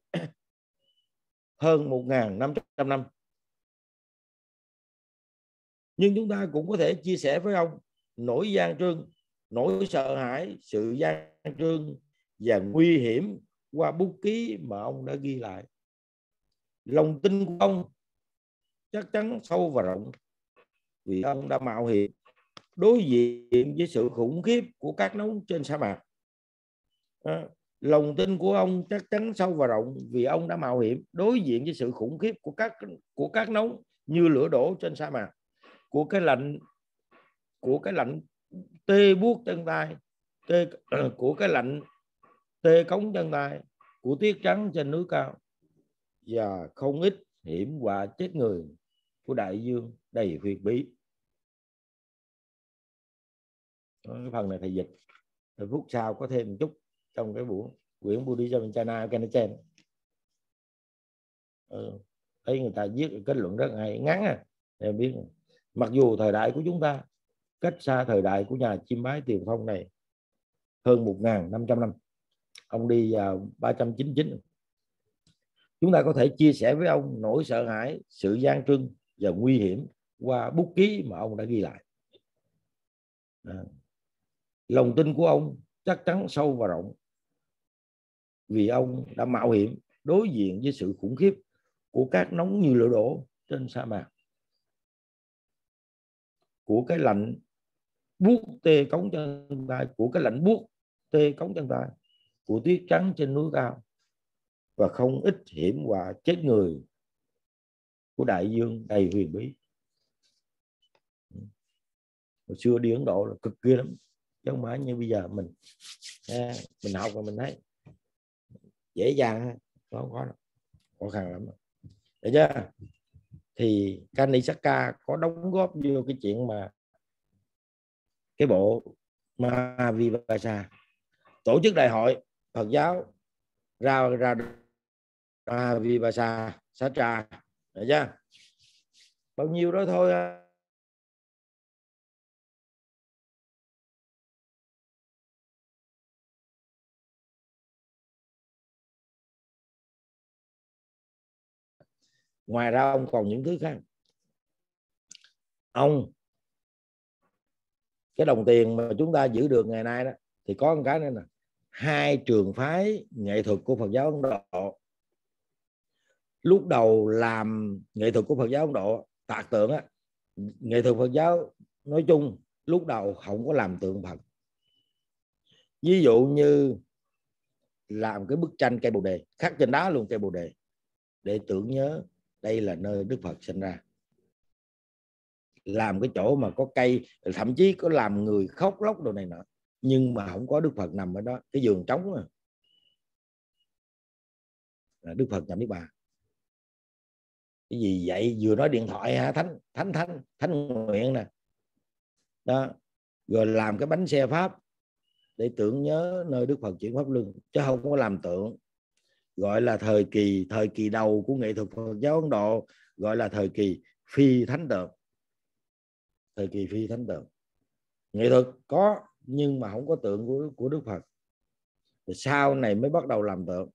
hơn 1.500 năm, nhưng chúng ta cũng có thể chia sẻ với ông nỗi gian trưng, nỗi sợ hãi, sự gian trưng và nguy hiểm qua bút ký mà ông đã ghi lại. Lòng tin của ông chắc chắn sâu và rộng vì ông đã mạo hiểm đối diện với sự khủng khiếp của các nóng trên sa mạc. Lòng tin của ông chắc chắn sâu và rộng vì ông đã mạo hiểm đối diện với sự khủng khiếp của các nóng như lửa đổ trên sa mạc, của cái lạnh tê buốt chân tay, của cái lạnh tê cống chân tay, của tuyết trắng trên núi cao, và không ít hiểm họa chết người của đại dương đầy huyền bí. Cái phần này thầy dịch, rồi phút sau có thêm một chút trong cái quyển Buddhism in China Kanachen. Thấy người ta viết kết luận rất hay, ngắn à, để biết. Mặc dù thời đại của chúng ta cách xa thời đại của nhà chiêm bái Tiền Phong này hơn 1.500 năm, ông đi vào 399. Chúng ta có thể chia sẻ với ông nỗi sợ hãi, sự gian trưng và nguy hiểm qua bút ký mà ông đã ghi lại. Lòng tin của ông chắc chắn sâu và rộng vì ông đã mạo hiểm đối diện với sự khủng khiếp của các nóng như lửa đổ trên sa mạc, của cái lạnh buốt tê cống chân tay, của cái lạnh buốt tê cống chân tay, của tuyết trắng trên núi cao, và không ít hiểm họa chết người của đại dương đầy huyền bí. Hồi xưa đi Ấn Độ là cực kia lắm, chứ không phải như bây giờ mình học mà mình thấy dễ dàng, không có đâu, khó khăn lắm. Được chưa? Thì Kanisaka có đóng góp vô cái chuyện mà cái bộ Mahavibhasa tổ chức đại hội Phật giáo ra Mahavibhasa Satra. Được chưa? Bao nhiêu đó thôi. Ngoài ra ông còn những thứ khác. Ông, cái đồng tiền mà chúng ta giữ được ngày nay đó thì có một cái nữa nè, 2 trường phái nghệ thuật của Phật giáo Ấn Độ. Lúc đầu làm nghệ thuật của Phật giáo Ấn Độ, tạc tượng á, nghệ thuật Phật giáo nói chung lúc đầu không có làm tượng Phật. Ví dụ như làm cái bức tranh cây bồ đề, khắc trên đá luôn cây bồ đề, để tưởng nhớ đây là nơi Đức Phật sinh ra. Làm cái chỗ mà có cây, thậm chí có làm người khóc lóc đồ này nọ, nhưng mà không có Đức Phật nằm ở đó, cái giường trống à. Đức Phật nhập niết bàn. Cái gì vậy? Vừa nói điện thoại hả? Thánh nguyện nè đó. Rồi làm cái bánh xe pháp để tưởng nhớ nơi Đức Phật chuyển pháp luân, chứ không có làm tượng. Gọi là thời kỳ đầu của nghệ thuật Phật giáo Ấn Độ, gọi là thời kỳ phi thánh tượng. Thời kỳ phi thánh tượng, nghệ thuật có nhưng mà không có tượng của Đức Phật. Rồi sau này mới bắt đầu làm tượng.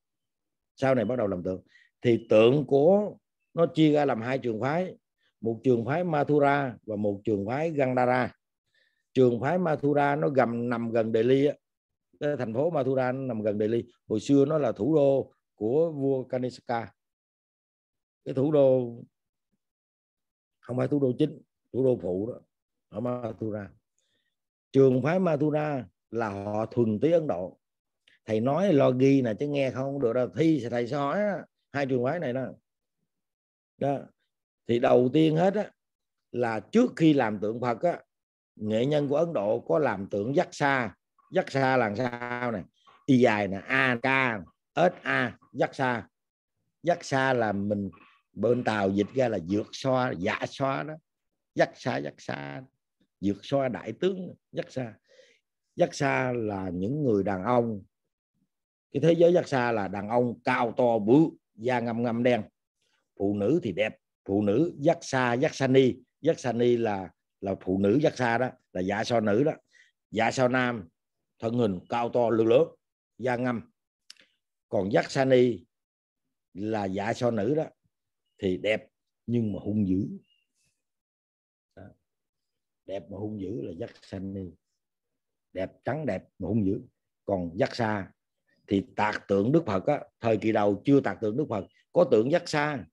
Thì tượng của nó chia ra làm 2 trường phái, một trường phái Mathura và một trường phái Gandhara. Trường phái Mathura nó nằm gần Delhi á. Cái thành phố Mathura nó nằm gần Delhi. Hồi xưa nó là thủ đô của vua Kanisaka. Cái thủ đô không phải thủ đô chính, thủ đô phụ đó ở Mathura. Trường phái Mathura là họ thuần túy Ấn Độ. Thầy nói lo ghi nè chứ nghe không được đâu, thi thầy sẽ hỏi 2 trường phái này đó. Thì đầu tiên hết á, là trước khi làm tượng Phật á, nghệ nhân của Ấn Độ có làm tượng Yaksa. Yaksa là sao nè, y dài nè, a k s a Yaksa. Yaksa là mình bên Tàu dịch ra là dược xoa, dạ xoa đó. Yaksa dược xoa đại tướng. Yaksa là những người đàn ông. Cái thế giới Yaksa là đàn ông cao to bự, da ngăm đen. Phụ nữ thì đẹp, phụ nữ Yaksani là phụ nữ Yaksa đó, là dạ so nữ đó. Dạ so nam thân hình cao to lực lớn, da ngăm. Còn Yaksani là dạ so nữ đó thì đẹp nhưng mà hung dữ. Đẹp mà hung dữ là Yaksani. Đẹp trắng đẹp mà hung dữ. Còn Yaksa thì tạc tượng Đức Phật á, thời kỳ đầu chưa tạc tượng Đức Phật, có tượng Yaksa.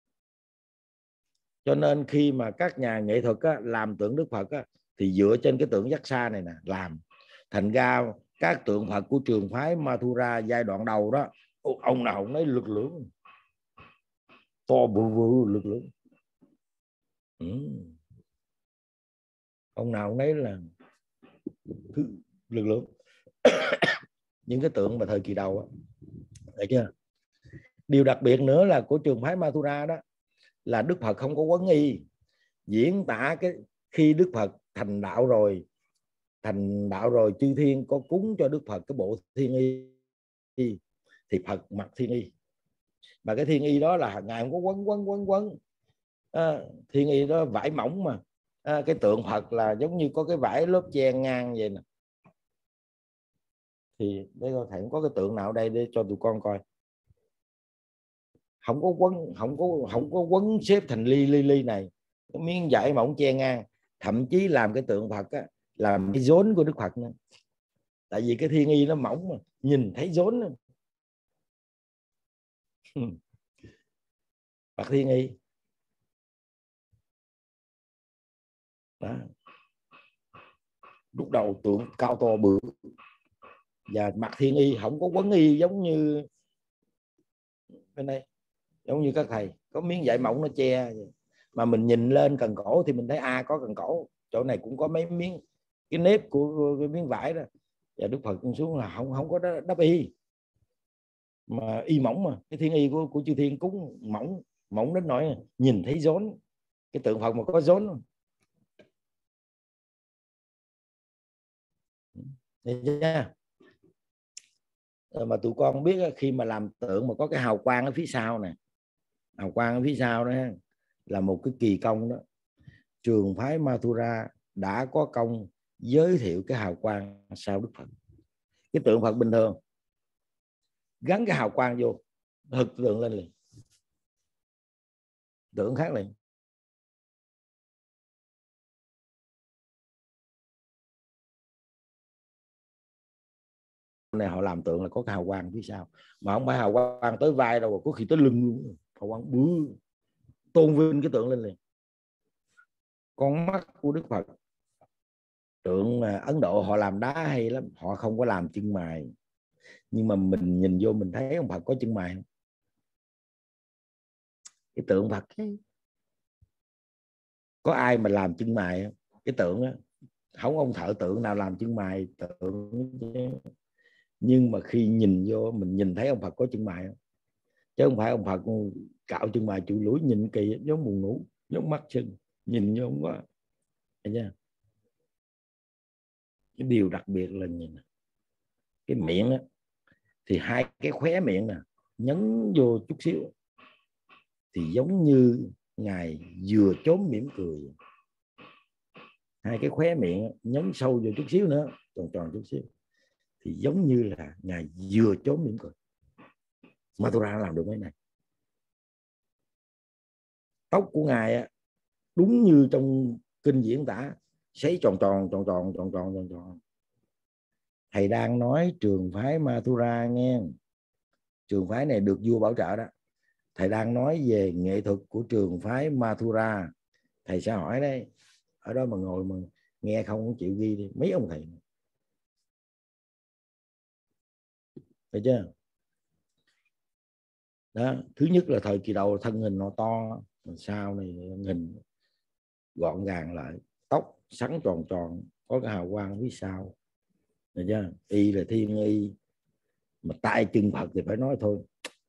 Cho nên khi mà các nhà nghệ thuật á, làm tượng Đức Phật á, thì dựa trên cái tượng Yaksa này nè làm. Thành ra các tượng Phật của trường phái Mathura giai đoạn đầu đó, ông nào cũng lấy lực lượng to bự lực lượng. Ông nào cũng lấy là lực lượng. Những cái tượng mà thời kỳ đầu á. Được chưa? Điều đặc biệt nữa là của trường phái Mathura đó là Đức Phật không có quấn y. Diễn tả cái khi Đức Phật thành đạo rồi chư thiên có cúng cho Đức Phật cái bộ thiên y thì Phật mặc thiên y. Mà cái thiên y đó là ngài không có quấn. Thiên y đó vải mỏng mà. Cái tượng Phật là giống như có cái vải lớp che ngang vậy nè. Thì để coi thầy có cái tượng nào đây để cho tụi con coi. Không có quấn xếp thành ly này, cái miếng vải mỏng che ngang. Thậm chí làm cái tượng Phật á, làm cái rốn của Đức Phật nữa. Tại vì cái thiên y nó mỏng mà nhìn thấy rốn nữa. Phật thiên y đó. Lúc đầu tượng cao to bự và mặt thiên y không có quấn y giống như bên đây, giống như các thầy có miếng vải mỏng nó che. Mà mình nhìn lên cần cổ thì mình thấy có cần cổ, chỗ này cũng có mấy miếng cái nếp của cái miếng vải đó, và Đức Phật xuống là không có đắp y, mà y mỏng, mà cái thiên y của chư thiên cúng mỏng đến nỗi nhìn thấy rốn. Cái tượng Phật mà có rốn không? Mà tụi con biết khi mà làm tượng mà có cái hào quang ở phía sau nè, hào quang ở phía sau đó là một cái kỳ công đó. Trường phái Mathura đã có công giới thiệu cái hào quang sau Đức Phật. Cái tượng Phật bình thường gắn cái hào quang vô, hực tượng lên liền, tượng khác liền. Này họ làm tượng là có cái hào quang phía sau, mà không phải hào quang tới vai đâu, có khi tới lưng luôn, hào quang bự tôn vinh cái tượng lên liền. Con mắt của Đức Phật, tượng Ấn Độ họ làm đá hay lắm, họ không có làm chân mày, nhưng mà mình nhìn vô mình thấy ông Phật có chân mày không? Cái tượng Phật có ai mà làm chân mày không? Cái tượng đó không ông thợ tượng nào làm chân mày tượng, nhưng mà khi nhìn vô mình nhìn thấy ông Phật có chân mày không? Chứ không phải ông Phật cạo chân mày chịu lũi nhìn kỳ, giống buồn ngủ, giống mắt sưng, nhìn vô không có. Cái điều đặc biệt là nhìn cái miệng á, thì hai cái khóe miệng nè nhấn vô chút xíu thì giống như ngài vừa chốn mỉm cười. Hai cái khóe miệng nhấn sâu vô chút xíu nữa, tròn chút xíu, thì giống như là ngài vừa chốn mỉm cười. Mathura làm được mấy này. Tóc của ngài á, đúng như trong kinh diễn tả, sấy tròn. Thầy đang nói trường phái Mathura nghe, trường phái này được vua bảo trợ đó. Thầy đang nói về nghệ thuật của trường phái Mathura. Thầy sẽ hỏi đấy, ở đó mà ngồi mà nghe không chịu ghi đi, mấy ông thầy. Thấy chưa? Đó, thứ nhất là thời kỳ đầu thân hình nó to, sau này hình gọn gàng lại, tóc sắn tròn, có cái hào quang phía sau. Thấy chưa? Y là thiên y, mà tay chân Phật thì phải nói thôi.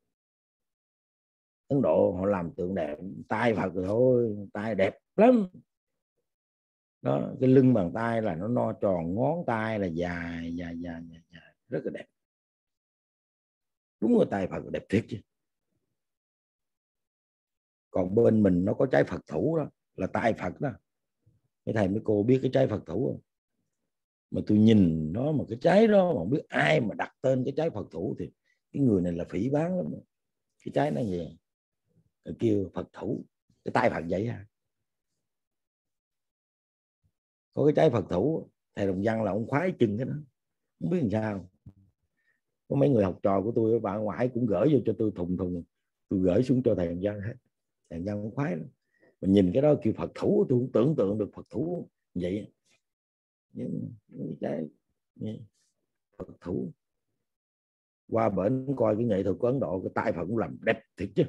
Ấn Độ họ làm tượng đẹp, tay Phật rồi thôi, tay đẹp lắm. Đó, cái lưng bàn tay là nó no tròn, ngón tay là dài, rất là đẹp. Đúng là tay Phật đẹp thiệt chứ. Còn bên mình nó có trái Phật thủ đó, là tay Phật đó. Mấy thầy mấy cô biết cái trái Phật thủ không? Mà tôi nhìn nó mà cái trái đó mà không biết ai mà đặt tên cái trái Phật thủ thì cái người này là phỉ báng lắm. Cái trái nó gì kêu Phật thủ, cái tay Phật vậy ha. Có cái trái Phật thủ, thầy Đồng Văn là ông khoái chừng cái đó, không biết làm sao. Có mấy người học trò của tôi ở bạn ngoại cũng gửi vô cho tôi thùng, tôi gửi xuống cho thầy Đồng Văn hết. Thầy Đồng Văn cũng khoái lắm. Mình nhìn cái đó kêu Phật thủ, tôi cũng tưởng tượng được Phật thủ vậy. Nhưng cái Phật thủ qua bển coi cái nghệ thuật của Ấn Độ, cái tay Phật cũng làm đẹp thiệt chứ,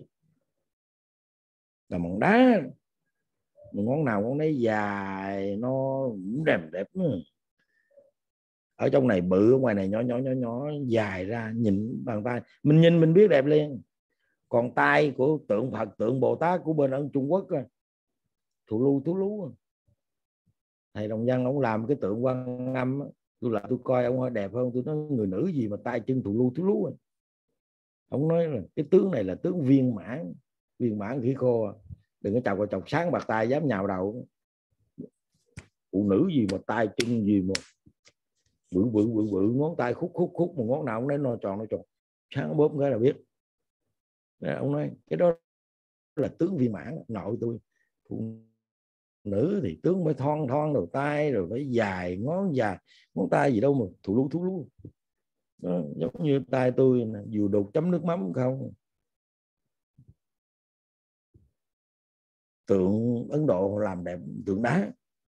là bằng đá, ngón nào ngón nấy dài, nó cũng đẹp nữa. Ở trong này bự, ở ngoài này nhỏ dài ra, nhìn bàn tay mình nhìn mình biết đẹp liền. Còn tay của tượng Phật, tượng Bồ Tát của bên ở Trung Quốc thù lú. Thầy Đồng Văn ông làm cái tượng Quan Âm, tôi coi ông hơi đẹp hơn, tôi nói người nữ gì mà tay chân thù lú. Ông nói là cái tướng này là tướng viên mãn khỉ khô, đừng có chọc sáng bạc tay dám nhào đầu. Phụ nữ gì mà tay chân gì mà bự, ngón tay khúc mà ngón nào cũng đấy no tròn, sáng bóp cái là biết. Ông nói cái đó là tướng viên mãn. Nội tôi phụ nữ thì tướng mới thon đầu tay, rồi phải dài, ngón tay gì đâu mà thù lú. Đó, giống như tay tôi dù đột chấm nước mắm không. Tượng Ấn Độ làm đẹp, tượng đá.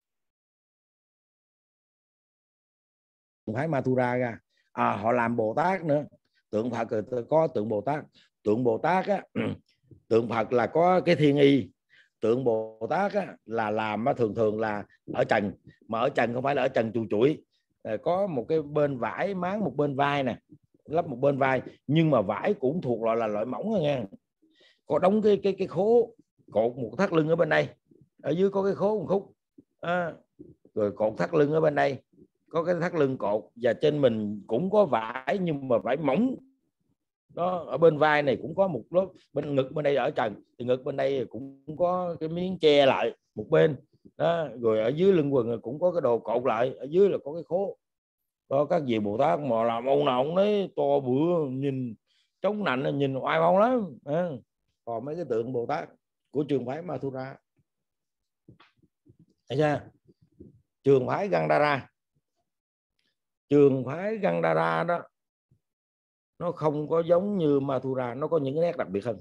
Phái Mathura ra họ làm Bồ Tát nữa. Tượng Phật có tượng Bồ Tát á, tượng Phật là có cái thiên y, tượng Bồ Tát á, là làm á, thường thường là ở trần, mà ở trần không phải là ở trần chùi chuỗi, có một cái bên vải máng một bên vai nè, lắp một bên vai, nhưng mà vải cũng thuộc loại là loại mỏng nha, có đóng cái khố cột một thắt lưng ở bên đây, ở dưới có cái khố một khúc rồi cột thắt lưng ở bên đây, có cái thắt lưng cột, và trên mình cũng có vải nhưng mà vải mỏng đó. Ở bên vai này cũng có một lớp, bên ngực bên đây ở trần thì ngực bên đây cũng có cái miếng che lại một bên đó, rồi ở dưới lưng quần cũng có cái đồ cột lại, ở dưới là có cái khố. Có các vị Bồ Tát mà làm ông nào ông đấy to bự, nhìn chống nạnh, nhìn oai phong lắm. Còn mấy cái tượng Bồ Tát của trường phái Mathura, thấy chưa? Trường phái Gandhara, trường phái Gandhara đó nó không có giống như Mathura, nó có những cái nét đặc biệt hơn.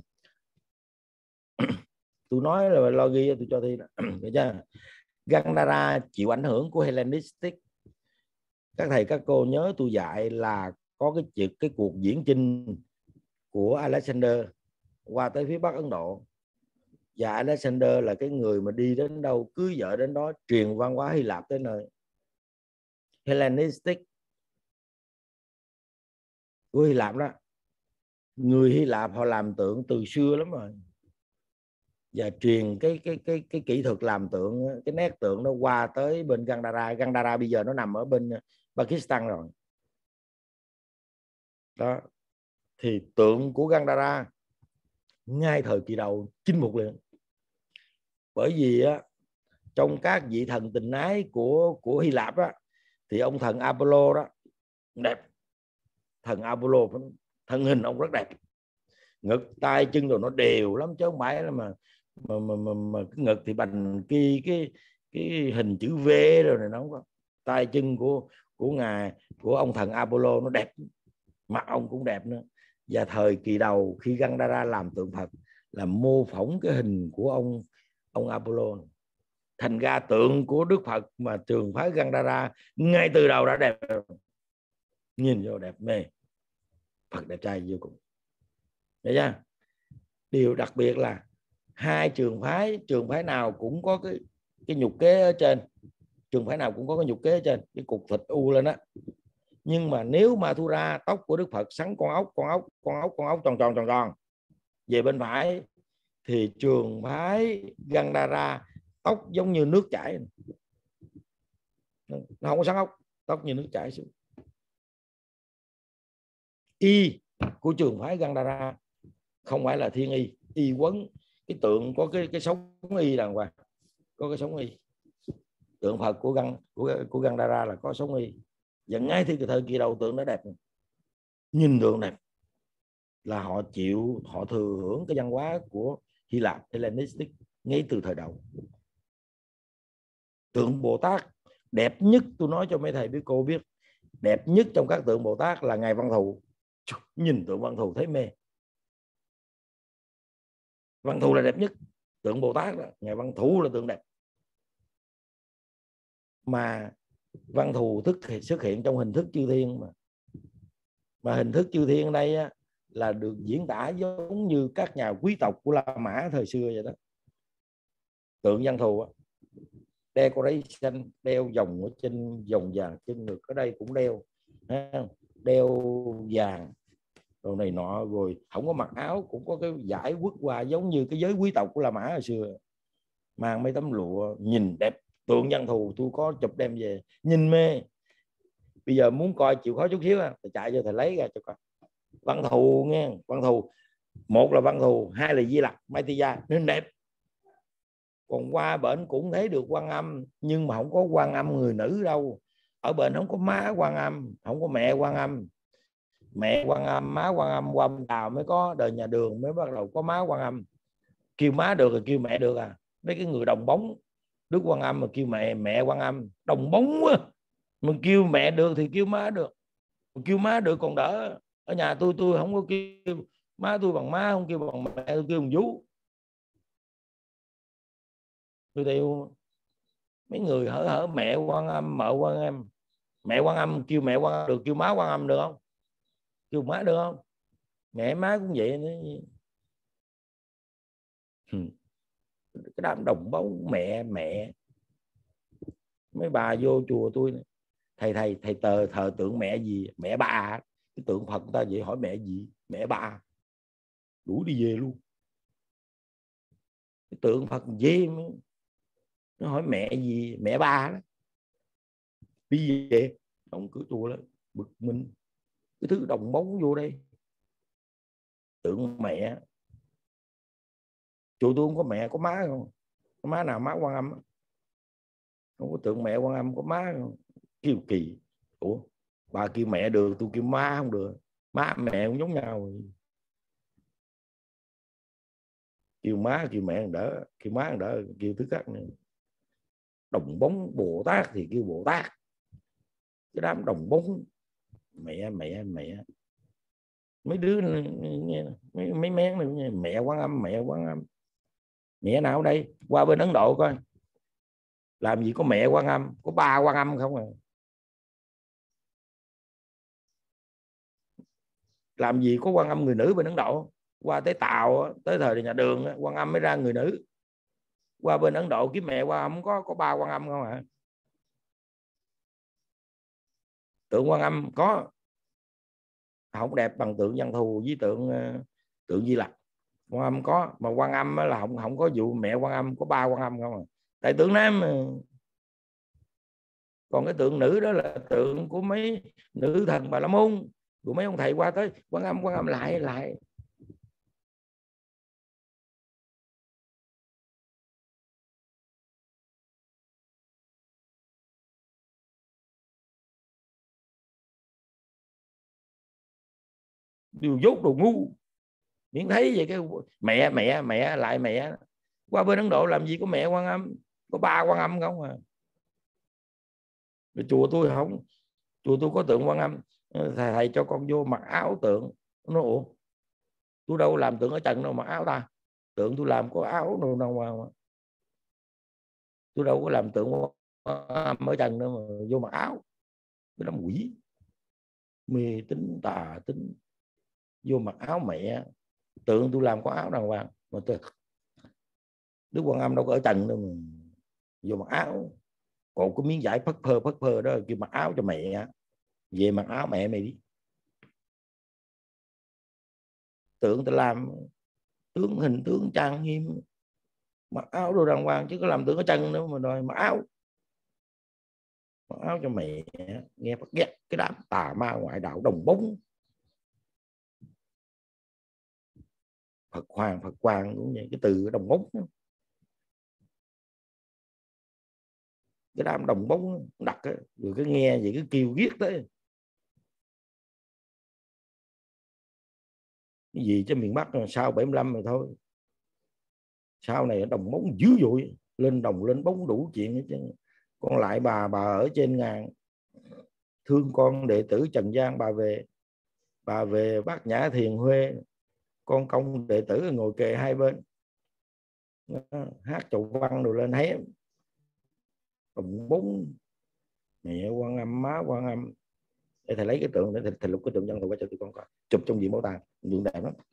Tôi nói là lo ghi tôi cho thi đó. Thấy chưa? Gandhara chịu ảnh hưởng của Hellenistic. Các thầy các cô nhớ tôi dạy là có cái cuộc diễn chinh của Alexander qua tới phía Bắc Ấn Độ, và Alexander là cái người mà đi đến đâu cưới vợ đến đó, truyền văn hóa Hy Lạp tới nơi. Hellenistic của Hy Lạp đó, người Hy Lạp họ làm tượng từ xưa lắm rồi, và truyền cái kỹ thuật làm tượng, cái nét tượng nó qua tới bên Gandhara. Gandhara bây giờ nó nằm ở bên Pakistan rồi đó. Thì tượng của Gandhara ngay thời kỳ đầu chinh phục liền, bởi vì á, trong các vị thần tình ái của Hy Lạp á, thì ông thần Apollo đó đẹp. Thần Apollo thân hình ông rất đẹp, ngực tay chân rồi nó đều lắm, chứ không phải là mà cái ngực thì bằng cái hình chữ V rồi này, nó không có. Tay chân của ngài, của ông thần Apollo nó đẹp, mặt ông cũng đẹp nữa. Và thời kỳ đầu khi Gandhara làm tượng Phật là mô phỏng cái hình của ông Apollo, thành ra tượng của Đức Phật mà trường phái Gandhara ngay từ đầu đã đẹp, nhìn vô đẹp mê, Phật đẹp trai vô cùng. Đấy chưa? Điều đặc biệt là hai trường phái nào cũng có cái nhục kế ở trên, trường phái nào cũng có cái nhục kế ở trên, cái cục thịt u lên á. Nhưng mà nếu Mathura, tóc của Đức Phật sắn con ốc tròn về bên phải, thì trường phái Gandhara tóc giống như nước chảy, nó không có sắn ốc, tóc như nước chảy xuống. Y của trường phái Gandhara không phải là thiên y, y quấn cái tượng có cái sống y đàng hoàng, có cái sống y. Tượng Phật của Gandhara là có sống y, và ngay thì thời kỳ đầu tượng nó đẹp, nhìn tượng đẹp, là họ thừa hưởng cái văn hóa của Hy Lạp Hellenistic ngay từ thời đầu. Tượng Bồ Tát đẹp nhất, tôi nói cho mấy thầy biết cô biết, đẹp nhất trong các tượng Bồ Tát là ngài Văn Thù. Nhìn tượng Văn Thù thấy mê. Văn Thù là đẹp nhất, tượng Bồ Tát đó, ngài Văn Thù là tượng đẹp. Mà Văn Thù xuất hiện trong hình thức chư thiên, mà hình thức chư thiên ở đây á, là được diễn tả giống như các nhà quý tộc của La Mã thời xưa vậy đó. Tượng Văn Thù á, decoration, đeo vòng ở trên, vòng vàng trên ngực, ở đây cũng đeo vàng rồi này nọ, rồi không có mặc áo, cũng có cái giải quất qua giống như cái giới quý tộc của La Mã hồi xưa, mang mấy tấm lụa, nhìn đẹp. Tượng Văn Thù tôi có chụp đem về, nhìn mê. Bây giờ muốn coi chịu khó chút xíu thì chạy cho thầy lấy ra cho coi. Văn Thù nghe, Văn Thù, một là Văn Thù, hai là Di Lặc Maitreya nên đẹp. Còn qua bển cũng thấy được Quan Âm, nhưng mà không có Quan Âm người nữ đâu. Ở bển không có má Quan Âm, không có mẹ Quan Âm. Mẹ Quan Âm, má Quan Âm qua bên Tàu mới có, đời nhà Đường mới bắt đầu có má Quan Âm. Kêu má được rồi kêu mẹ được à. Mấy cái người đồng bóng Đức Quan Âm mà kêu mẹ Quan Âm đồng bóng quá. Mình kêu mẹ được thì kêu má được, kêu má được còn đỡ. Ở nhà tôi không có kêu má tôi bằng má, không kêu bằng mẹ, tôi kêu bằng vú. Tôi theo mấy người hở mẹ Quan Âm, mợ Quan Âm. Mẹ Quan Âm kêu mẹ Quan Âm được, kêu má Quan Âm được không? Kêu má được không? Mẹ má cũng vậy nữa. Cái đám đồng bóng mẹ mẹ. Mấy bà vô chùa tôi này, thầy thờ tượng mẹ gì? Mẹ bà. Cái tượng Phật người ta vậy hỏi mẹ gì? Mẹ bà. Đuổi đi về luôn. Cái tượng Phật gì nó hỏi mẹ gì? Mẹ bà đó. Đi về. Ông cửa chùa đó bực mình. Cái thứ đồng bóng vô đây. Tượng mẹ. Chùa tôi không có mẹ, có má không? Có má nào má Quan Âm? Không có tượng mẹ Quan Âm, có má không? Kiêu kỳ. Ủa, bà kêu mẹ được, tôi kêu má không được. Má mẹ cũng giống nhau. Kêu má kêu mẹ đỡ, kêu má đỡ, kêu thứ khác nữa. Đồng bóng Bồ Tát thì kêu Bồ Tát. Cái đám đồng bóng mẹ. Mấy đứa mấy mén này, mẹ Quan Âm, mẹ Quan Âm. Mẹ nào đây? Qua bên Ấn Độ coi. Làm gì có mẹ Quan Âm, có ba Quan Âm không à? Làm gì có Quan Âm người nữ bên Ấn Độ? Qua tới Tàu, tới thời nhà Đường, Quan Âm mới ra người nữ. Qua bên Ấn Độ kiếm mẹ Quan Âm có ba Quan Âm không ạ? Tượng Quan Âm có không đẹp bằng tượng Văn Thù với tượng Di Lặc. Quan Âm có, mà Quan Âm là không có vụ mẹ Quan Âm, có ba Quan Âm không à? Tại tượng nam. Còn cái tượng nữ đó là tượng của mấy nữ thần Bà La Môn, của mấy ông thầy qua tới Quan Âm lại. Điều dốt đồ ngu. Miễn thấy vậy cái mẹ lại mẹ. Qua bên Ấn Độ làm gì có mẹ Quan Âm, có ba Quan Âm không à? Chùa tôi không, chùa tôi có tượng Quan Âm. Thầy cho con vô mặc áo tượng. Nó ủa, tôi đâu làm tượng ở trần đâu mặc áo ta? Tượng tôi làm có áo đâu mà. Tôi đâu có làm tượng Âm ở trần đâu mà vô mặc áo. Cái đám quỷ mê tín tà tính. Vô mặc áo mẹ. Tượng tôi làm có áo đàng hoàng mà Đức Quan Âm đâu có ở trần đâu mà vô mặc áo. Còn có miếng vải phất phơ đó kêu mặc áo cho mẹ. Về mặc áo mẹ mày đi. Tượng ta làm tướng hình tướng trang nghiêm, mặc áo đồ đàng hoàng, chứ có làm tượng ở chân nữa mà đòi mặc áo. Mặc áo cho mẹ. Nghe Phật ghét cái đám tà ma ngoại đạo đồng bóng. Phật hoàng cũng vậy, cái từ đồng bóng. Cái đám đồng bóng đặt á, rồi cứ nghe vậy cứ kêu ghét tới. Cái gì cho miền Bắc sau 75 rồi thôi. Sau này đồng bóng dữ dội, lên đồng lên bóng đủ chuyện hết chứ. Còn lại bà ở trên ngàn thương con đệ tử Trần Gian, bà về Bát Nhã Thiền Huê, con công đệ tử ngồi kề hai bên hát chầu văn rồi lên hé đồng bóng mẹ Quan Âm, má Quan Âm. Để thầy lấy cái tượng để thầy lục cái tượng Văn Thù qua cho tụi con coi, chụp trong viện bảo tàng, tượng đẹp lắm.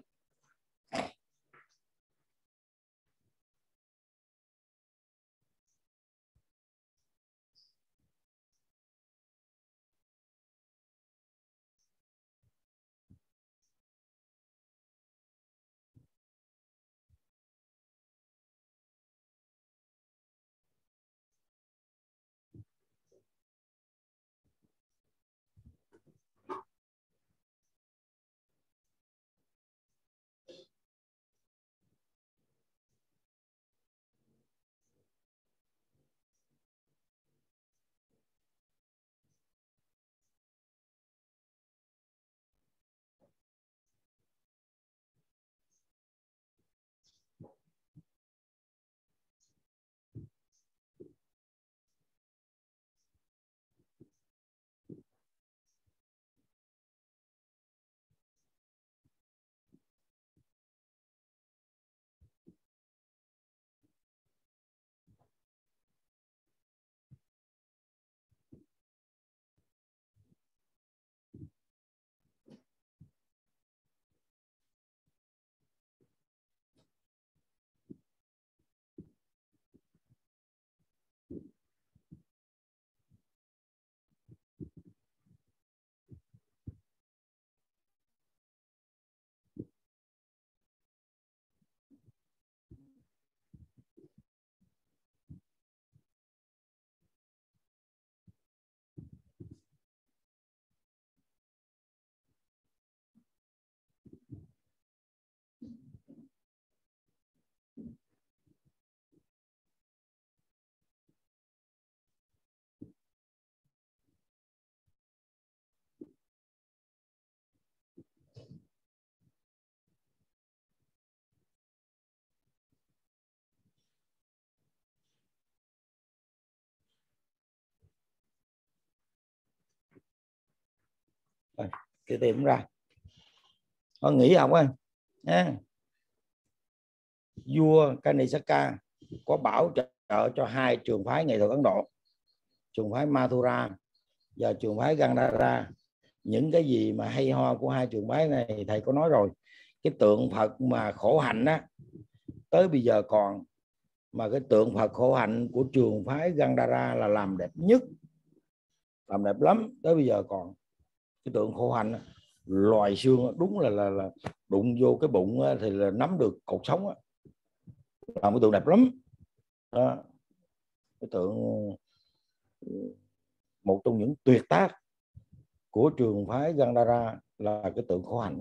Rồi, cái tìm ra con nghĩ học ơi nha. Vua Kanisaka có bảo trợ cho hai trường phái nghệ thuật Ấn Độ, trường phái Mathura và trường phái Gandhara. Những cái gì mà hay ho của hai trường phái này thầy có nói rồi. Cái tượng Phật mà khổ hạnh á, tới bây giờ còn, mà cái tượng Phật khổ hạnh của trường phái Gandhara là làm đẹp nhất, làm đẹp lắm, tới bây giờ còn. Cái tượng khổ hạnh loài xương đúng là đụng vô cái bụng thì là nắm được cột sống, làm cái tượng đẹp lắm đó. Cái tượng một trong những tuyệt tác của trường phái Gandhara là cái tượng khổ hạnh.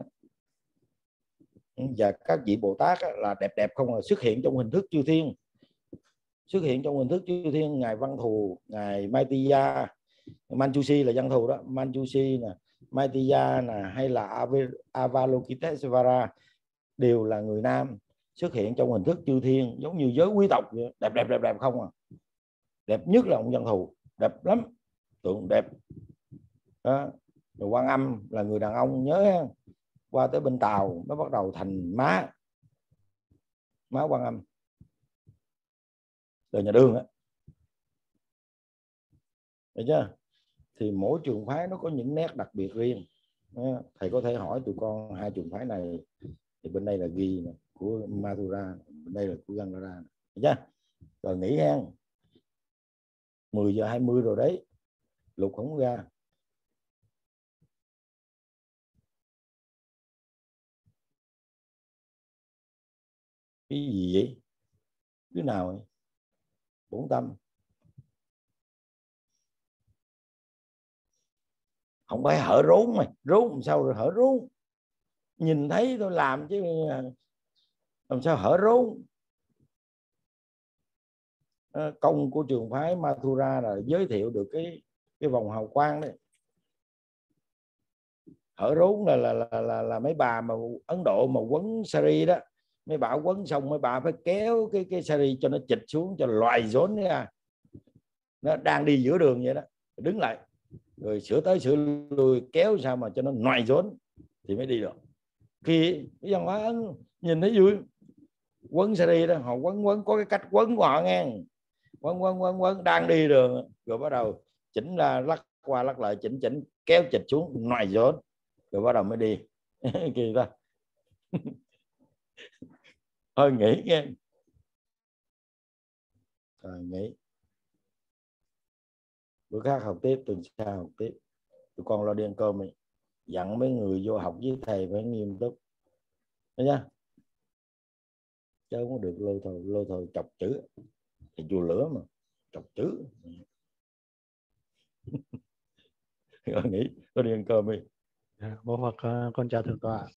Và các vị Bồ Tát là đẹp đẹp không, là xuất hiện trong hình thức chư thiên, xuất hiện trong hình thức chư thiên. Ngài Văn Thù, ngài Maitreya, Manjushri là Văn Thù đó, Manjushri nè, Maitreya nè, hay là Avalokitesvara đều là người nam, xuất hiện trong hình thức chư thiên, giống như giới quý tộc vậy. Đẹp đẹp đẹp đẹp không à. Đẹp nhất là ông Văn Thù, đẹp lắm, tượng đẹp đó. Rồi Quan Âm là người đàn ông, nhớ qua tới bên Tàu nó bắt đầu thành má Quan Âm đời nhà Đường á, được chưa? Thì mỗi trường phái nó có những nét đặc biệt riêng. Thầy có thể hỏi tụi con hai trường phái này, thì bên đây là ghi này, của Mathura, bên đây là của Gandhara, được chưa? Rồi nghỉ ha, 10:20 rồi đấy, Lục không ra. Cái gì vậy? Cái nào vậy? Bổn tâm. Không phải hở rốn mày, rốn làm sao rồi hở rốn? Nhìn thấy tôi làm chứ làm sao hở rốn? Công của trường phái Mathura là giới thiệu được cái vòng hào quang đấy. Hở rốn là mấy bà mà Ấn Độ mà quấn sari đó, mấy bà quấn xong mấy bà phải kéo cái sari cho nó chịch xuống, cho loài rốn ra. Nó đang đi giữa đường vậy đó, đứng lại rồi sửa tới sửa lui, kéo sao mà cho nó loài rốn thì mới đi được. Khi cái văn hóa Ấn nhìn thấy vui, quấn sari đó, họ quấn có cái cách quấn của họ nghe, quấn đang đi đường rồi bắt đầu chỉnh ra, lắc qua lắc lại, chỉnh kéo chịch xuống loài rốn rồi bắt đầu mới đi. Kỳ ta. Thôi nghỉ nghe. Rồi nghỉ, bữa khác học tiếp, tuần sau học tiếp. Tụi con lo đi ăn cơm đi. Dặn mấy người vô học với thầy phải nghiêm túc, thấy nhá, chứ không có được lôi thôi chọc chữ. Thì chùa lửa mà chọc chữ. Rồi nghỉ, tôi đi ăn cơm đi. Bố Phật con chào thượng tọa.